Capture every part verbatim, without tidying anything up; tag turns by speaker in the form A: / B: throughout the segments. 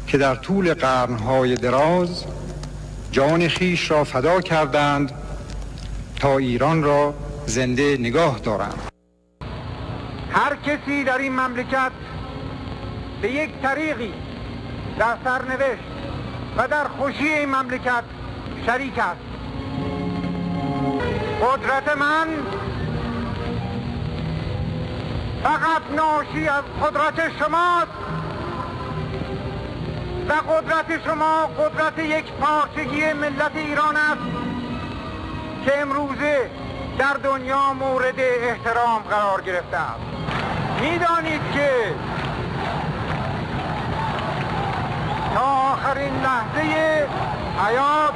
A: که در طول قرنهای دراز جان خیش را فدا کردند تا ایران را زنده نگاه دارند.
B: هر کسی در این مملکت به یک طریقی در سرنوشت و در خوشی این مملکت شریک است. قدرت من فقط ناشی از قدرت شماست و قدرت شما قدرت یک پارچگی ملت ایران است که امروزه در دنیا مورد احترام قرار گرفته است. میدانید که تا آخرین لحظه حیات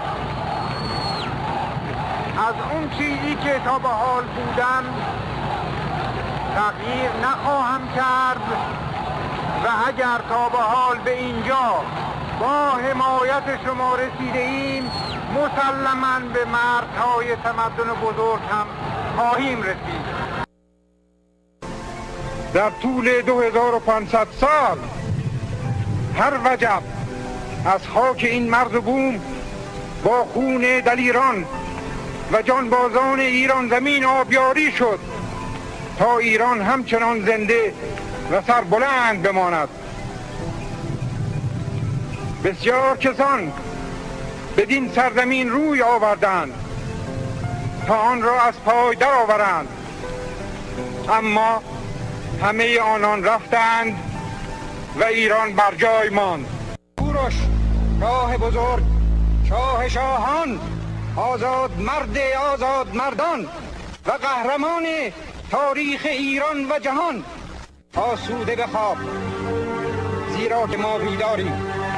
B: از اون چیزی که تا به حال بودم تغییر نخواهم کرد و اگر تا به حال به اینجا با حمایت شما رسیده ایم مسلماً به مرزهای تمدن بزرگ هم خواهیم رسید.
A: در طول دو هزار و پانصد سال هر وجب از خاک این مرز و بوم با خون دلیران و جانبازان ایران زمین آبیاری شد تا ایران همچنان زنده و سربلند بماند. بسیار کسان بدین سرزمین روی آوردند تا آن را از پای درآورند، اما همه آنان رفتند و ایران بر جای ماند. کوروش شاه بزرگ، شاه شاهان، آزاد مرد آزاد مردان و قهرمان تاریخ ایران و جهان، آسوده بخواب، زیرا که ما بیداریم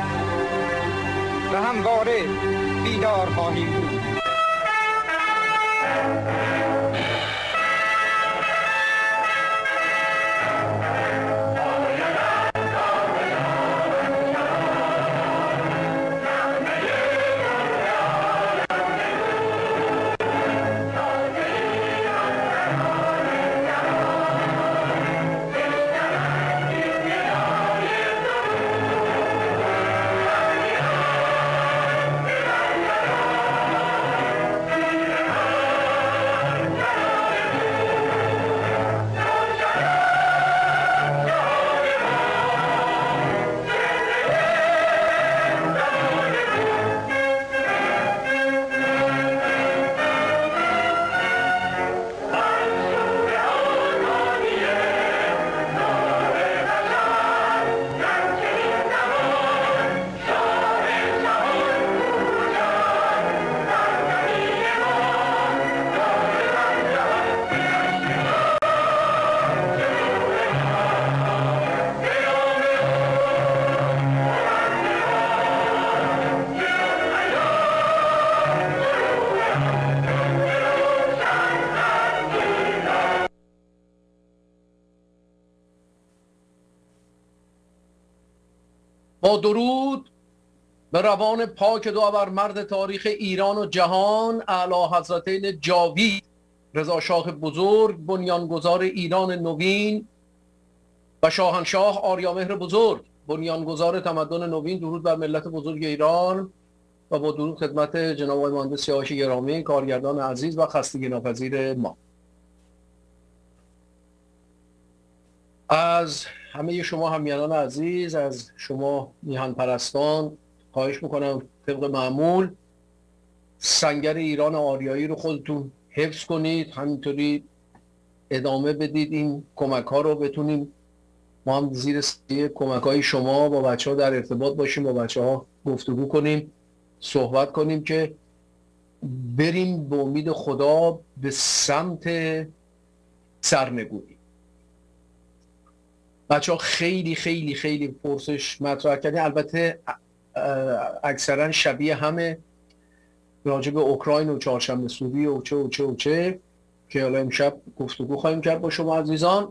A: و همواره بیدار خواهیم بود.
C: با درود به روان پاک داور مرد تاریخ ایران و جهان، اعلی حضرتین جاوید رضا شاه بزرگ، بنیانگذار ایران نوین، و شاهنشاه آریامهر بزرگ، بنیانگذار تمدن نوین. درود بر ملت بزرگ ایران و با درود خدمت جناب آقای مهندس سیاوش گرامی، کارگردان عزیز و خستگی ناپذیر ما. از همه شما همیهنان عزیز، از شما میهن پرستان خواهش میکنم طبق معمول سنگر ایران آریایی رو خودتون حفظ کنید، همینطوری ادامه بدید، این کمک ها رو بتونیم ما هم زیر سایه کمک های شما با بچه ها در ارتباط باشیم، با بچه ها گفتگو کنیم، صحبت کنیم که بریم به امید خدا به سمت سرنگونی. بچه ها خیلی خیلی خیلی پرسش مطرح کردن، البته اکثرا شبیه همه راجع به اوکراین و چهارشنبه سوری و چه و چه و چه که حالا امشب گفتگو خواهیم کرد با شما عزیزان.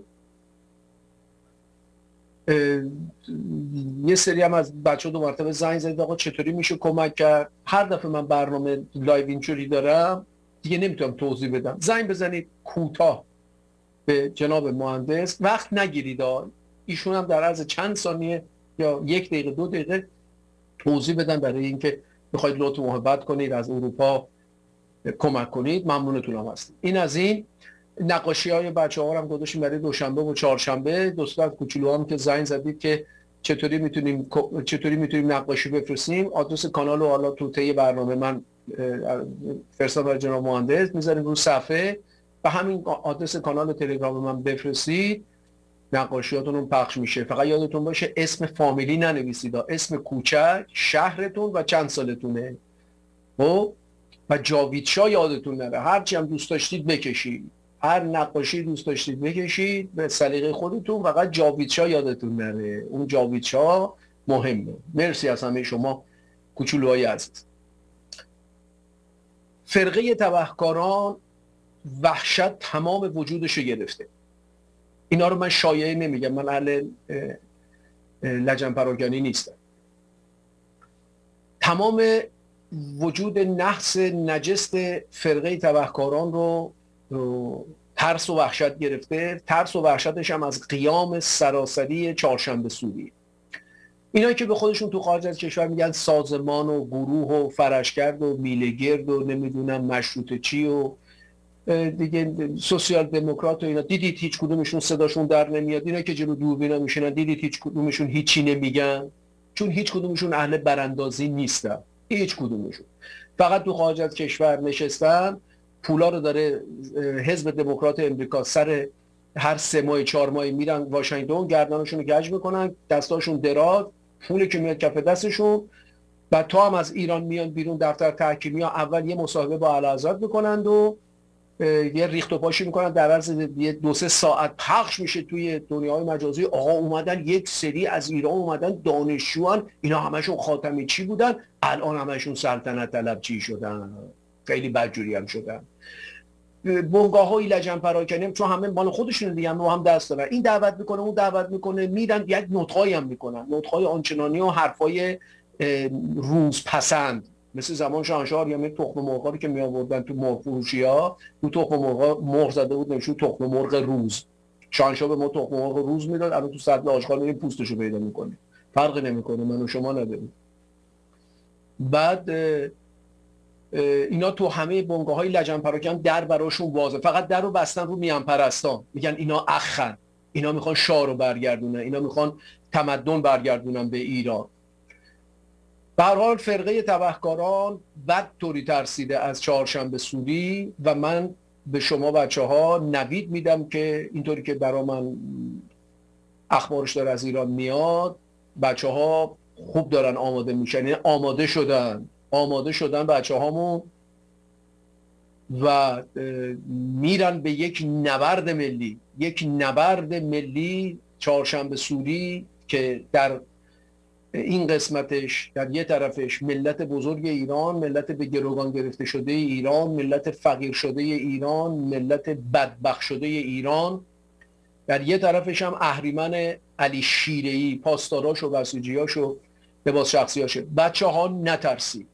C: یه سری هم از بچه ها دو مرتبه زنگ زدید آقا چطوری میشه کمک کرد. هر دفعه من برنامه لایو اینجوری دارم دیگه نمیتونم توضیح بدم، زنگ بزنید کوتاه به جناب مهندس، وقت نگیرید، ایشون هم در عرض چند ثانیه یا یک دقیقه دو دقیقه توضیح بدن برای اینکه میخواید لطف و محبت کنید از اروپا کمک کنید، ممنونتون هم هستیم. این از این. نقاشی های بچه ها هم گذاشتیم برای دوشنبه و چهارشنبه. دوستان کوچولو هم که زنگ زدید که چطوری میتونیم چطوری میتونیم نقاشی بفرستیم، آدرس کانال رو حالا تو طی برنامه من فرستادم برای جناب مهندس، میذاریم رو صفحه و همین آدرس کانال تلگرام من بفرستید، نقاشیاتون رو پخش میشه. فقط یادتون باشه اسم فامیلی ننویسید، اسم کوچک، شهرتون و چند سالتونه. خب و جاوید شاه یادتون نره. هرچی هم دوست داشتید بکشید، هر نقاشی دوست داشتید بکشید به سلیقه خودتون، فقط جاوید شاه یادتون نره. اون جاوید شاه مهمه. مرسی از همه شما کوچولوهای عزیز. فرقه تبهکاران وحشت تمام وجودشو گرفته. اینا رو من شایعه نمیگم، من اهل لجن پراکنی نیستم. تمام وجود نحس نجس فرقه تبهکاران رو ترس و وحشت گرفته. ترس و وحشتش هم از قیام سراسری چهارشنبه سوری. اینا که به خودشون تو خارج از کشور میگن سازمان و گروه و فرشگرد و میله‌گرد و نمیدونم مشروطه چی و دیگه سوسیال دموکرات و اینا، دیدید هیچ کدومشون صداشون در نمیاد. اینا که جلو دوربینا میشینن دیدید هیچ کدومشون هیچی نمیگن، چون هیچ کدومشون اهل براندازی نیستن. هیچ کدومشون فقط تو خارج از کشور نشستن، پولا رو داره حزب دموکرات امریکا سر هر سه ماه چهار ماه میرن واشنگتن، گردنشون رو کج میکنن، دستاشون دراز، پولی که میاد کف دستشون. بعد تا هم از ایران میان بیرون دفتر تحکیمی ها اول یه مصاحبه با اعلیحضرت میکنند و یه ریخت و پاشی میکنن، در عرض دو سه ساعت پخش میشه توی دنیای مجازی. آقا اومدن یک سری از ایران اومدن دانشجوان، اینا همشون خاتمی چی بودن، الان همشون سلطنت طلب چی شدن، خیلی بدجوری هم شدن. بنگاه های لجن پراکنی چون همه مال خودشون دیگه، هم رو هم دست دارن، این دعوت میکنه اون دعوت میکنه، میرن یک نطقایی هم میکنن، نطقای آنچنانی و حرفای روز پسند، مثل زمان شاهنشاه یا مثل تخم مرغا رو که می آوردن تو مرغ فروشی ها، تو تخم مرغا مرغ زده بود نمیشه تخم مرغ روز. شاهنشاه به ما تخم مرغ روز میداد، الان تو سطل آشغال میریم پوستشو پیدا میکنه، فرقی نمیکنه، من و شما نداریم. بعد اینا تو همه بنگاه های لجن پراکن در براشون واضحه، فقط در رو بستن رو میان پرستان، میگن اینا اخن، اینا میخوان شاه رو برگردونن، اینا میخوان تمدن برگردونن به ایران. به هر حال فرقه تبهکاران بد طوری ترسیده از چهارشنبه سوری و من به شما بچه ها نوید میدم که اینطوری که برا من اخبارش داره از ایران میاد، بچه ها خوب دارن آماده میشن، یعنی آماده شدن آماده شدن بچه هامون و میرن به یک نبرد ملی، یک نبرد ملی چهارشنبه سوری که در این قسمتش، در یه طرفش ملت بزرگ ایران، ملت به گروگان گرفته شده ایران، ملت فقیر شده ایران، ملت بدبخت شده ایران، در یه طرفش هم اهریمن علی شیره‌ای، پاسداراش و بسیجیاش و لباس شخصیاشه. بچه ها نترسید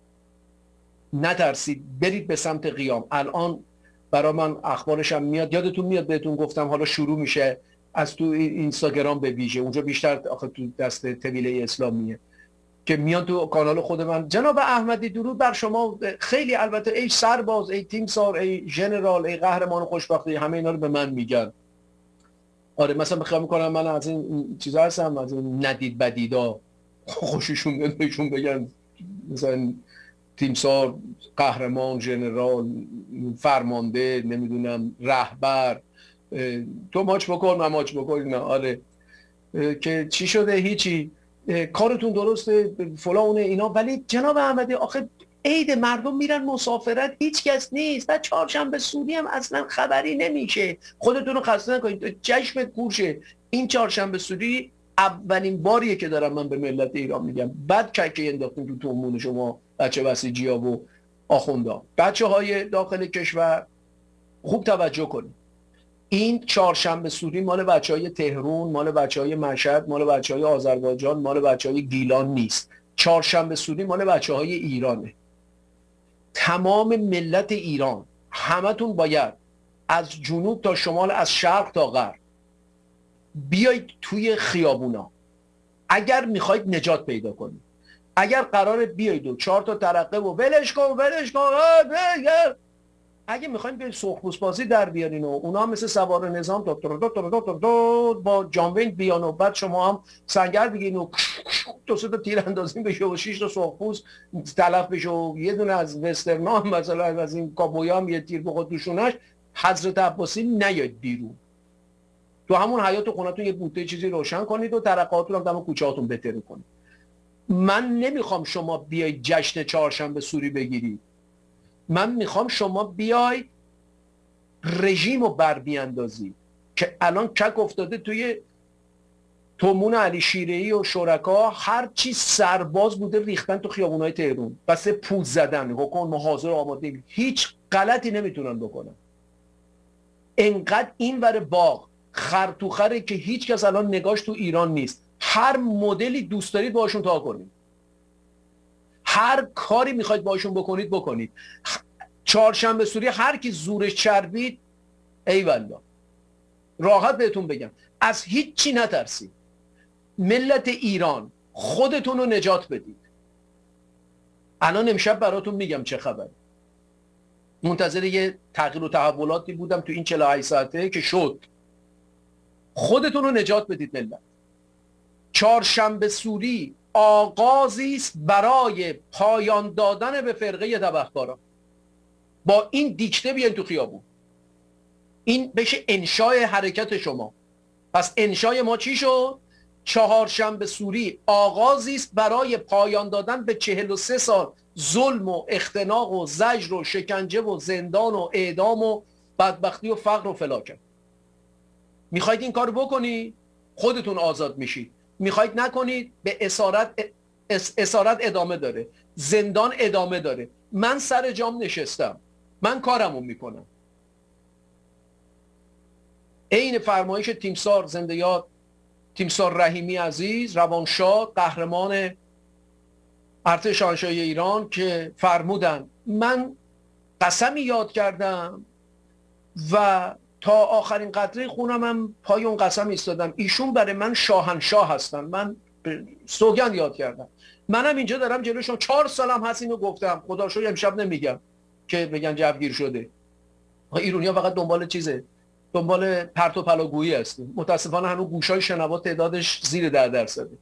C: نترسید برید به سمت قیام. الان برای من اخبارش هم میاد، یادتون میاد بهتون گفتم حالا شروع میشه از تو اینستاگرام به ویژه، اونجا بیشتر آخه تو دست طویله اسلامیه که میان تو کانال خود من، جناب احمدی درود بر شما، خیلی البته ای سرباز، ای تیمسار، ای ژنرال، ای قهرمان خوشبختی، همه اینا رو به من میگن. آره مثلا بخوام میکنم من از این چیزا هستم، از این ندید بدیدا خوششون میاد بهشون بگن مثلا تیمسار، قهرمان، ژنرال، فرمانده، نمیدونم رهبر، تو ماچ بکن من ماچ بکن. نه آره که چی شده، هیچی، کارتون درسته فلان اینا. ولی جناب احمدی آخه عید مردم میرن مسافرت، هیچ کس نیست، بعد چهارشنبه سوری هم اصلا خبری نمیشه، خودتون رو خسته نکنید، چشمت کورشه. این چهارشنبه سوری اولین باریه که دارم من به ملت ایران میگم، بعد ککی انداختیم تو تومون شما بچه بسیجیا و آخوندا. بچه های داخل کشور خوب توجه کنید، این چهارشنبه سوری مال بچه های تهران، مال بچه های مشهد، مال بچه های آذربایجان، مال بچه های گیلان نیست. چهارشنبه سوری مال بچه های ایرانه. تمام ملت ایران، همتون باید از جنوب تا شمال، از شرق تا غرب بیایید توی خیابونا اگر میخواید نجات پیدا کنید. اگر قراره بیاید و چهار تا ترقه و ولش کن ولش کن اگه میخواین به سرخپوست بازی در بیارین و اونا هم مثل سوار نظام دو دو دو دو دو دو با جانوین بیان و بعد شما هم سنگر بگین و دو سه تا تیر اندازین بشه و شش تا سرخپوست تلف بشه و یه دونه از وسترنا هم مثلا از این کابویا هم یه تیر بخواد دوشونش، حضرت عباسی نیاد بیرون. تو همون حیاط خونتون یه بوته چیزی روشن کنید و ترقهاتون هم دم کوچه هاتون بهتر کنید. من نمیخوام شما بیاید جشن چهارشنبه سوری بگیرید. من میخوام شما بیای رژیم رو بر بیاندازی که الان کک افتاده توی تومون علی شیره‌ای و شرکا، هر چی سرباز بوده ریختن تو خیابونای تهران واسه پول زدن، حکم حاضر آماده، هیچ غلطی نمیتونن بکنن. انقدر این ور باغ خر تو خره که هیچ کس الان نگاش تو ایران نیست. هر مدلی دوست دارید باشون تا کنید، هر کاری میخواید باشون بکنید بکنید. چهارشنبه سوری هر کی زورش چربید ای والله، راحت بهتون بگم از هیچ چی نترسید. ملت ایران خودتون رو نجات بدید. الان امشب براتون میگم چه خبره. منتظر یه تغییر و تحولاتی بودم تو این چهل و هشت ساعته که شد. خودتون رو نجات بدید ملت. چهارشنبه سوری آغازی است برای پایان دادن به فرقه تبهکاران. با این دیکته بیاین تو خیابون. این بشه انشای حرکت شما. پس انشای ما چی شد؟ چهارشنبه سوری آغازی است برای پایان دادن به چهل و سه سال ظلم و اختناق و زجر و شکنجه و زندان و اعدام و بدبختی و فقر و فلاکت. میخواید این کارو بکنی؟ خودتون آزاد میشید. میخواید نکنید به اسارت اسارت ادامه داره، زندان ادامه داره. من سر جام نشستم، من کارمو میکنم. عین فرمایش تیمسار زنده یاد، تیمسار رحیمی عزیز روانشاد قهرمان ارتش شاهنشاهی ایران که فرمودن، من قسمی یاد کردم و تا آخرین قطره خونم هم پای اون قسم ایستادم. ایشون برای من شاهنشاه هستن. من سوگند یاد کردم. منم اینجا دارم جلوشون چهار سالم هست اینو گفتم. خدا شکر امشب نمیگم که بگن جوگیر شده. ایرونیا فقط دنبال چیزه، دنبال پرت و پلاگویی هستیم. متاسفانه هنوز گوشای شنوا تعدادش زیر ده درصده.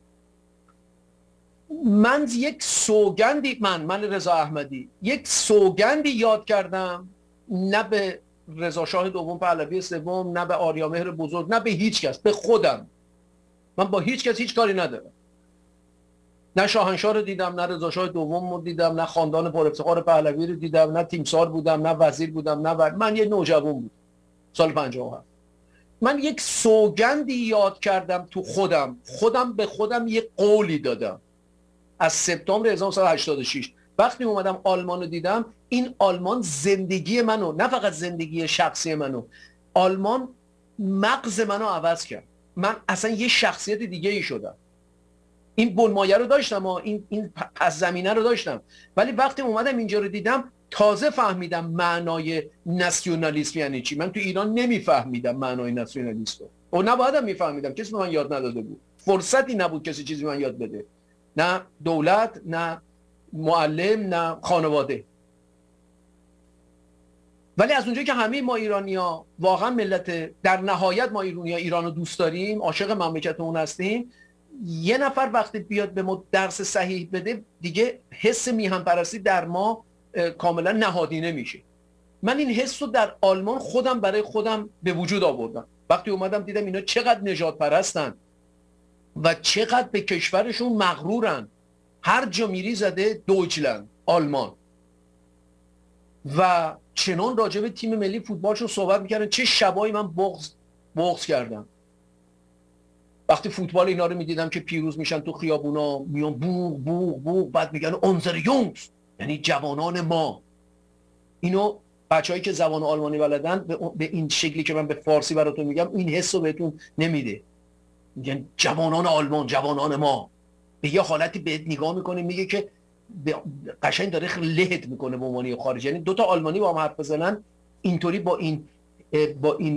C: من یک سوگندی من من رضا احمدی یک سوگندی یاد کردم، نه به رضا شاه دوم پهلوی سوم، نه به آریامهر بزرگ، نه به هیچ کس، به خودم. من با هیچ کس هیچ کاری ندارم. نه شاهنشاه رو دیدم، نه رضا شاه دوم رو دیدم، نه خاندان پر افتخار پهلوی رو دیدم، نه تیمسار بودم، نه وزیر بودم، نه ور... من یه نوجوان بودم سال پنجاه و هفت. من یک سوگندی یاد کردم تو خودم، خودم به خودم یک قولی دادم از سپتامبر هزار و نهصد و هشتاد و شش. وقتی اومدم آلمان رو دیدم، این آلمان زندگی منو، نه فقط زندگی شخصی منو، آلمان مغز منو عوض کرد. من اصلا یه شخصیت دیگه ای شدم. این بنمایه رو داشتم و این این پس زمینه رو داشتم، ولی وقتی اومدم اینجا رو دیدم تازه فهمیدم معنای ناسیونالیسم یعنی چی. من تو ایران نمیفهمیدم معنای ناسیونالیسم رو، و نبایدم میفهمیدم. کسی به من یاد نداده بود، فرصتی نبود کسی چیزی به من یاد بده، نه دولت، نه معلم، نه خانواده. ولی از اونجایی که همه ما ایرانی‌ها واقعا ملت، در نهایت ما ایرانی‌ها ایران رو دوست داریم، عاشق مملکتمون هستیم، یه نفر وقتی بیاد به ما درس صحیح بده دیگه حس میهن پرستی در ما کاملا نهادینه میشه. من این حس رو در آلمان خودم برای خودم به وجود آوردم. وقتی اومدم دیدم اینا چقدر نجات پرستن و چقدر به کشورشون مغرورن. هر جا میری زده دویچلند، آلمان، و چنان راجع به تیم ملی فوتبالشون صحبت میکردن چه شبایی من بغض بغض کردم وقتی فوتبال اینا رو میدیدم که پیروز میشن تو خیابونا، میان بوق بوق بوق، بعد میگن اونزر یونگز، یعنی جوانان ما. اینو بچه‌هایی که زبان آلمانی بلدن به این شکلی که من به فارسی براتون میگم این حس رو بهتون نمیده. میگن جوانان آلمان، جوانان ما. به یه حالتی بهت نگاه میکنه، میگه که قشنگ داره لهت میکنه به عنوان خارجی. یعنی دو تا آلمانی با هم حرف بزنن اینطوری با این با این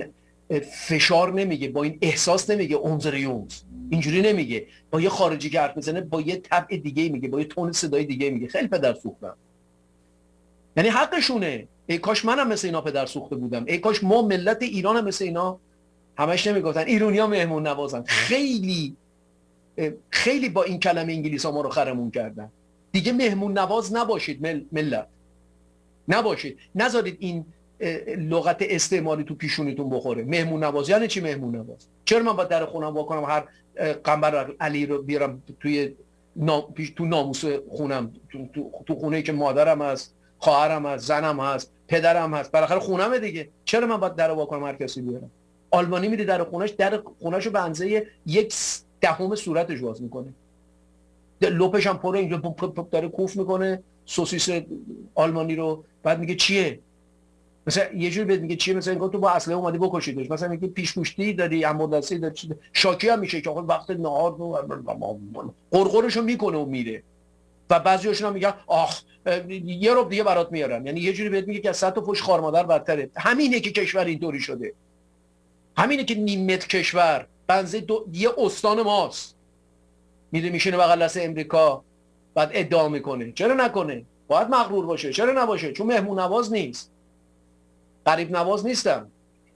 C: فشار نمیگه، با این احساس نمیگه اونزریونز، اینجوری نمیگه، با یه خارجی که حرف میزنه با یه طبع دیگه میگه، با یه تون صدای دیگه میگه. خیلی پدر سوختم. یعنی حقشونه. ای کاش منم مثل اینا پدر سوخته بودم. ای کاش ما ملت ایران هم مثل اینا. همش نمیگفتن ایرانی‌ها مهمون نوازن. خیلی خیلی با این کلمه انگلیس ها ما رو خرمون کردن. دیگه مهمون نواز نباشید مل... ملت. نباشید. نذارید این لغت استعماری تو پیشونیتون بخوره. مهمون نواز یعنی چی مهمون نواز؟ چرا من باید در خونم وا کنم هر قنبر علی رو بیارم توی نا... پیش... تو ناموس خونم، تو, تو... تو خونه‌ای که مادرم هست، خواهرم هست، زنم هست، پدرم هست، بالاخره خونمه دیگه. چرا من باید در وا کنم هر کسی بیارم؟ آلمانی میره در خونش، در خونه‌شو به اندازه یک دهم صورتش باز میکنه، لپش هم پره اینجا پپ پپ داره کوف میکنه سوسیس آلمانی رو. بعد میگه چیه؟ مثلا یه جوری بهت میگه چیه، مثلا اینکه تو با اسلحه اومدی بکشیدش. مثلا میگه پیشگوشتی داری، امودسی داری، شاکی هم میشه که وقت نهار قرقرشو میکنه و میره. و بعضیاشون هم میگن آخ یه رب دیگه برات میارم. یعنی یه جوری بهت میگه که از صد تا فوش خار مادر بدتره. همینه که کشور اینطوری شده. همینه که نیم متر کشور بنزه دو... یه استان ماست، میره میشینه بغل دست امریکا بعد ادعا میکنه. چرا نکنه؟ باید مغرور باشه. چرا نباشه؟ چون مهمون نواز نیست، غریب نواز نیستم.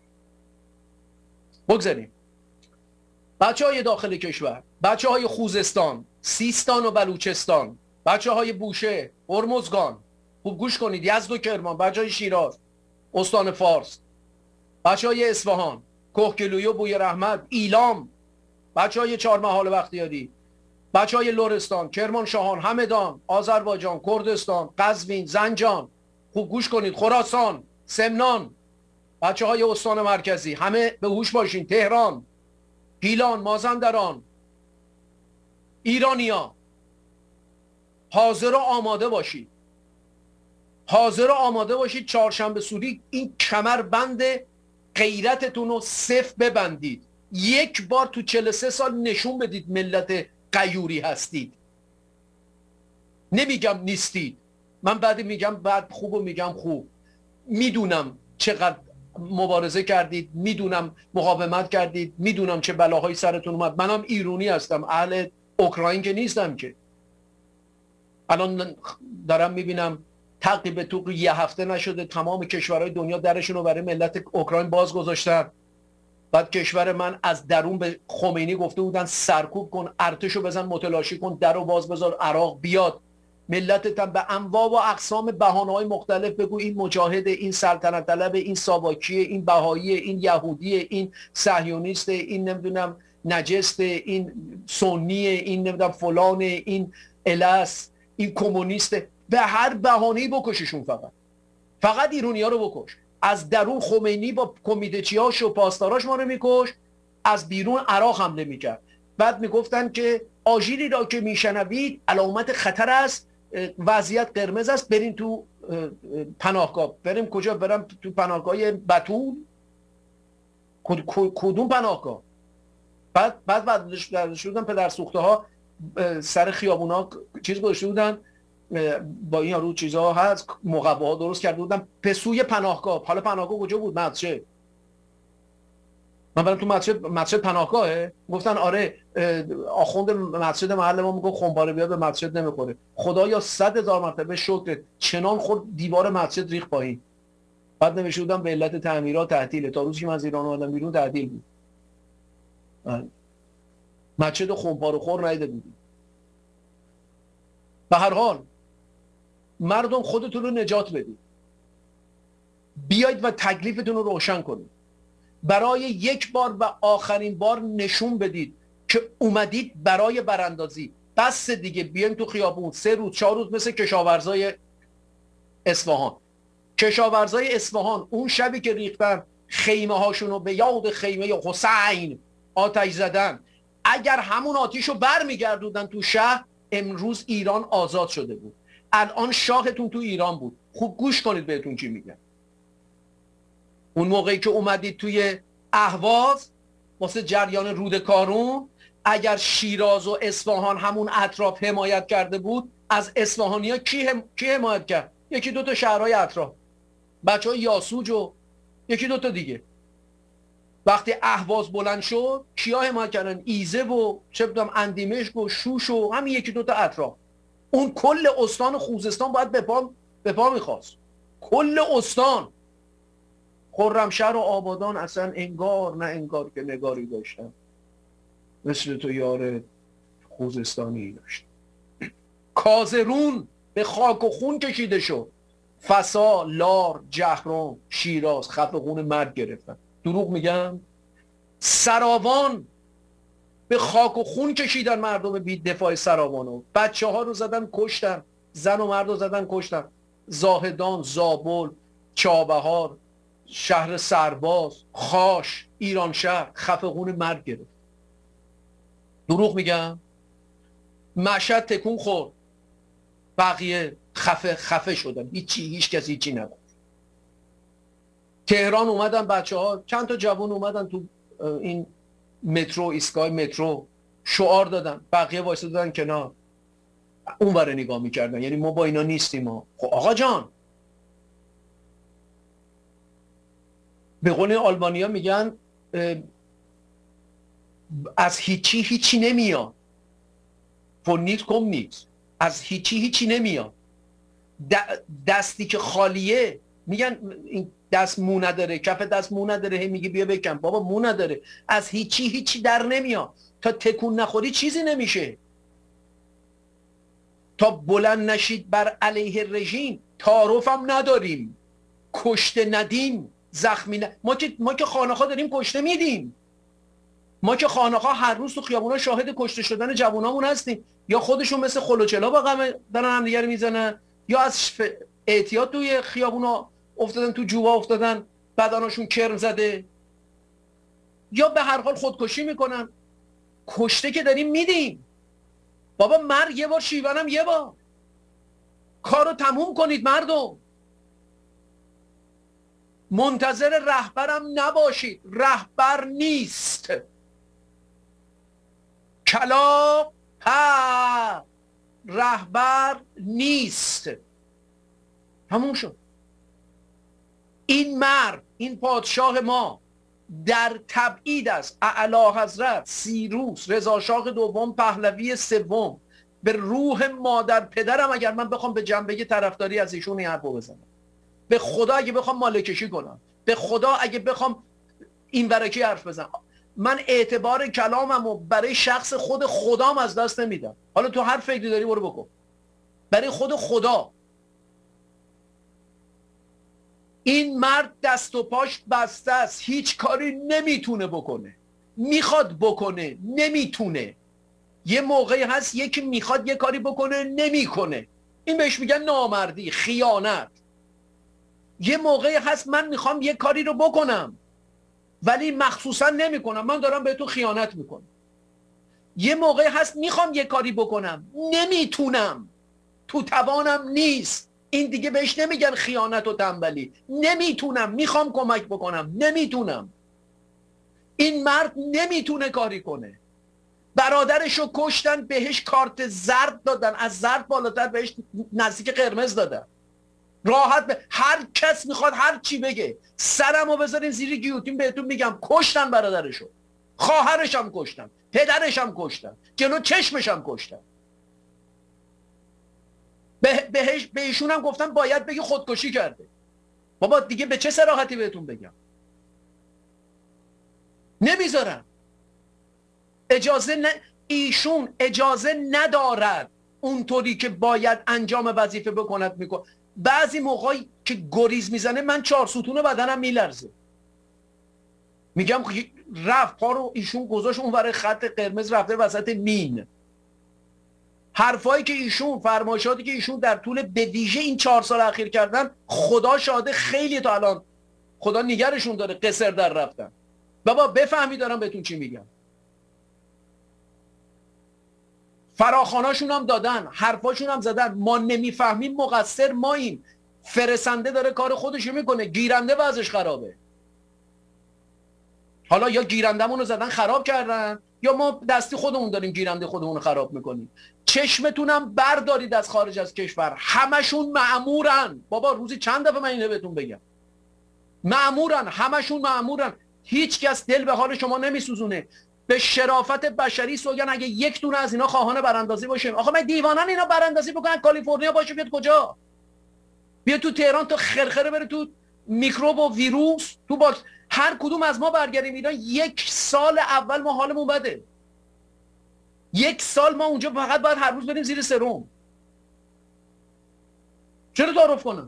C: بگذاریم. بچه های داخل کشور، بچه های خوزستان، سیستان و بلوچستان، بچه های بوشه، هرمزگان، خوب گوش کنید، یزد و کرمان، بچه های شیراز، استان فارس، بچه های اصفهان، کهگیلوی و بوی رحمت، ایلام، بچه های چهارمحال بختیاری، بچه های لرستان، کرمانشاهان، همدان، آذربایجان، کردستان، قزوین، زنجان، خوب گوش کنید، خراسان، سمنان، بچه های استان مرکزی، همه به هوش باشین، تهران، گیلان، مازندران، ایرانیا، حاضر و آماده باشید. حاضر و آماده باشید چهارشنبه سوری این کمربند غیرتتون رو صف ببندید. یک بار تو چهل و سه سال نشون بدید ملت غیوری هستید. نمیگم نیستید، من بعد میگم بعد خوب و میگم خوب. میدونم چقدر مبارزه کردید، میدونم مقاومت کردید، میدونم چه بلاهایی سرتون اومد. منم ایرانی هستم، اهل اوکراین که نیستم که. الان دارم میبینم تعقیب تو یه هفته نشده تمام کشورهای دنیا درشون رو برای ملت اوکراین باز گذاشتن. بعد کشور من از درون به خمینی گفته بودن سرکوب کن، ارتشو بزن متلاشی کن، درو باز بذار عراق بیاد. ملتت هم به انواع و اقسام بهانه‌های مختلف بگو این مجاهد، این سلطنت طلب، این ساواکیه، این بهایی، این یهودیه، این صهیونیست، این نمیدونم نجست، این سنیه، این نمیدونم فلانه، این الس، این کمونیست. به هر بهانه‌ای بکششون. فقط فقط ایرانی‌ها رو بکش. از درون خمینی با کمیته‌چیاش و پاسداراش ما رو میکش، از بیرون عراق حمله میکرد. بعد میگفتن که آژیری را که میشنوید علامت خطر است، وضعیت قرمز است، برین تو پناهگاه. بریم کجا؟ برم تو پناهگاه بتول؟ کدوم پناهگاه؟ بعد بعد بعد شدن پدر سوخته ها سر خیابونا چیز گذاشته بودن، با این یارو چیزها هست، مقباها درست کرده بودن پسوی پناهگاه. حالا پناهگاه کجا بود؟ مسجد. من برم تو مسجد، مسجد پناهگاهه؟ گفتن آره. آخوند مسجد محل ما میگه خمپاره بیا به مسجد نمیخوره. خدایا صد هزار مرتبه شکر، چنان خورد دیوار مسجد ریخت پایین. بعد نوشته بودم به علت تعمیرات تعطیله. تا روزی که من از ایران اومدم بیرون تعطیل بود. مسجد خمپاره خور ندیده بودیم. به هر حال مردم خودتون رو نجات بدید. بیایید و تکلیفتون رو روشن کنید. برای یک بار و آخرین بار نشون بدید که اومدید برای براندازی. بس دیگه. بیایم تو خیابون سه روز چهار روز مثل کشاورزای اصفهان. کشاورزای اصفهان اون شبی که ریختن خیمه هاشون رو به یاد خیمه حسین آتش زدن، اگر همون آتیش رو بر میگردودن تو شهر، امروز ایران آزاد شده بود. الان شاهتون تو ایران بود. خوب گوش کنید بهتون چی میگم. اون موقعی که اومدید توی اهواز واسه جریان رود کارون، اگر شیراز و اصفهان همون اطراف حمایت کرده بود، از اصفهانی‌ها کی, هم... کی حمایت کرد؟ یکی دوتا شهرهای اطراف، بچه های یاسوج و یکی دوتا دیگه. وقتی اهواز بلند شد کیا حمایت کردن؟ ایزه و چه بدونم اندیمشک و شوش و همین یکی دوتا اطراف. اون کل استان خوزستان باید به پا به پا میخواست، کل استان. خرمشهر و آبادان اصلا انگار نه انگار که نگاری داشتن مثل تو یار خوزستانی داشت. کازرون به خاک و خون کشیده شد. فسا، لار، جهرم، شیراز خفقون مرگ گرفتن. دروغ میگم؟ سراوان به خاک و خون کشیدن مردم بی دفاع سراوانو. بچه ها رو زدن کشتن، زن و مرد رو زدن کشتن. زاهدان، زابل، چابهار، شهر سرباز، خاش، ایرانشهر خفقون مرگ گرفت. دروغ میگم؟ مشهد تکون خورد، بقیه خفه خفه شدن، هیچی هیچ کسی هیچی نگفت. تهران اومدن بچه ها، چند تا جوان اومدن تو این مترو، ایستگاه مترو شعار دادن، بقیه وایساده دادن کنار، اون ور نگاه میکردن، یعنی ما با اینا نیستیم ما. خب آقا جان، به قول آلبانیا میگن از هیچی هیچی نمیاد. فونیت کم نیست، از هیچی هیچی نمیاد. دستی که خالیه، میگن این دست مو نداره، کف دست مو نداره، هی میگی بیا بکن، بابا مو نداره. از هیچی هیچی در نمیاد. تا تکون نخوری چیزی نمیشه. تا بلند نشید بر علیه رژیم، تعارف هم نداریم، کشته ندیم، زخمی ن... ما که ما که خانه‌ها داریم کشته میدیم. ما که خانه‌ها هر روز تو خیابونا شاهد کشته شدن جوانامون هستیم. یا خودشون مثل خلوچلا با غم دارن هم دیگه میزنن، یا از احتیاط توی خیابونا افتادن، تو جوبا افتادن، بدنشون کرم زده، یا به هر حال خودکشی میکنن. کشته که داریم میدیم. بابا مرگ یه بار، شیونم یه بار. کارو تموم کنید مردم. منتظر رهبرم نباشید، رهبر نیست. کلا ها، رهبر نیست. همون شد. این مرد، این پادشاه ما در تبعید است. اعلی حضرت سیروس رضا شاه دوم پهلوی سوم به روح مادر پدرم، اگر من بخوام به جنبه طرفداری از ایشون این حرفو بزنم، به خدا اگه بخوام مالکشی کنم، به خدا اگه بخوام این ورکی حرف بزنم، من اعتبار کلاممو برای شخص خود خدام از دست نمیدم. حالا تو هر فکری داری برو بکن، برای خود خدا. این مرد دست و پاش بسته است، هیچ کاری نمیتونه بکنه. میخواد بکنه نمیتونه. یه موقعی هست یکی میخواد یه کاری بکنه نمیکنه، این بهش میگن نامردی، خیانت. یه موقعی هست من میخوام یه کاری رو بکنم ولی مخصوصا نمیکنم، من دارم بهتون خیانت میکنم. یه موقعی هست میخوام یه کاری بکنم نمیتونم، تو توانم نیست، این دیگه بهش نمیگن خیانت و تنبلی. نمیتونم، میخوام کمک بکنم نمیتونم. این مرد نمیتونه کاری کنه. برادرشو کشتن، بهش کارت زرد دادن، از زرد بالاتر بهش نزدیک قرمز دادن. راحت به هر کس میخواد هر چی بگه، سرمو بذارین زیر گیوتین بهتون میگم کشتن برادرشو، خواهرشم کشتن، پدرشم کشتن، جلو چشمشم کشتن. به بهش به ایشون هم گفتن باید بگی خودکشی کرده. بابا دیگه به چه صراحتی بهتون بگم؟ نمیذارن. اجازه ن... ایشون اجازه ندارد اونطوری که باید انجام وظیفه بکند میکنه. بعضی موقعی که گریز میزنه من چهار ستون بدنم میلرزه. میگم رفت پا رو ایشون گذاشت اون ور خط قرمز، رفته وسط مین. حرفایی که ایشون، فرمایشاتی که ایشون در طول به ویژه این چهار سال اخیر کردن، خدا شاهده خیلی تا الان خدا نگرشون داره قصر در رفتن. بابا بفهمی دارم بهتون چی میگم. فراخواناشون هم دادن، حرفاشون هم زدن، ما نمیفهمیم مقصر ماییم. فرستنده داره کار خودشو میکنه، گیرنده وضعش خرابه. حالا یا گیرندمون رو زدن خراب کردن، یا ما دستی خودمون داریم گیرنده خودمون رو خراب میکنیم. چشمتونم بردارید از خارج از کشور، همشون مأمورن. بابا روزی چند دفعه من اینو بهتون بگم؟ مأمورن، همشون مأمورن. هیچ کس دل به حال شما نمیسوزونه. به شرافت بشری سوگن اگه یک دونه از اینا خواهان براندازی باشه. آخه من دیوانن اینا براندازی بکنن کالیفرنیا باشه بیاد کجا؟ بیاد تو تهران تا خرخره بره تو میکروب و ویروس تو باکس. هر کدوم از ما برگردیم ایران یک سال اول ما حالمون بده. یک سال ما اونجا فقط باید هر روز بریم زیر سرم. چرا تعارف کنم؟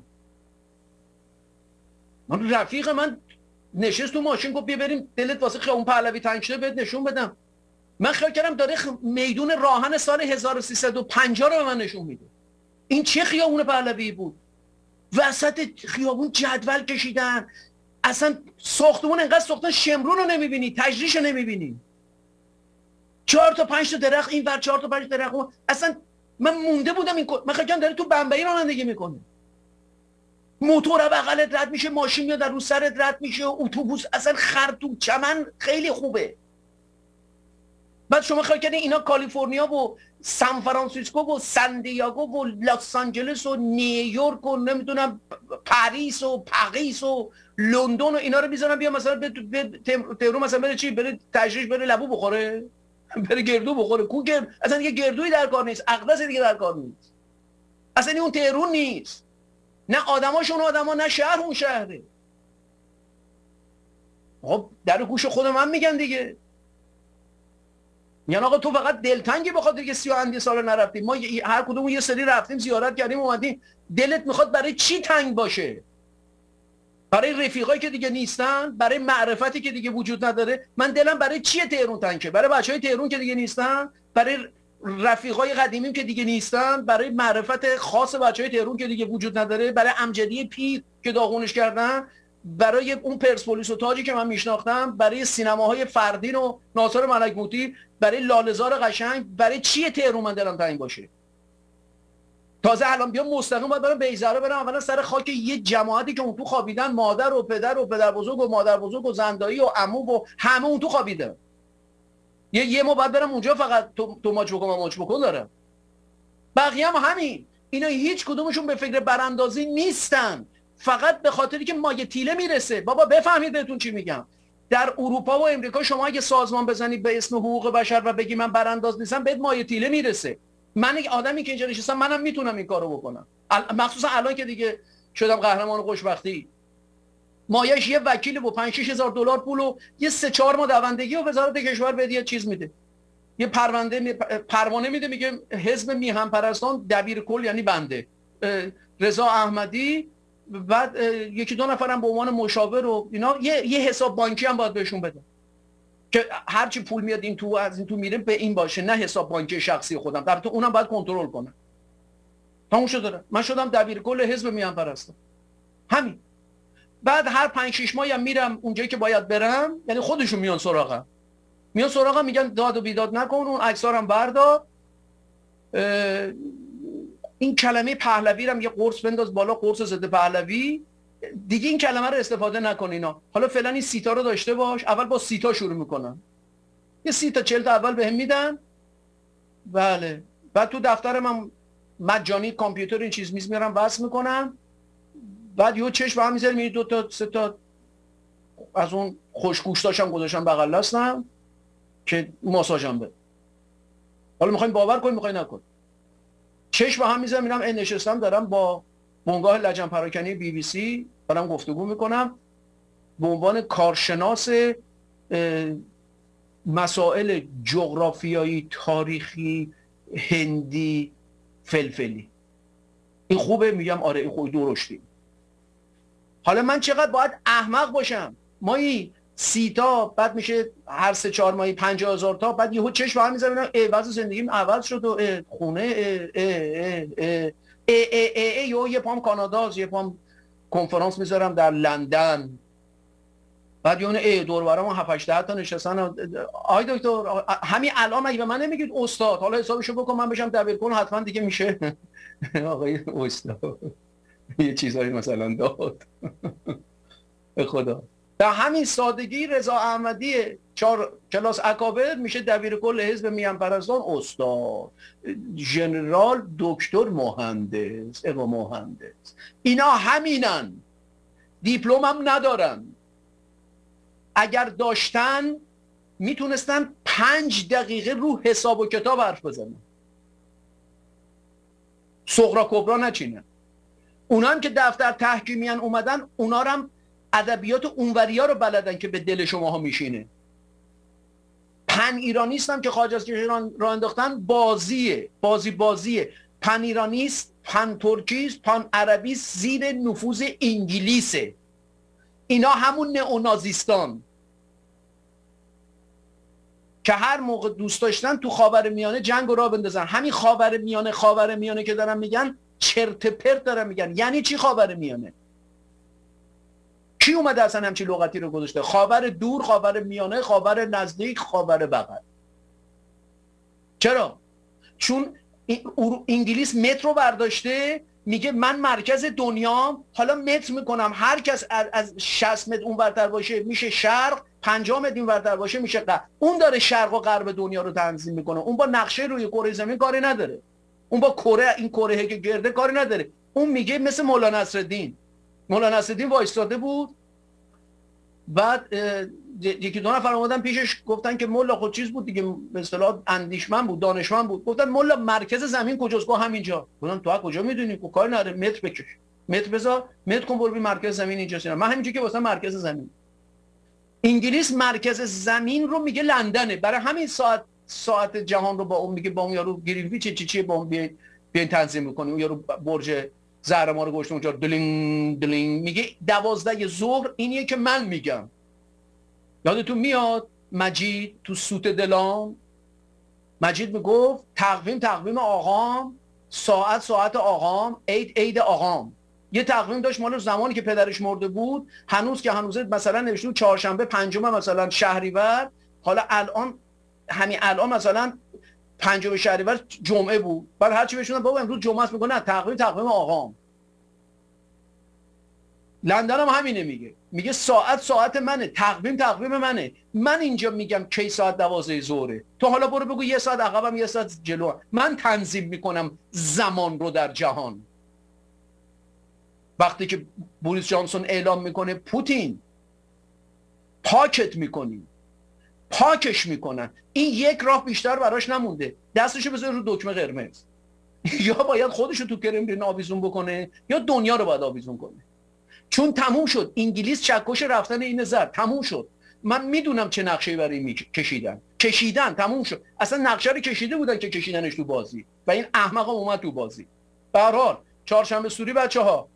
C: من رفیق من نشست تو ماشین گفت بیا بریم دلت واسه خیابون پهلوی تنگ شده بهت نشون بدم. من خیال کردم داره خ... میدون راهن سال هزار و سیصد و پنجاه رو به من نشون میده. این چه خیابون پهلوی بود؟ وسط خیابون جدول کشیدن، اصلا ساختمون انقدر ساختن شمرون رو نمیبینی، تجریش رو نمیبینی، چهار تا پنج تا درخت این ور، چهار تا پنج درخت اون. اصلا من مونده بودم این من خیلی داره تو بمبئی رانندگی میکنه، موتور بغلت رد میشه، ماشین میاد در رو سرت رد میشه، اتوبوس، اصلا خرطوم چمن خیلی خوبه. بعد شما خیال کردین اینا کالیفرنیا و سان فرانسیسکو و سن دیاگو و لس آنجلس و نیویورک و نمیدونم پاریس و پاریس و لندن و اینا رو میذارن بیا مثلا به تهران مثلا بره چی، بره تجریش، بره لبو بخوره، بره گردو بخوره. کو گرد اصلا دیگه گردویی در کار نیست، اقدس دیگه در کار نیست، اصلا اون تهران نیست، نه آدماشون آدما، نه شهر اون شهره. خب در گوش خود من میگن دیگه، یعنی آقا تو فقط دلتنگی بخاطر که سی و اندی سال نرفتیم. ما هر کدوم یه سری رفتیم زیارت کردیم اومدیم. دلت میخواد برای چی تنگ باشه؟ برای رفیقایی که دیگه نیستن، برای معرفتی که دیگه وجود نداره. من دلم برای چیه تهران تنگ شه؟ برای بچهای تهران که دیگه نیستن، برای رفیقای قدیمیم که دیگه نیستن، برای معرفت خاص بچهای تهران که دیگه وجود نداره، برای امجدی پیر که داغونش کردن، برای اون پرسپولیس و تاجی که من میشناختم، برای سینماهای فردین و ناصر ملک موتی، برای لاله‌زار قشنگ. برای چیه تهران من دلم تنگ باشه؟ تازه الان بیام مستقیم باید برم بیزاره برم اولا سر خاک یه جماعتی که اون تو خوابیدن، مادر و پدر و پدر بزرگ و مادر بزرگ و زندایی و عمو و همه اون تو خوابیدن. یه یه ما باید برم اونجا فقط تو تو ماچ بکن ماچ بکن دارم. بقیه هم همین. اینا هیچ کدومشون به فکر براندازی نیستن، فقط به خاطری که مایه تیله میرسه. بابا بفهمید بهتون چی میگم. در اروپا و امریکا شما اگه سازمان بزنید به اسم حقوق بشر و بگی من برانداز نیستم، بهت مایه تیله میرسه. من یک آدمی که اینجا نشستم منم میتونم این کارو بکنم، مخصوصا الان که دیگه شدم قهرمان خوشبختی. مایه‌اش یه وکیل با پنج شش هزار دلار پول و یه سه چهار ماه دوندگی و وزارت کشور بده یه چیز میده، یه پرونده پروانه میده، میگه حزب میهن پرستان دبیر کل یعنی بنده رضا احمدی، بعد یکی دو نفرم به عنوان مشاور و اینا، یه یه حساب بانکی هم باید بهشون بده که هر چی پول میاد این تو از این تو میره به این باشه، نه حساب بانکی شخصی خودم. البته اونم باید کنترل کنم. تموم شد. من شدم دبیر کل حزب میهن پرستان. همین. بعد هر پنج شش ماهی هم میرم اونجایی که باید برم، یعنی خودشون میان سراغم. میان سراغم میگن داد و بیداد نکن، اون عکسارم بردار. این کلمه پهلوی رو هم یه قرص بنداز بالا، قرص ضد پهلوی دیگه، این کلمه رو استفاده نکن اینا. حالا فعلا این سیتا رو داشته باش. اول با سیتا شروع میکنن، یه سی تا چهل تا اول بهم میدن. بله. بعد تو دفترم هم مجانی کامپیوتر این چیز میز میارم وصل میکنم. بعد یه چشم هم میذارم این دو تا سه تا از اون خوشگوشتاشم گذاشتم بغل دستم که ماساژم بده. حالا میخواین باور کنین میخواین نکن. چشم هم میذارم میرم این نشستم دارم با بنگاه لجن پراکنی بی بی سی دارم گفتگو میکنم به عنوان کارشناس مسائل جغرافیایی، تاریخی، هندی، فلفلی. این خوبه؟ میگم آره این خوبه، درشتی. حالا من چقدر باید احمق باشم؟ مایی سی تا، بعد میشه هر سه چهار ماهی پنجاه هزار تا، بعد یهو چشم هم میذارم ای وضع زندگیم عوض شد و ای خونه ای ای ای ای ای ای ای ای یه پام کاناداست، یه پام کنفرانس میذارم در لندن. بعد یه ای دور برام هفت هشت تا نشستن. آی دکتر همین الان مگه به من نمیگید استاد؟ حالا حسابشو بکن من بشم دبیرکل حتما دیگه میشه آقای استاد یه چیزایی مثلا داد به خدا. در همین سادگی رضا احمدی چهار کلاس اکابر میشه دبیر کل حزب میهن پرستان، استاد، ژنرال، دکتر، مهندس، اقا مهندس. اینا همینن، دیپلم هم ندارن. اگر داشتن میتونستن پنج دقیقه رو حساب و کتاب حرف بزنن، صغرا کبرا نچینن. اونا هم که دفتر تحکیمیان اومدن، اونا هم ادبیات اونوریا رو بلدن که به دل شماها میشینه. پن ایرانیست هم که خارج از کشور را انداختن بازیه، بازی بازیه. پن ایرانیست، پن ترکیست، پن عربیست زیر نفوذ انگلیسه. اینا همون نئونازیستان که هر موقع دوست داشتن تو خاورمیانه جنگ را بندازن. همین خاورمیانه خاورمیانه که دارن میگن چرت پرت دارن میگن. یعنی چی خاورمیانه؟ کی اومده اصلا همچین لغتی رو گذاشته؟ خاور دور، خاور میانه، خاور نزدیک، خاور بغل. چرا؟ چون انگلیس متر رو برداشته، میگه من مرکز دنیام، حالا متر میکنم، هر کس از شصت متر اون ورتر باشه میشه شرق، پنجاه متر این ورتر باشه میشه غرب. اون داره شرق و غرب دنیا رو تنظیم میکنه. اون با نقشه روی کره زمین کاری نداره. اون با کره، این کره که گرده کاری نداره. اون میگه مثل مولانا نصرالدین. مولانا نصرالدین وایستاده بود، بعد یکی دو نفر اومدن پیشش گفتن که مولا خود چیز بود دیگه، به اصطلاح اندیشمند بود، دانشمند بود. گفتن مولا مرکز زمین کجاست؟ گفت همینجا. گفتن تو کجا میدونی؟ گفت کاری نداره، متر بکش، متر بذار، متر کن برو بی مرکز زمین اینجاست. من همینجوری که واسه مرکز زمین. انگلیس مرکز زمین رو میگه لندنه. برای همین ساعت ساعت جهان رو با اون میگه با اون یارو گرینویچ چی چی با اون بیاین بیاین تنظیم میکنیم. اون یارو برج زهر ما رو گوشت اونجا دلینگ دلینگ میگه دوازده ظهر. اینیه که من میگم. یادتون میاد مجید تو سوت دلان، مجید میگفت تقویم تقویم آقام، ساعت ساعت آقام، عید عید آقام. یه تقویم داشت مال زمانی که پدرش مرده بود، هنوز که هنوز مثلا نوشته چهارشنبه پنجم مثلا شهریور، حالا الان همین الان مثلا پنجم شهریور جمعه بود، بعد هر چی بهشون بابا امروز جمعه است، میگه نه تقویم تقویم آقام. لندن هم همینه میگه، میگه ساعت ساعت منه، تقویم تقویم منه. من اینجا میگم کی ساعت دوازده ظهره، تو حالا برو بگو یه ساعت عقبم یه ساعت جلو. من تنظیم میکنم زمان رو در جهان. وقتی که بوریس جانسون اعلام میکنه پوتین پاکت میکنیم، پاکش میکنن، این یک راه بیشتر براش نمونده، دستشو بذاره رو دکمه قرمز. یا باید خودشو تو کرملین آویزون بکنه یا دنیا رو باید آویزون کنه. چون تموم شد. انگلیس چکش رفتن این زد، تموم شد. من میدونم چه نقشه‌ای برای می کشیدن کشیدن تموم شد. اصلا نقشه رو کشیده بودن که کشیدنش تو بازی و این احمق اومد تو بازی. به هر حال چهارشنبه سوری بچه‌ها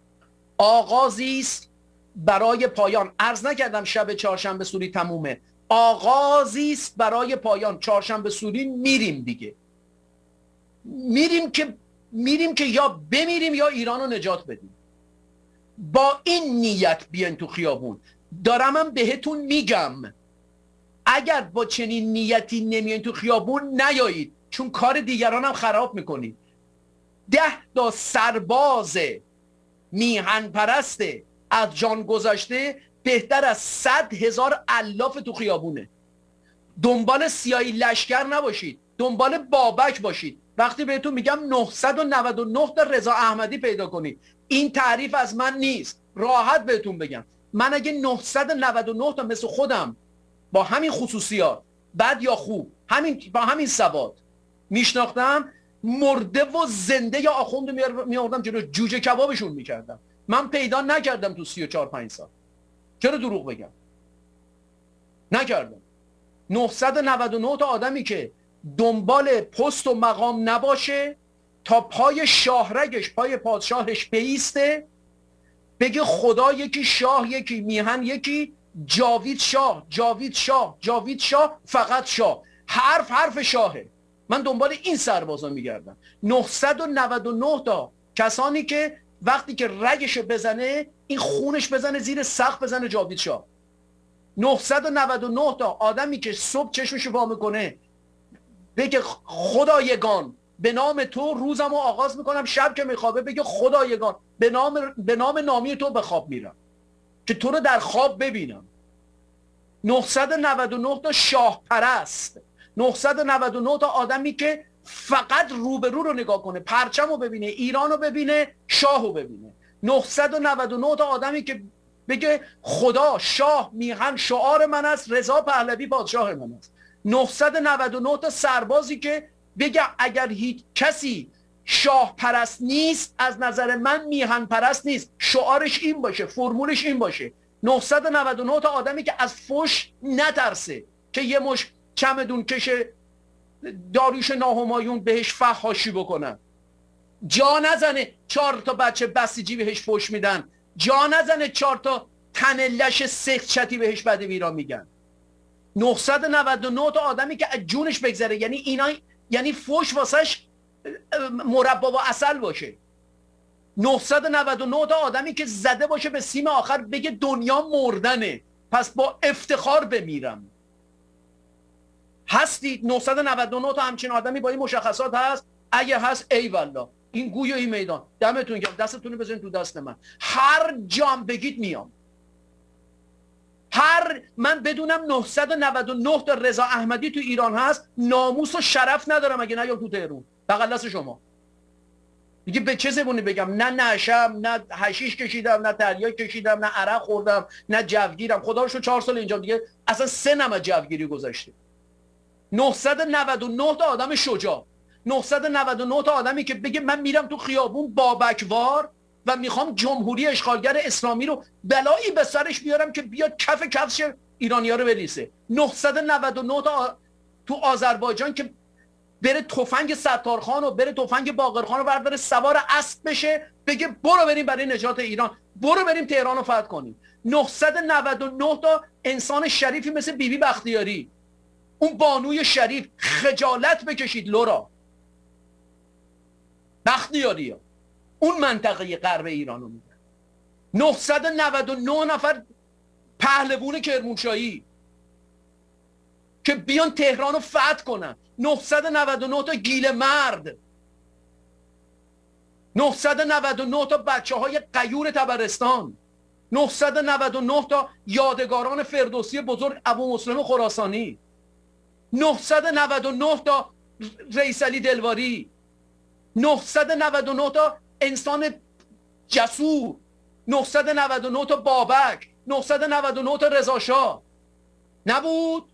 C: آغازی است برای پایان. عرض نکردم شب چهارشنبه سوری تمومه، آغازی است برای پایان. چهارشنبه سوری میریم دیگه، میریم که میریم که یا بمیریم یا ایران رو نجات بدیم. با این نیت بیاین تو خیابون. دارم هم بهتون میگم اگر با چنین نیتی نمیاین تو خیابون نیایید، چون کار دیگران هم خراب میکنید. ده تا سرباز میهن پرسته از جان گذاشته بهتر از صد هزار الاف تو خیابونه. دنبال سیاهی لشکر نباشید، دنبال بابک باشید. وقتی بهتون میگم نهصد و نود و نه تا رضا احمدی پیدا کنید، این تعریف از من نیست، راحت بهتون بگم. من اگه نهصد و نود و نه تا مثل خودم با همین خصوصیات، بد یا خوب، همین با همین سواد میشناختم، مرده و زنده یا آخوند میاردم جلو جوجه کبابشون میکردم. من پیدا نکردم تو سی و چهار پنج سال. چرا دروغ بگم؟ نکردم. نهصد و نود و نه تا آدمی که دنبال پست و مقام نباشه، تا پای شاهرگش، پای پادشاهش بیسته، بگه خدا یکی، شاه یکی، میهن یکی، جاوید شاه، جاوید شاه، جاوید شاه، فقط شاه. حرف حرف شاهه. من دنبال این سربازا میگردم. نهصد و نود و نه تا کسانی که وقتی که رگش بزنه این خونش بزنه زیر سقف بزنه جاوید شاه. نهصد و نود و نه تا آدمی که صبح چشمشو وا میکنه بگه خدایگان به نام تو روزمو آغاز میکنم، شب که میخوابه بگه خدایگان به نام به نام نامی تو به خواب میرم که تو رو در خواب ببینم. نهصد و نود و نه تا شاه پرست، نهصد و نود و نه تا آدمی که فقط روبرو رو نگاه کنه، پرچم رو ببینه، ایران رو ببینه، شاه رو ببینه. نهصد و نود و نه تا آدمی که بگه خدا، شاه، میهن شعار من است، رضا پهلوی پادشاه من است. نهصد و نود و نه تا سربازی که بگه اگر هیچ کسی شاه پرست نیست از نظر من میهن پرست نیست، شعارش این باشه، فرمولش این باشه. نهصد و نود و نه تا آدمی که از فحش نترسه که یه مش چمدون کش داریوش ناهمایون بهش فحاشی بکنن، جا نزنه چهار تا بچه بسیجی بهش فحش میدن، جا نزنه چهار تا تن لش سخت چتی بهش بد ویران میگن. نهصد و نود و نه تا آدمی که از جونش بگذره، یعنی اینا، یعنی فحش واسش مربا و عسل باشه. نهصد و نود و نه تا آدمی که زده باشه به سیم آخر بگه دنیا مردنه، پس با افتخار بمیرم. هستید نهصد و نود و نه تا همچین آدمی با این مشخصات هست؟ اگه هست ای والله، این گوی و این میدان دمتون گرم، دستتون رو بزنید تو دست من، هر جام بگید میام. هر من بدونم نهصد و نود و نه تا رضا احمدی تو ایران هست، ناموس و شرف ندارم اگه نیام تو تهران بغل دست شما. دیگه به چه زبونی بگم؟ نه نشم، نه حشیش کشیدم، نه تریاک کشیدم، نه عرق خوردم، نه جوگیرم. خدا رو شکر چهار سال اینجا دیگه اصلا سه نم از جوگیری گذشته. نهصد و نود و نه تا آدم شجاع، نهصد و نود و نه تا آدمی که بگه من میرم تو خیابون بابکوار و میخوام جمهوری اشغالگر اسلامی رو بلایی به سرش بیارم که بیاد کف کفش ایرانی‌ها رو بلیسه. نهصد و نود و نه تا تو آذربایجان که بره تفنگ ستارخان و بره تفنگ باقرخان رو برداره سوار اسب بشه بگه برو بریم برای نجات ایران، برو بریم تهران رو فتح کنیم. نهصد و نود و نه تا انسان شریفی مثل بیبی بختیاری، اون بانوی شریف، خجالت بکشید لورا بختیاری ها. اون منطقه غرب ایران رو میگن. نهصد و نود و نه نفر پهلوون کرمانشاهی که بیان تهران رو فتح کنن. نهصد و نود و نه تا گیل مرد، نهصد و نود و نه تا بچه های غیور تبرستان، نهصد و نود و نه تا یادگاران فردوسی بزرگ ابو مسلم خراسانی، نهصد و نود و نه تا رئیس علی دلواری، نهصد و نود و نه تا انسان جسور، نهصد و نود و نه تا بابک، نهصد و نود و نه تا رضا شاه. نبود؟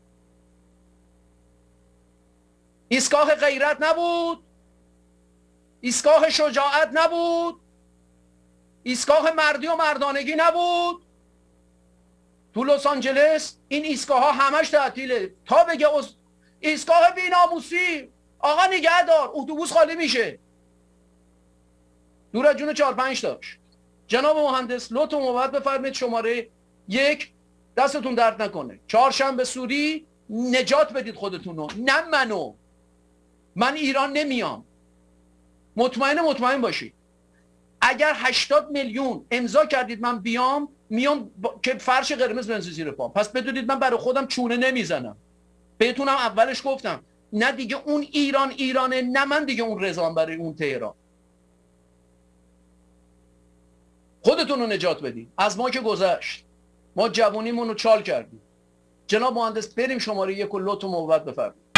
C: ایستگاه غیرت نبود؟ ایستگاه شجاعت نبود؟ ایستگاه مردی و مردانگی نبود؟ تو لس آنجلس این ایستگاه ها همش تعطیله تا بگه از... ایستگاه بی‌ناموسی آقا نگه دار، اتوبوس خالی میشه. دور از جون چهار پنج تاش. جناب مهندس لطف موبت بفرمایید شماره یک، دستتون درد نکنه. چهارشنبه سوری نجات بدید خودتونو، نه منو. من ایران نمیام. مطمئن مطمئن باشید اگر هشتاد میلیون امضا کردید من بیام، میام با... که فرش قرمز بنزین زیر پام. پس بدونید من برای خودم چونه نمیزنم. بهتونم اولش گفتم نه دیگه اون ایران ایرانه، نه من دیگه اون رضام برای اون تهران. خودتون رو نجات بدید. از ما که گذشت، ما جوانیمون رو چال کردیم. جناب مهندس بریم شماره یک و لطف موبت بفرمایید.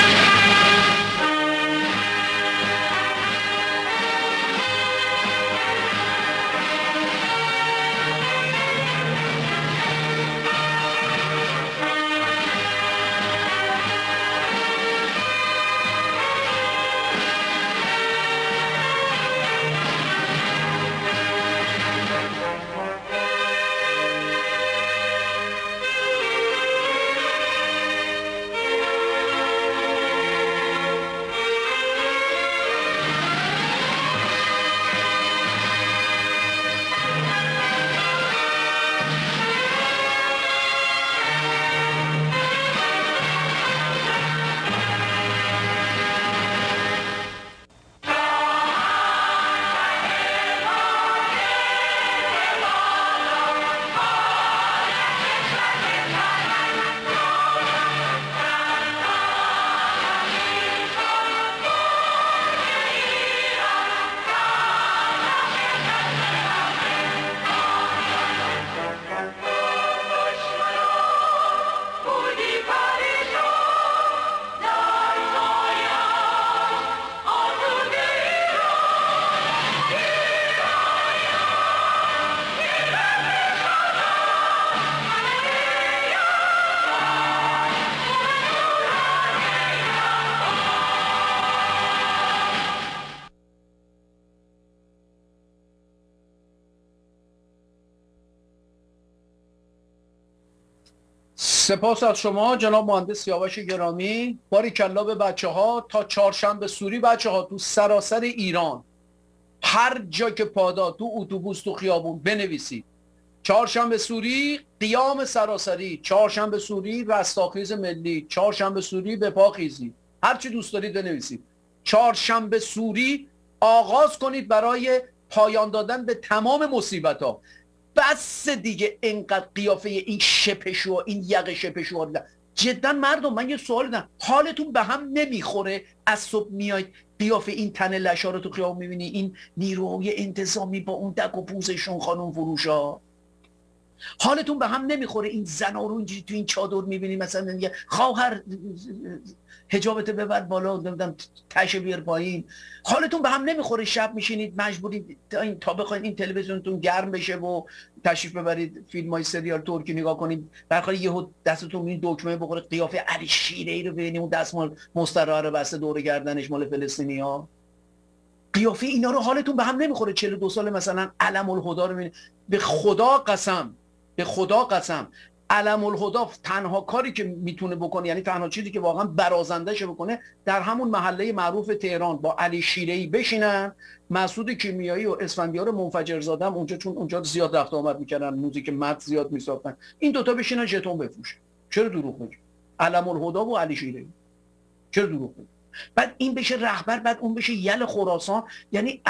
C: سپاس از شما جناب مهندس سیاوش گرامی. باریکلا به بچه ها. تا چهارشنبه سوری بچه ها تو سراسر ایران هر جا که پادا، تو اتوبوس، تو خیابون بنویسید چهارشنبه سوری قیام سراسری، چهارشنبه سوری رستاخیز ملی، چهارشنبه سوری به پا خیزی، هر چی دوست دارید بنویسید. چهارشنبه سوری آغاز کنید برای پایان دادن به تمام مصیبت ها. بس دیگه اینقدر قیافه این شپشو، این یق شپشو دیدم. جدا مردم من یه سوال دارم، حالتون به هم نمیخوره از صبح میاید قیافه این تن لشا رو تو خیابون میبینی، این نیروهای انتظامی با اون دک و پوزشون خانم فروشا؟ حالتون به هم نمیخوره این زنا رو اینجوری تو این چادر میبینی مثلا میگه خواهر حجابت ببر بالا، نمیدونم تشه بیار پایین؟ حالتون به هم نمیخوره شب میشینید مجبورید تا این تا بخواید این تلویزیونتون گرم بشه و تشریف ببرید فیلم های سریال ترکی نگاه کنید، در یهو دستتون این دکمه بخوره قیافه علی شیره ای رو ببینید اون دستمال مستراح رو بسته دور گردنش مال فلسطینیا؟ قیافه اینا رو حالتون به هم نمیخوره؟ چهل و دو سال مثلا علم الهدا رو ببینید. به خدا قسم، به خدا قسم علم الهدا تنها کاری که میتونه بکنه، یعنی تنها چیزی که واقعا برازنده شه بکنه، در همون محله معروف تهران با علی شیره‌ای بشینن، مسعود کیمیایی و اسفندیار منفجر زاده هم اونجا، چون اونجا زیاد رفت آمد میکردن، موزیک مد زیاد میساختن، این دوتا بشینن ژتون بفروشن. چرا دروغ میگی؟ علم الهدا و علی شیره‌ای، چرا دروغ میگی؟ بعد این بشه رهبر، بعد اون بشه یل خراسان. یعنی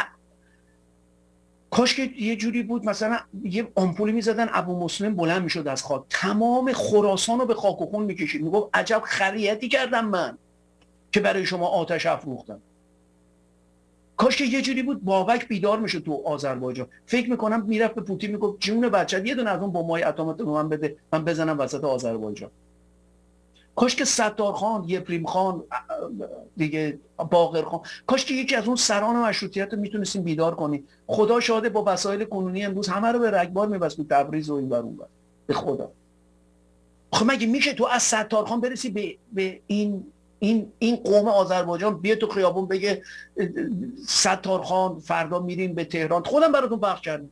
C: کاش که یه جوری بود مثلا یه آمپولی میزدن ابو مسلم بلند میشد از خاک، تمام خراسان رو به خاک و خون میکشید، میگفت عجب خریتی کردم من که برای شما آتش افروختم. کاش که یه جوری بود بابک بیدار میشد تو آذربایجان، فکر میکنم میرفت به پوتین میگفت جون بچه یه دونه از اون بمبای اتمات رو من بده، من بزنم وسط آذربایجان. کاش که ستار خان، یپریم خان، دیگه باقر خان، کاش که یکی از اون سران مشروطیت رو میتونستیم بیدار کنیم. خدا شاهده با وسایل کنونی امروز همه رو به رگبار میبست تو تبریز و این ور اون ور. به خدا خب مگه میشه تو از ستار خان برسی به, به این این این قوم آذربایجان بیا تو خیابون بگه ستار خان فردا میریم به تهران، خودم براتون پخش کردم.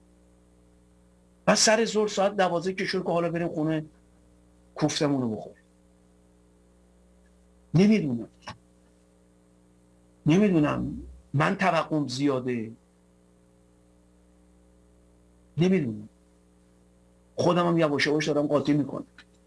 C: بعد سر ظهر ساعت دوازده که شروع که حالا بریم خونه کوفتمون رو بخوریم. نمیدونم نمیدونم من توقعم زیاده، نمیدونم، خودم هم یواش یواش دارم قاطی میکنم.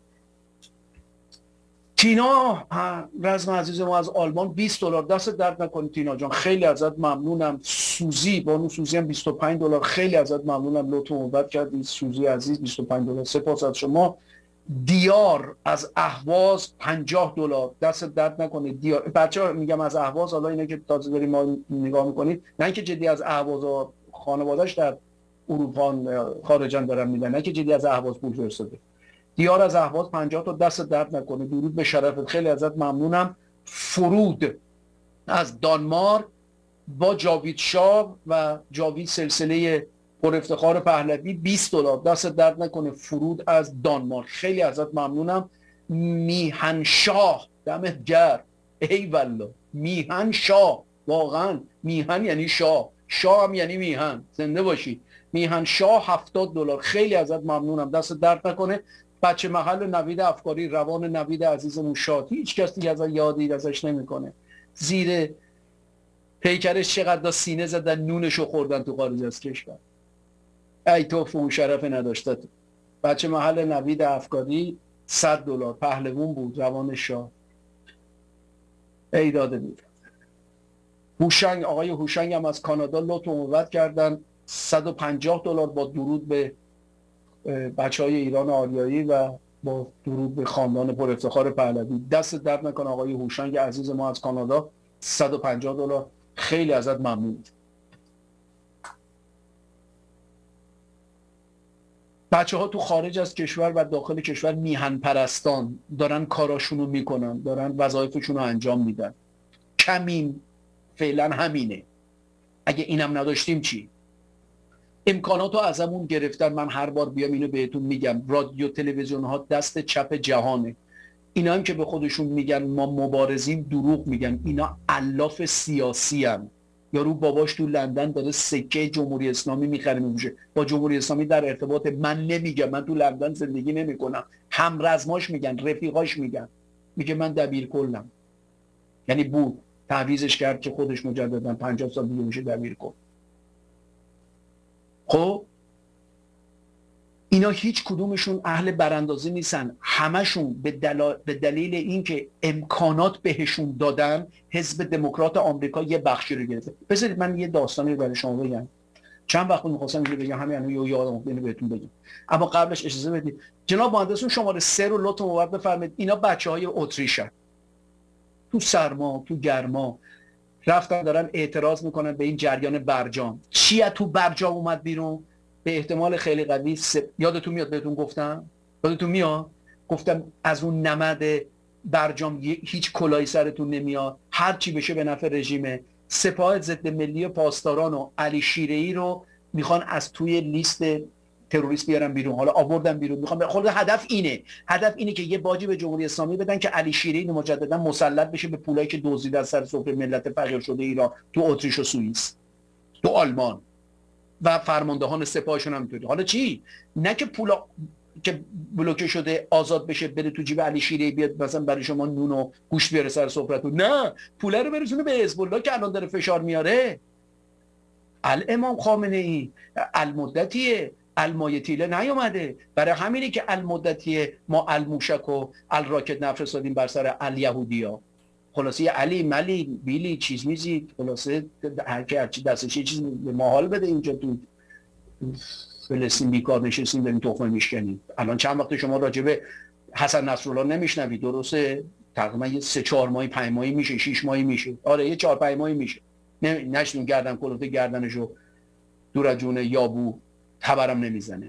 C: تینا رزم عزیز ما از آلمان بیست دلار، دست درد نکنی تینا جان، خیلی ازت ممنونم. سوزی بانو سوزی هم بیست و پنج دلار، خیلی ازت ممنونم، لطف محبت کردی سوزی عزیز، بیست و پنج دلار، سپاس از شما. دیار از اهواز پنجاه دلار، دست درد نکنه دیار. بچه‌ها میگم از اهواز، حالا اینا که تازه داریم ما نگاه میکنید، نه اینکه جدی از اهواز خانواده‌اش در اروپا خارجن دارن میدن، نه که جدی از اهواز پول فرستاده. دیار از اهواز پنجاه تا، دست درد نکنه، درود به شرفت، خیلی ازت ممنونم. فرود از دانمارک با جاوید شاه و جاوید سلسله پر افتخار پهلوی بیست دلار، دست درد نکنه فرود از دانمارک، خیلی ازت ممنونم. میهنشاه دمت گرم، ای والله میهن شاه، واقعا میهن یعنی شاه، شاه هم یعنی میهن، زنده باشی. میهن شاه هفتاد دلار، خیلی ازت ممنونم، دست درد نکنه. بچه محل نوید افکاری، روان نوید عزیزمون شاد، هیچ کس دیگه ازش یادی ازش نمیکنه، زیر پیکرش چقدر سینه زدن نونشو خوردن تو خارج از کشور. ای توف اون شرف نداشته. بچه محل نوید افکاری صد دلار، پهلوون بود، روان شاه، ای داده بود. هوشنگ، آقای هوشنگ هم از کانادا لطف محبت کردن، صد و پنجاه دلار، با درود به بچه های ایران آریایی و با درود به خاندان پر افتخار پهلوی. دست درد نکنه آقای هوشنگ عزیز ما از کانادا، صد و پنجاه دلار، خیلی ازت ممنون. بچه ها تو خارج از کشور و داخل کشور میهن پرستان دارن کاراشونو میکنن، دارن وظایفشونو انجام میدن. کمیم فعلا همینه، اگه اینم نداشتیم چی؟ امکاناتو ازمون گرفتن. من هر بار بیام اینو بهتون میگم، رادیو تلویزیون ها دست چپ جهانه. اینا هم که به خودشون میگن ما مبارزیم دروغ میگن، اینا الاف سیاسی هم. یارو باباش تو لندن داره سکه جمهوری اسلامی میخره میفروشه، با جمهوری اسلامی در ارتباط. من نمیگم، من تو لندن زندگی نمیکنم، همرزماش میگن، رفیقاش میگن، میگه من دبیر کلم. یعنی بود تعویزش کرد که خودش مجددا پنجاه سال دیگه میشه دبیر کل. خب اینا هیچ کدومشون اهل براندازی نیستن، همشون به, دل... به دلیل اینکه امکانات بهشون دادن حزب دموکرات آمریکا یه بخشی رو گرفته. بذارید من یه داستانی برای شما بگم. چند وقت می‌خواستم اینو بگم، همین الان یادم اینو بهتون بگم، اما قبلش اجازه بدید جناب مهندسون شماره سه رو لطف موبت بفرمایید. اینا بچه‌های اتریشن، تو سرما تو گرما رفتن دارن اعتراض میکنن به این جریان برجام. چی تو برجام اومد بیرون؟ به احتمال خیلی قوی س... یادتون میاد بهتون گفتم؟ یادتون میاد؟ گفتم از اون نمد برجام هیچ کلایی سرتون نمیاد، هر چی بشه به نفع رژیمه. سپاه ضد ملی پاسداران و علی شیره‌ای رو میخوان از توی لیست تروریست بیارن بیرون. حالا آوردن بیرون، میخوان خود هدف اینه، هدف اینه که یه باجی به جمهوری اسلامی بدن که علی شیره‌ای مجددا مسلط بشه به پولایی که دزدیده از سر سفره ملت فقیر شده ایران تو اتریش و سوئیس، تو آلمان و فرماندهان سپاهشون هم اینطوری. حالا چی؟ نه که پولا که بلوکه شده آزاد بشه بره تو جیب علی شیره‌ای بیاد مثلا برای شما نون و گوشت بیاره سر سفرتون، نه، پولا رو برسونه به حزب الله که الان داره فشار میاره. الامام خامنه ای المدتیه، المایتیله نیومده، برای همینه که المدتیه ما الموشک و الراکت نفرستادیم بر سر الیهودیا. خلاصه علی ملی بیلی چیز میزی، خلاصه هر کی هر چی دستش یه چیز به ما حال بده. اینجا تو فلسطین بیکار نشستیم داریم تخمه میشکنیم. الان چند وقت شما راجع به حسن نصرالله نمیشنوید؟ درسته؟ تقریبا یه سه چهار ماهی پنج ماهی میشه، شش ماهی میشه، آره یه چهار پنج ماهی میشه نشنیم گردن کلوت گردنشو دور از جون یابو تبرم نمیزنه.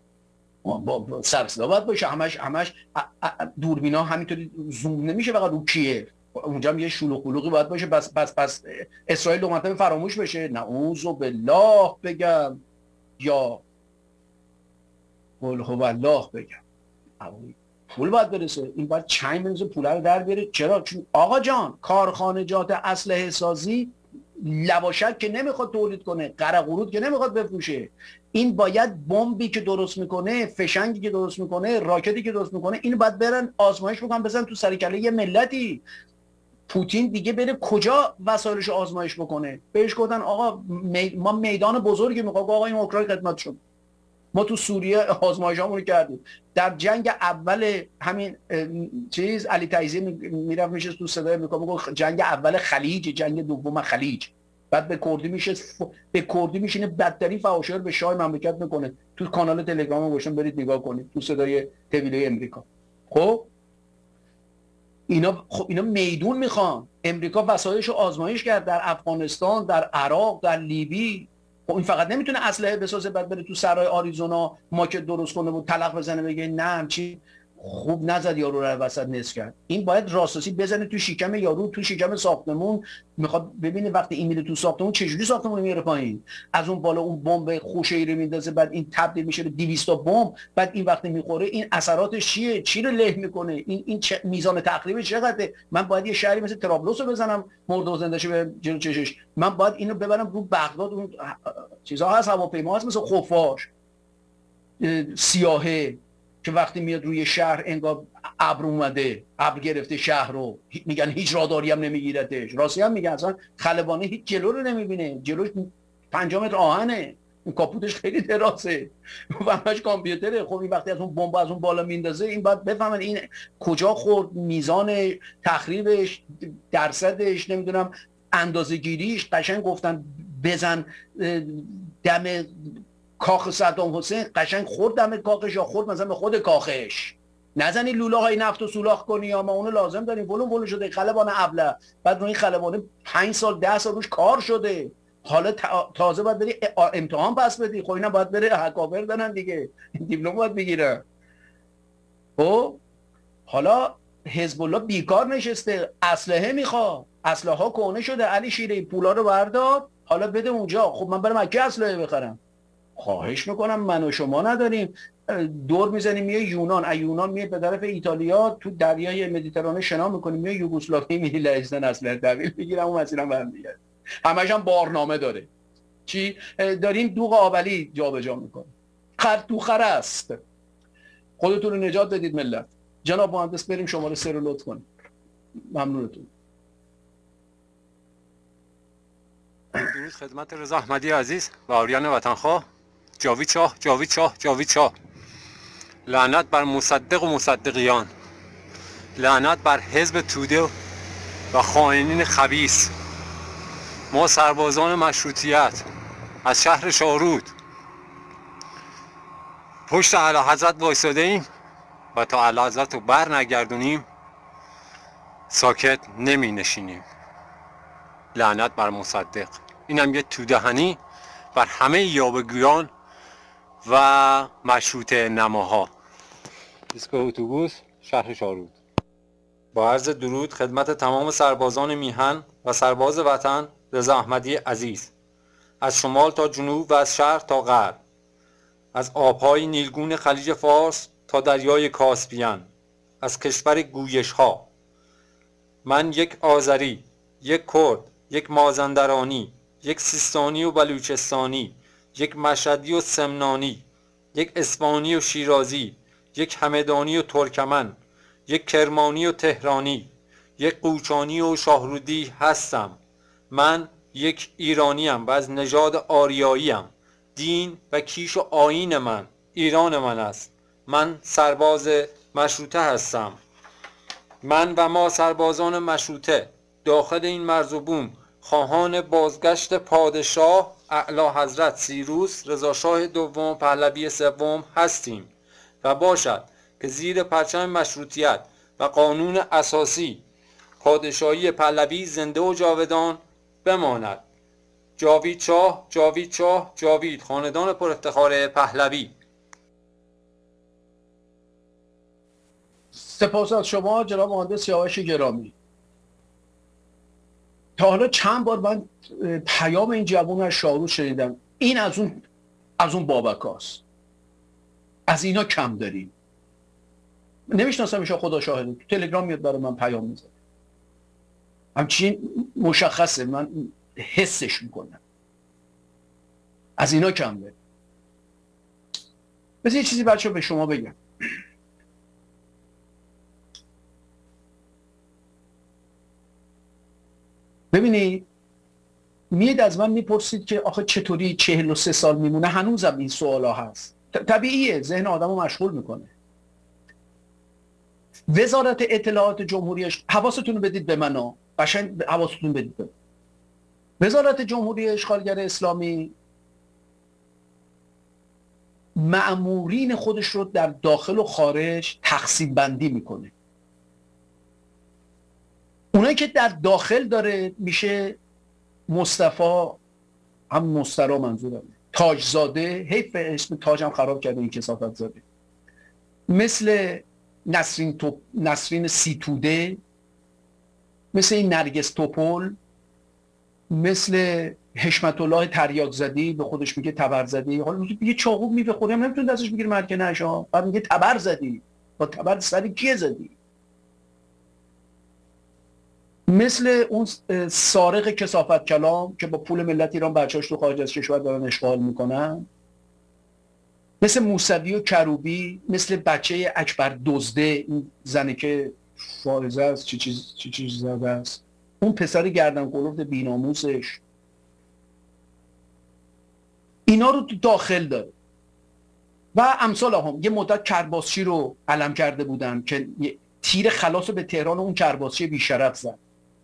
C: با سر صدا باید باشه، همش همش دوربینا همینطوری زوم نمیشه فقط رو کیه، اونجا هم یه شلوغ قلوقی باید باشه. بس بس بس اسرائیل دو مرتبه فراموش بشه، نعوذ بالله بگم یا قل هو الله بگم، پول باید برسه. این باید چند بنزه پول رو در بیاره. چرا؟ چون آقا جان کارخانجات اسلحه سازی لواشک که نمیخواد تولید کنه، قره قرود که نمیخواد بفروشه، این باید بمبی که درست میکنه، فشنگی که درست میکنه، راکتی که درست میکنه، این باید برن آزمایش بکنن بزن تو سر کله یه ملتی. پوتین دیگه بره کجا وسایلش آزمایش بکنه؟ بهش گفتن آقا می... ما میدان بزرگی میخوام. آقا این اوکراین خدمت شد، ما تو سوریه آزمایشامون رو کردیم. در جنگ اول همین چیز علی تایزی میرفت میشه تو صدای میگه میگه جنگ اول خلیج، جنگ دوم خلیج، بعد به کردی میشه ف... به کردی میشینه بدترین فحاشی رو به شاه مملکت میکنه. تو کانال تلگرام گوشم برید نگاه کنید تو صدای طویله امریکا. خب اینا خب اینا میدون میخوان. امریکا وسایلشو آزمایش کرد در افغانستان، در عراق، در لیبی. خب این فقط نمیتونه اسلحه بسازه بعد بره تو سرای آریزونا ماکت درست کنه و تلق بزنه بگه نه همچی خوب نزد یارو رو وسط نصف کرد. این باید راستاسی بزنه تو شکم یارو، تو شکم ساختمون. میخواد ببینه وقتی این میره تو ساختمون چجوری ساختمون میاره پایین. از اون بالا اون بمب خوشه‌ای رو میندازه، بعد این تبدیل میشه به دویست تا بمب، بعد این وقتی میخوره این اثراتش چیه؟ چی رو له میکنه؟ این این چه میزان تخریبش چقدره؟ من باید یه شهری مثل طرابلس رو بزنم مرده و زنده شه به جلو چشش؟ من باید اینو ببرم رو بغداد، اون چیزا هست، هواپیما هست مثل خفاش، سیاهه که وقتی میاد روی شهر انگار ابر اومده، ابر گرفته شهر رو، میگن هیچ راداری هم نمیگیرتش. راستی هم میگن اصلا خلبانه هیچ جلو رو نمیبینه، جلوش پنجاه متر آهنه، این کاپوتش خیلی درازه و همش کامپیوتره. خب این وقتی از اون بمب از اون بالا میندازه این باید بفهمن این کجا خورد، میزان تخریبش، درصدش، نمیدونم اندازه گیریش. قشنگ گفتن بزن دم کاخ صدام حسین، قشنگ خورد دم کاخش یا خورد مثلا به خود کاخش. نزنی لوله های نفت و سولاخ کنی یا ما اونو لازم داریم. ولون ولون شده خلبان ابله، بعد روی خلبانه پنج سال ده سال روش کار شده، حالا تازه باید بری امتحان پس بدی. خب اینا باید بره اکابر دارن دیگه، دیپلم باید بگیره. خب حالا حزب الله بیکار نشسته، اسلحه میخواد، اسلحه ها کهنه شده. علی شیره‌ای پولا رو برداد، حالا بده اونجا. خب من برم مکه اسلحه بخرم؟ خواهش میکنم، من و شما نداریم. دور میزنیم میای یونان، از یونان میای به طرف ایتالیا، تو دریای مدیترانه شنا میکنیم، میای یوگسلاوی میری لهستان اسلحه تحویل میگیرم، اون مسیرم برمیگرده. همش هم بارنامه داره. چی داریم؟ دوغ آبلی جابجا میکنه. خر تو خر است. خودتون رو نجات بدید ملت. جناب مهندس بریم شماره سه رو لطف کنید. ممنونتون.
D: درود خدمت رضا احمدی عزیز و آریان وطنخواه. جاوید شاه، جاوید شاه، جاوید شاه. لعنت بر مصدق و مصدقیان، لعنت بر حزب توده و خائنین خبیث. ما سربازان مشروطیت از شهر شاهرود پشت اعلیحضرت وایساده ایم و تا اعلیحضرت رو بر نگردونیم ساکت نمی نشینیم. لعنت بر مصدق. اینم یه تودهنی بر همه یاوه‌گویان و مشروطه نماها. ایستگاه اتوبوس شهر شاهرود. با عرض درود خدمت تمام سربازان میهن و سرباز وطن، رضا احمدی عزیز، از شمال تا جنوب و از شرق تا غرب، از آبهای نیلگون خلیج فارس تا دریای کاسپیان، از کشور گویش ها. من یک آذری، یک کرد، یک مازندرانی، یک سیستانی و بلوچستانی، یک مشهدی و سمنانی، یک اصفهانی و شیرازی، یک همدانی و ترکمن، یک کرمانی و تهرانی، یک قوچانی و شاهرودی هستم. من یک ایرانیم و از نژاد آریاییم. دین و کیش و آیین من ایران من است. من سرباز مشروطه هستم. من و ما سربازان مشروطه داخل این مرز و بوم خواهان بازگشت پادشاه اعلی حضرت سیروس رضا شاه دوم پهلوی سوم هستیم و باشد که زیر پرچم مشروطیت و قانون اساسی پادشاهی پهلوی زنده و جاودان بماند. جاوید شاه، جاوید شاه، جاوید. خاندان پر افتخار پهلوی.
C: سپاس از شما جناب مهندس سیاوش گرامی. تا حالا چند بار من پیام این جوان از شاهرود شنیدم. این از اون از اون بابکاست. از اینا کم داریم. نمیشناسم ایشا، خدا شاهده. تو تلگرام میاد برای من پیام میزنه. همچین مشخصه، من حسش میکنم. از اینا کم داریم. بذار یه چیزی بچه به شما بگم. ببینید، میاد از من میپرسید که آخه چطوری چهل و سه سال میمونه؟ هنوزم این سوالا هست. طبیعیه، ذهن آدمو مشغول میکنه. وزارت اطلاعات جمهوری حواستون رو بدید به من، قشنگ حواستون بدید به من. وزارت جمهوری اشغالگر اسلامی مأمورین خودش رو در داخل و خارج تقسیم بندی میکنه. اونایی که در داخل داره میشه مصطفی، هم مسترا منظورم، تاجزاده، حیف اسم تاجم خراب کرده این کثافت زاده، مثل نسرین توپ، نسرین سیتوده، مثل این نرگس توپل، مثل حشمت الله تریاک زدی، به خودش میگه تبر زدی. حالا میگه یه چاقو میوه خودی هم نمیتونه دستش بگیره مرکه نشا، بعد میگه تبر زدی. با تبر سر کیه زدی؟ مثل اون سارق کثافت کلام که با پول ملت ایران بچه‌اش تو خارج از کشور دارن اشغال میکنن، مثل موسوی و کروبی، مثل بچه اکبر دزده، این زنی که فائزه است، چی چیز چی چیز زده است، اون پسر گردن کلفت بی‌ناموسش، اینا رو تو داخل داره. و امثال هم یه مدت کرباسچی رو علم کرده بودن که تیر خلاص رو به تهران اون کرباسچی بیشرف زد.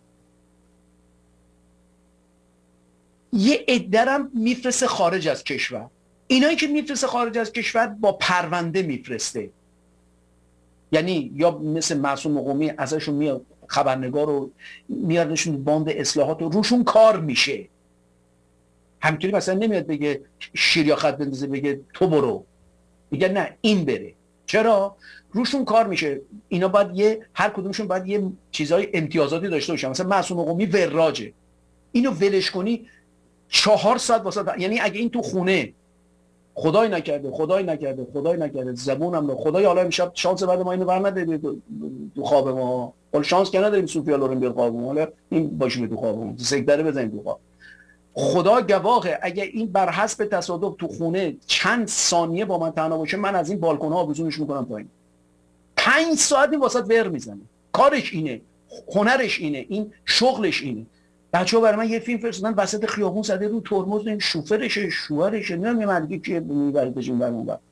C: یه عده‌ام میفرسته خارج از کشور. اینایی که میفرسته خارج از کشور با پرونده میفرسته، یعنی یا مثل معصوم قومی ازشون میاد خبرنگار رو میاردشون باند اصلاحات رو روشون کار میشه. همینطوری مثلا نمیاد بگه شیر یا خط بندازه بگه تو برو، میگه نه این بره. چرا؟ روشون کار میشه. اینا باید یه هر کدومشون باید یه چیزای امتیازاتی داشته باشن. مثلا معصوم قومی وراجه، اینو ولش کنی چهار ساعت واسه، یعنی اگه این تو خونه خدای نکرده خدای نکرده خدای نکرده زبونم رو خدای حالا امشب شانس بعد ما اینو برنده تو خواب ما، حالا شانس که نداریم سوفیا لورن بیاد خواب ما، حالا این باشه تو خواب ما سکدره بزنیم تو خواب. خدا گواهه اگه این بر حسب تصادف تو خونه چند ثانیه با من تنها باشه، من از این بالکن ها آویزونش میکنم پایین. پنج ساعت این واسط ور میزنه. کارش اینه، هنرش اینه، این شغلش اینه. بچه‌ها برای من یه فیلم فرستادن وسط خیابون زده رو ترمز، این شوفرشه، شوهرشه، نمیدونم یه مردی که میبردش این برون بر.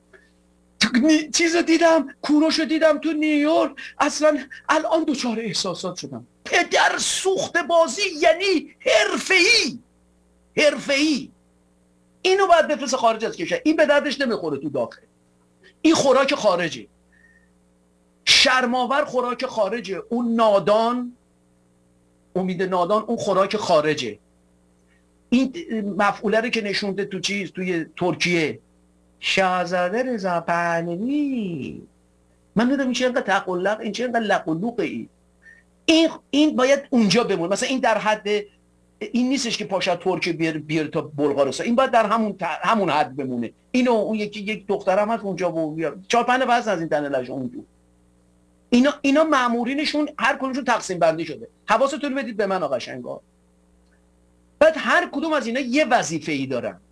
C: چیزو دیدم، کوروشو دیدم تو نیویورک، اصلا الان دچار احساسات شدم. پدر سوخت بازی یعنی حرفه‌ای. حرفه‌ای. اینو باید بفرسته خارج از کشور. این به دردش نمیخوره تو داخل. این خوراک خارجه. شرماور خوراک خارجه. اون نادان، امید نادان، اون خوراک خارجه. این مفعوله رو که نشونده تو چیز، توی ترکیه، شاهزاده رضا پهلوی، من نمیدونم این چه اینقدر تقلق، این چه اینقدر لقلوقه. این این این باید اونجا بمونه. مثلا این در حد این نیستش که پاشا ترکیه بیار بیار تا بلغارستان، این باید در همون همون حد بمونه. اینو اون یکی یک دخترم هست اونجا و چهار پنج وزن از این تنلش اونجا. اینا اینا مامورینشون هر کدومشون تقسیم بندی شده. حواستون بدید به من آقا قشنگا. بعد هر کدوم از اینا یه وظیفه‌ای دارن.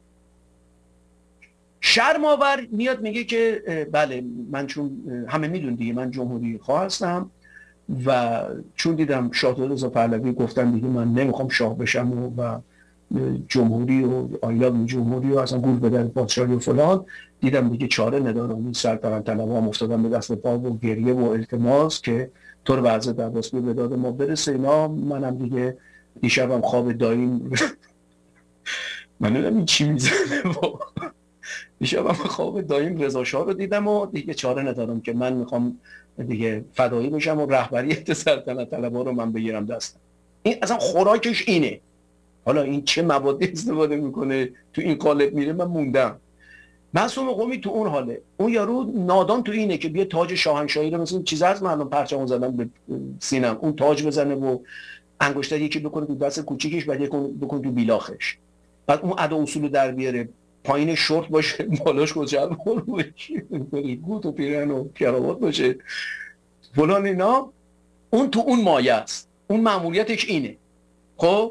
C: شرماور میاد میگه که بله من چون همه میدون دیگه من جمهوری خواه هستم و چون دیدم شاهزاده رضا پهلوی گفتن دیگه من نمیخوام شاه بشم و, و جمهوری و آیلا جمهوری و اصلا گول بدن پادشاهی و فلان، دیدم دیگه چاره ندارم. این سلطنت طلبام افتادن به دست پا و گریه و التماس که تو رو به حضرت عباس به داد ما برسه اینا. منم دیگه دیشبم خواب دایم من نمیدونم این چی میزنه با دیشبم خواب دایم رضا شاه رو دیدم و دیگه چاره ندارم که من میخوام دیگه فدایی بشم و رهبریت سلطنت طلبا رو من بگیرم دستم. این اصلا خوراکش اینه. حالا این چه موادی استفاده میکنه تو این قالب میره من موندم. معصوم قومی تو اون حاله. اون یارو نادان تو اینه که بیا تاج شاهنشاهی رو مثلا چیز از مردم پرچم زدن به سینم، اون تاج بزنه و انگشتر یکی بکنه تو دست کوچیکش، بعد یکی بکنه تو بیلاخش، بعد اون ادا اصول در بیاره، پایین شورت باشه، بالاش کچل باشه، گوت و پیرن و کراوات باشه فلان اینا. اون تو اون مایه است. اون مأموریتش اینه. خب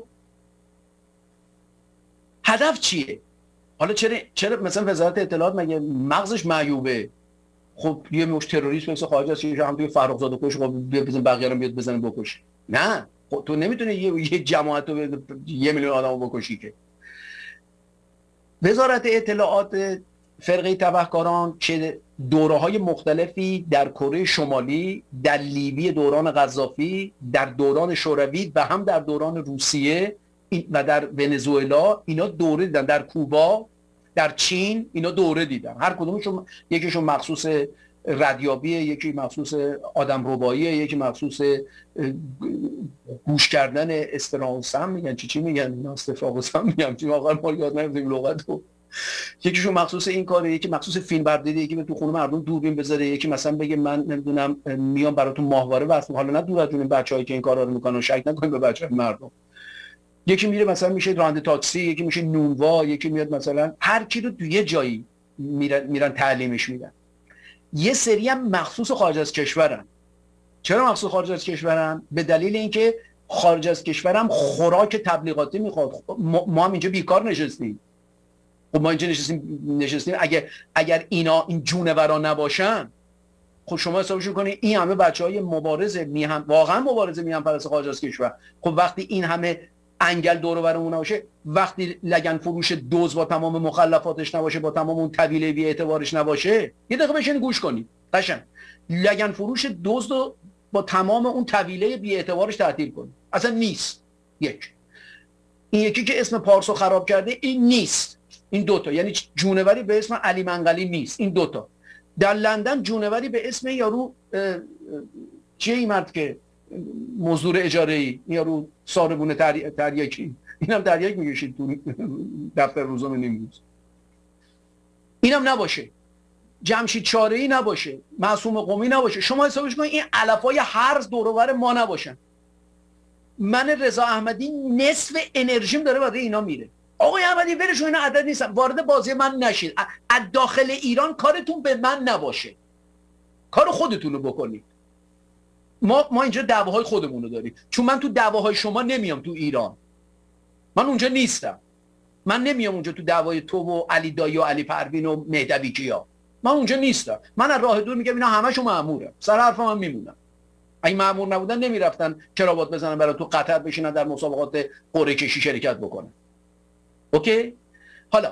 C: هدف چیه؟ حالا چرا چرا مثلا وزارت اطلاعات مگه مغزش معیوبه؟ خب یه مش تروریست مثل خارج از کشور هم توی فرخزاد کش خب بزن بقیه رو بیاد بزنه بکشه. نه خب تو نمیتونی یه یه جماعت رو یه میلیون آدمو بکشی که. وزارت اطلاعات فرقه تبهکاران چه دوره‌های مختلفی در کره شمالی، در لیبی دوران قذافی، در دوران شوروی و هم در دوران روسیه و در ونزوئلا اینا دوره دیدن، در کوبا، در چین اینا دوره دیدن. هر کدومشون یکیشون مخصوص ردیابیه، یکی مخصوص آدم رباییه، یکی مخصوص گوش کردن استرانسم میگن چی چی میگن اینا، استفاقسم میگن چی واقعا ما یاد نمیدونیم لغتو. یکیشون مخصوص این کاره، یکی مخصوص فیلم برداری، یکی تو خونه مردم دوربین بذاره، یکی مثلا بگه من نمیدونم میام براتون ماهواره واسه حالا نه دور از جون بچه‌ای که این کارا رو میکنن، شک نکنید به بچه‌های مردم. یکی میره مثلا میشه راننده تاکسی، یکی میشه نونوا، یکی میاد مثلا هر کی رو تو یه جایی میرن میرن تعلیمش میدن. یه سری هم مخصوص خارج از کشورن. چرا مخصوص خارج از کشورن؟ به دلیل اینکه خارج از کشورم خوراک تبلیغاتی میخواد. ما هم اینجا بیکار نشستیم. خب ما اینجا نشستیم نشستیم اگر اگر اینا این جونورا نباشن، خب شما حسابش کنید این همه بچهای مبارز میهم واقعا مبارز میهم پرست خارج از کشور، خب وقتی این همه انگل دور و برمون نباشه، وقتی لگن فروش دوز با تمام مخلفاتش نباشه، با تمام اون طویله بی اعتبارش نباشه، یه دقیقه بشین گوش کنید قشنگ، لگن فروش دوز رو با تمام اون طویله بی اعتبارش تعطیل کنید، اصلا نیست. یک این یکی که اسم پارسو خراب کرده این نیست. این دوتا یعنی جونوری به اسم علی منقلی نیست. این دوتا در لندن جونوری به اسم یارو چیه این مرد که مزدور اجاره ای، یارو ساربون تریاکی، اینم تریاک میگشید تو دفتر روزنامه نیمروز، اینم نباشه، جمشید چاره‌ای نباشه، معصوم قومی نباشه. شما حسابش کنید این علفای هرز دور و بر ما نباشن. من رضا احمدی نصف انرژیم داره برای اینا میره. آقای احمدی برشون اینا عدد نیستن، وارد بازی من نشید. از داخل ایران کارتون به من نباشه، کار خودتون رو بکنید. ما ما اینجا دعواهای خودمون رو داریم، چون من تو دعواهای شما نمیام تو ایران. من اونجا نیستم. من نمیام اونجا تو دعوای تو و علی دایی و علی پروین و مهدوی کیا. من اونجا نیستم. من از راه دور میگم اینا همشون مأمورن. سر حرفم من میمونم. اگه مأمور نبودن نمیرفتن کراوات بزنن برای تو قطر بشینن در مسابقات قرعه کشی شرکت بکنن. اوکی؟ حالا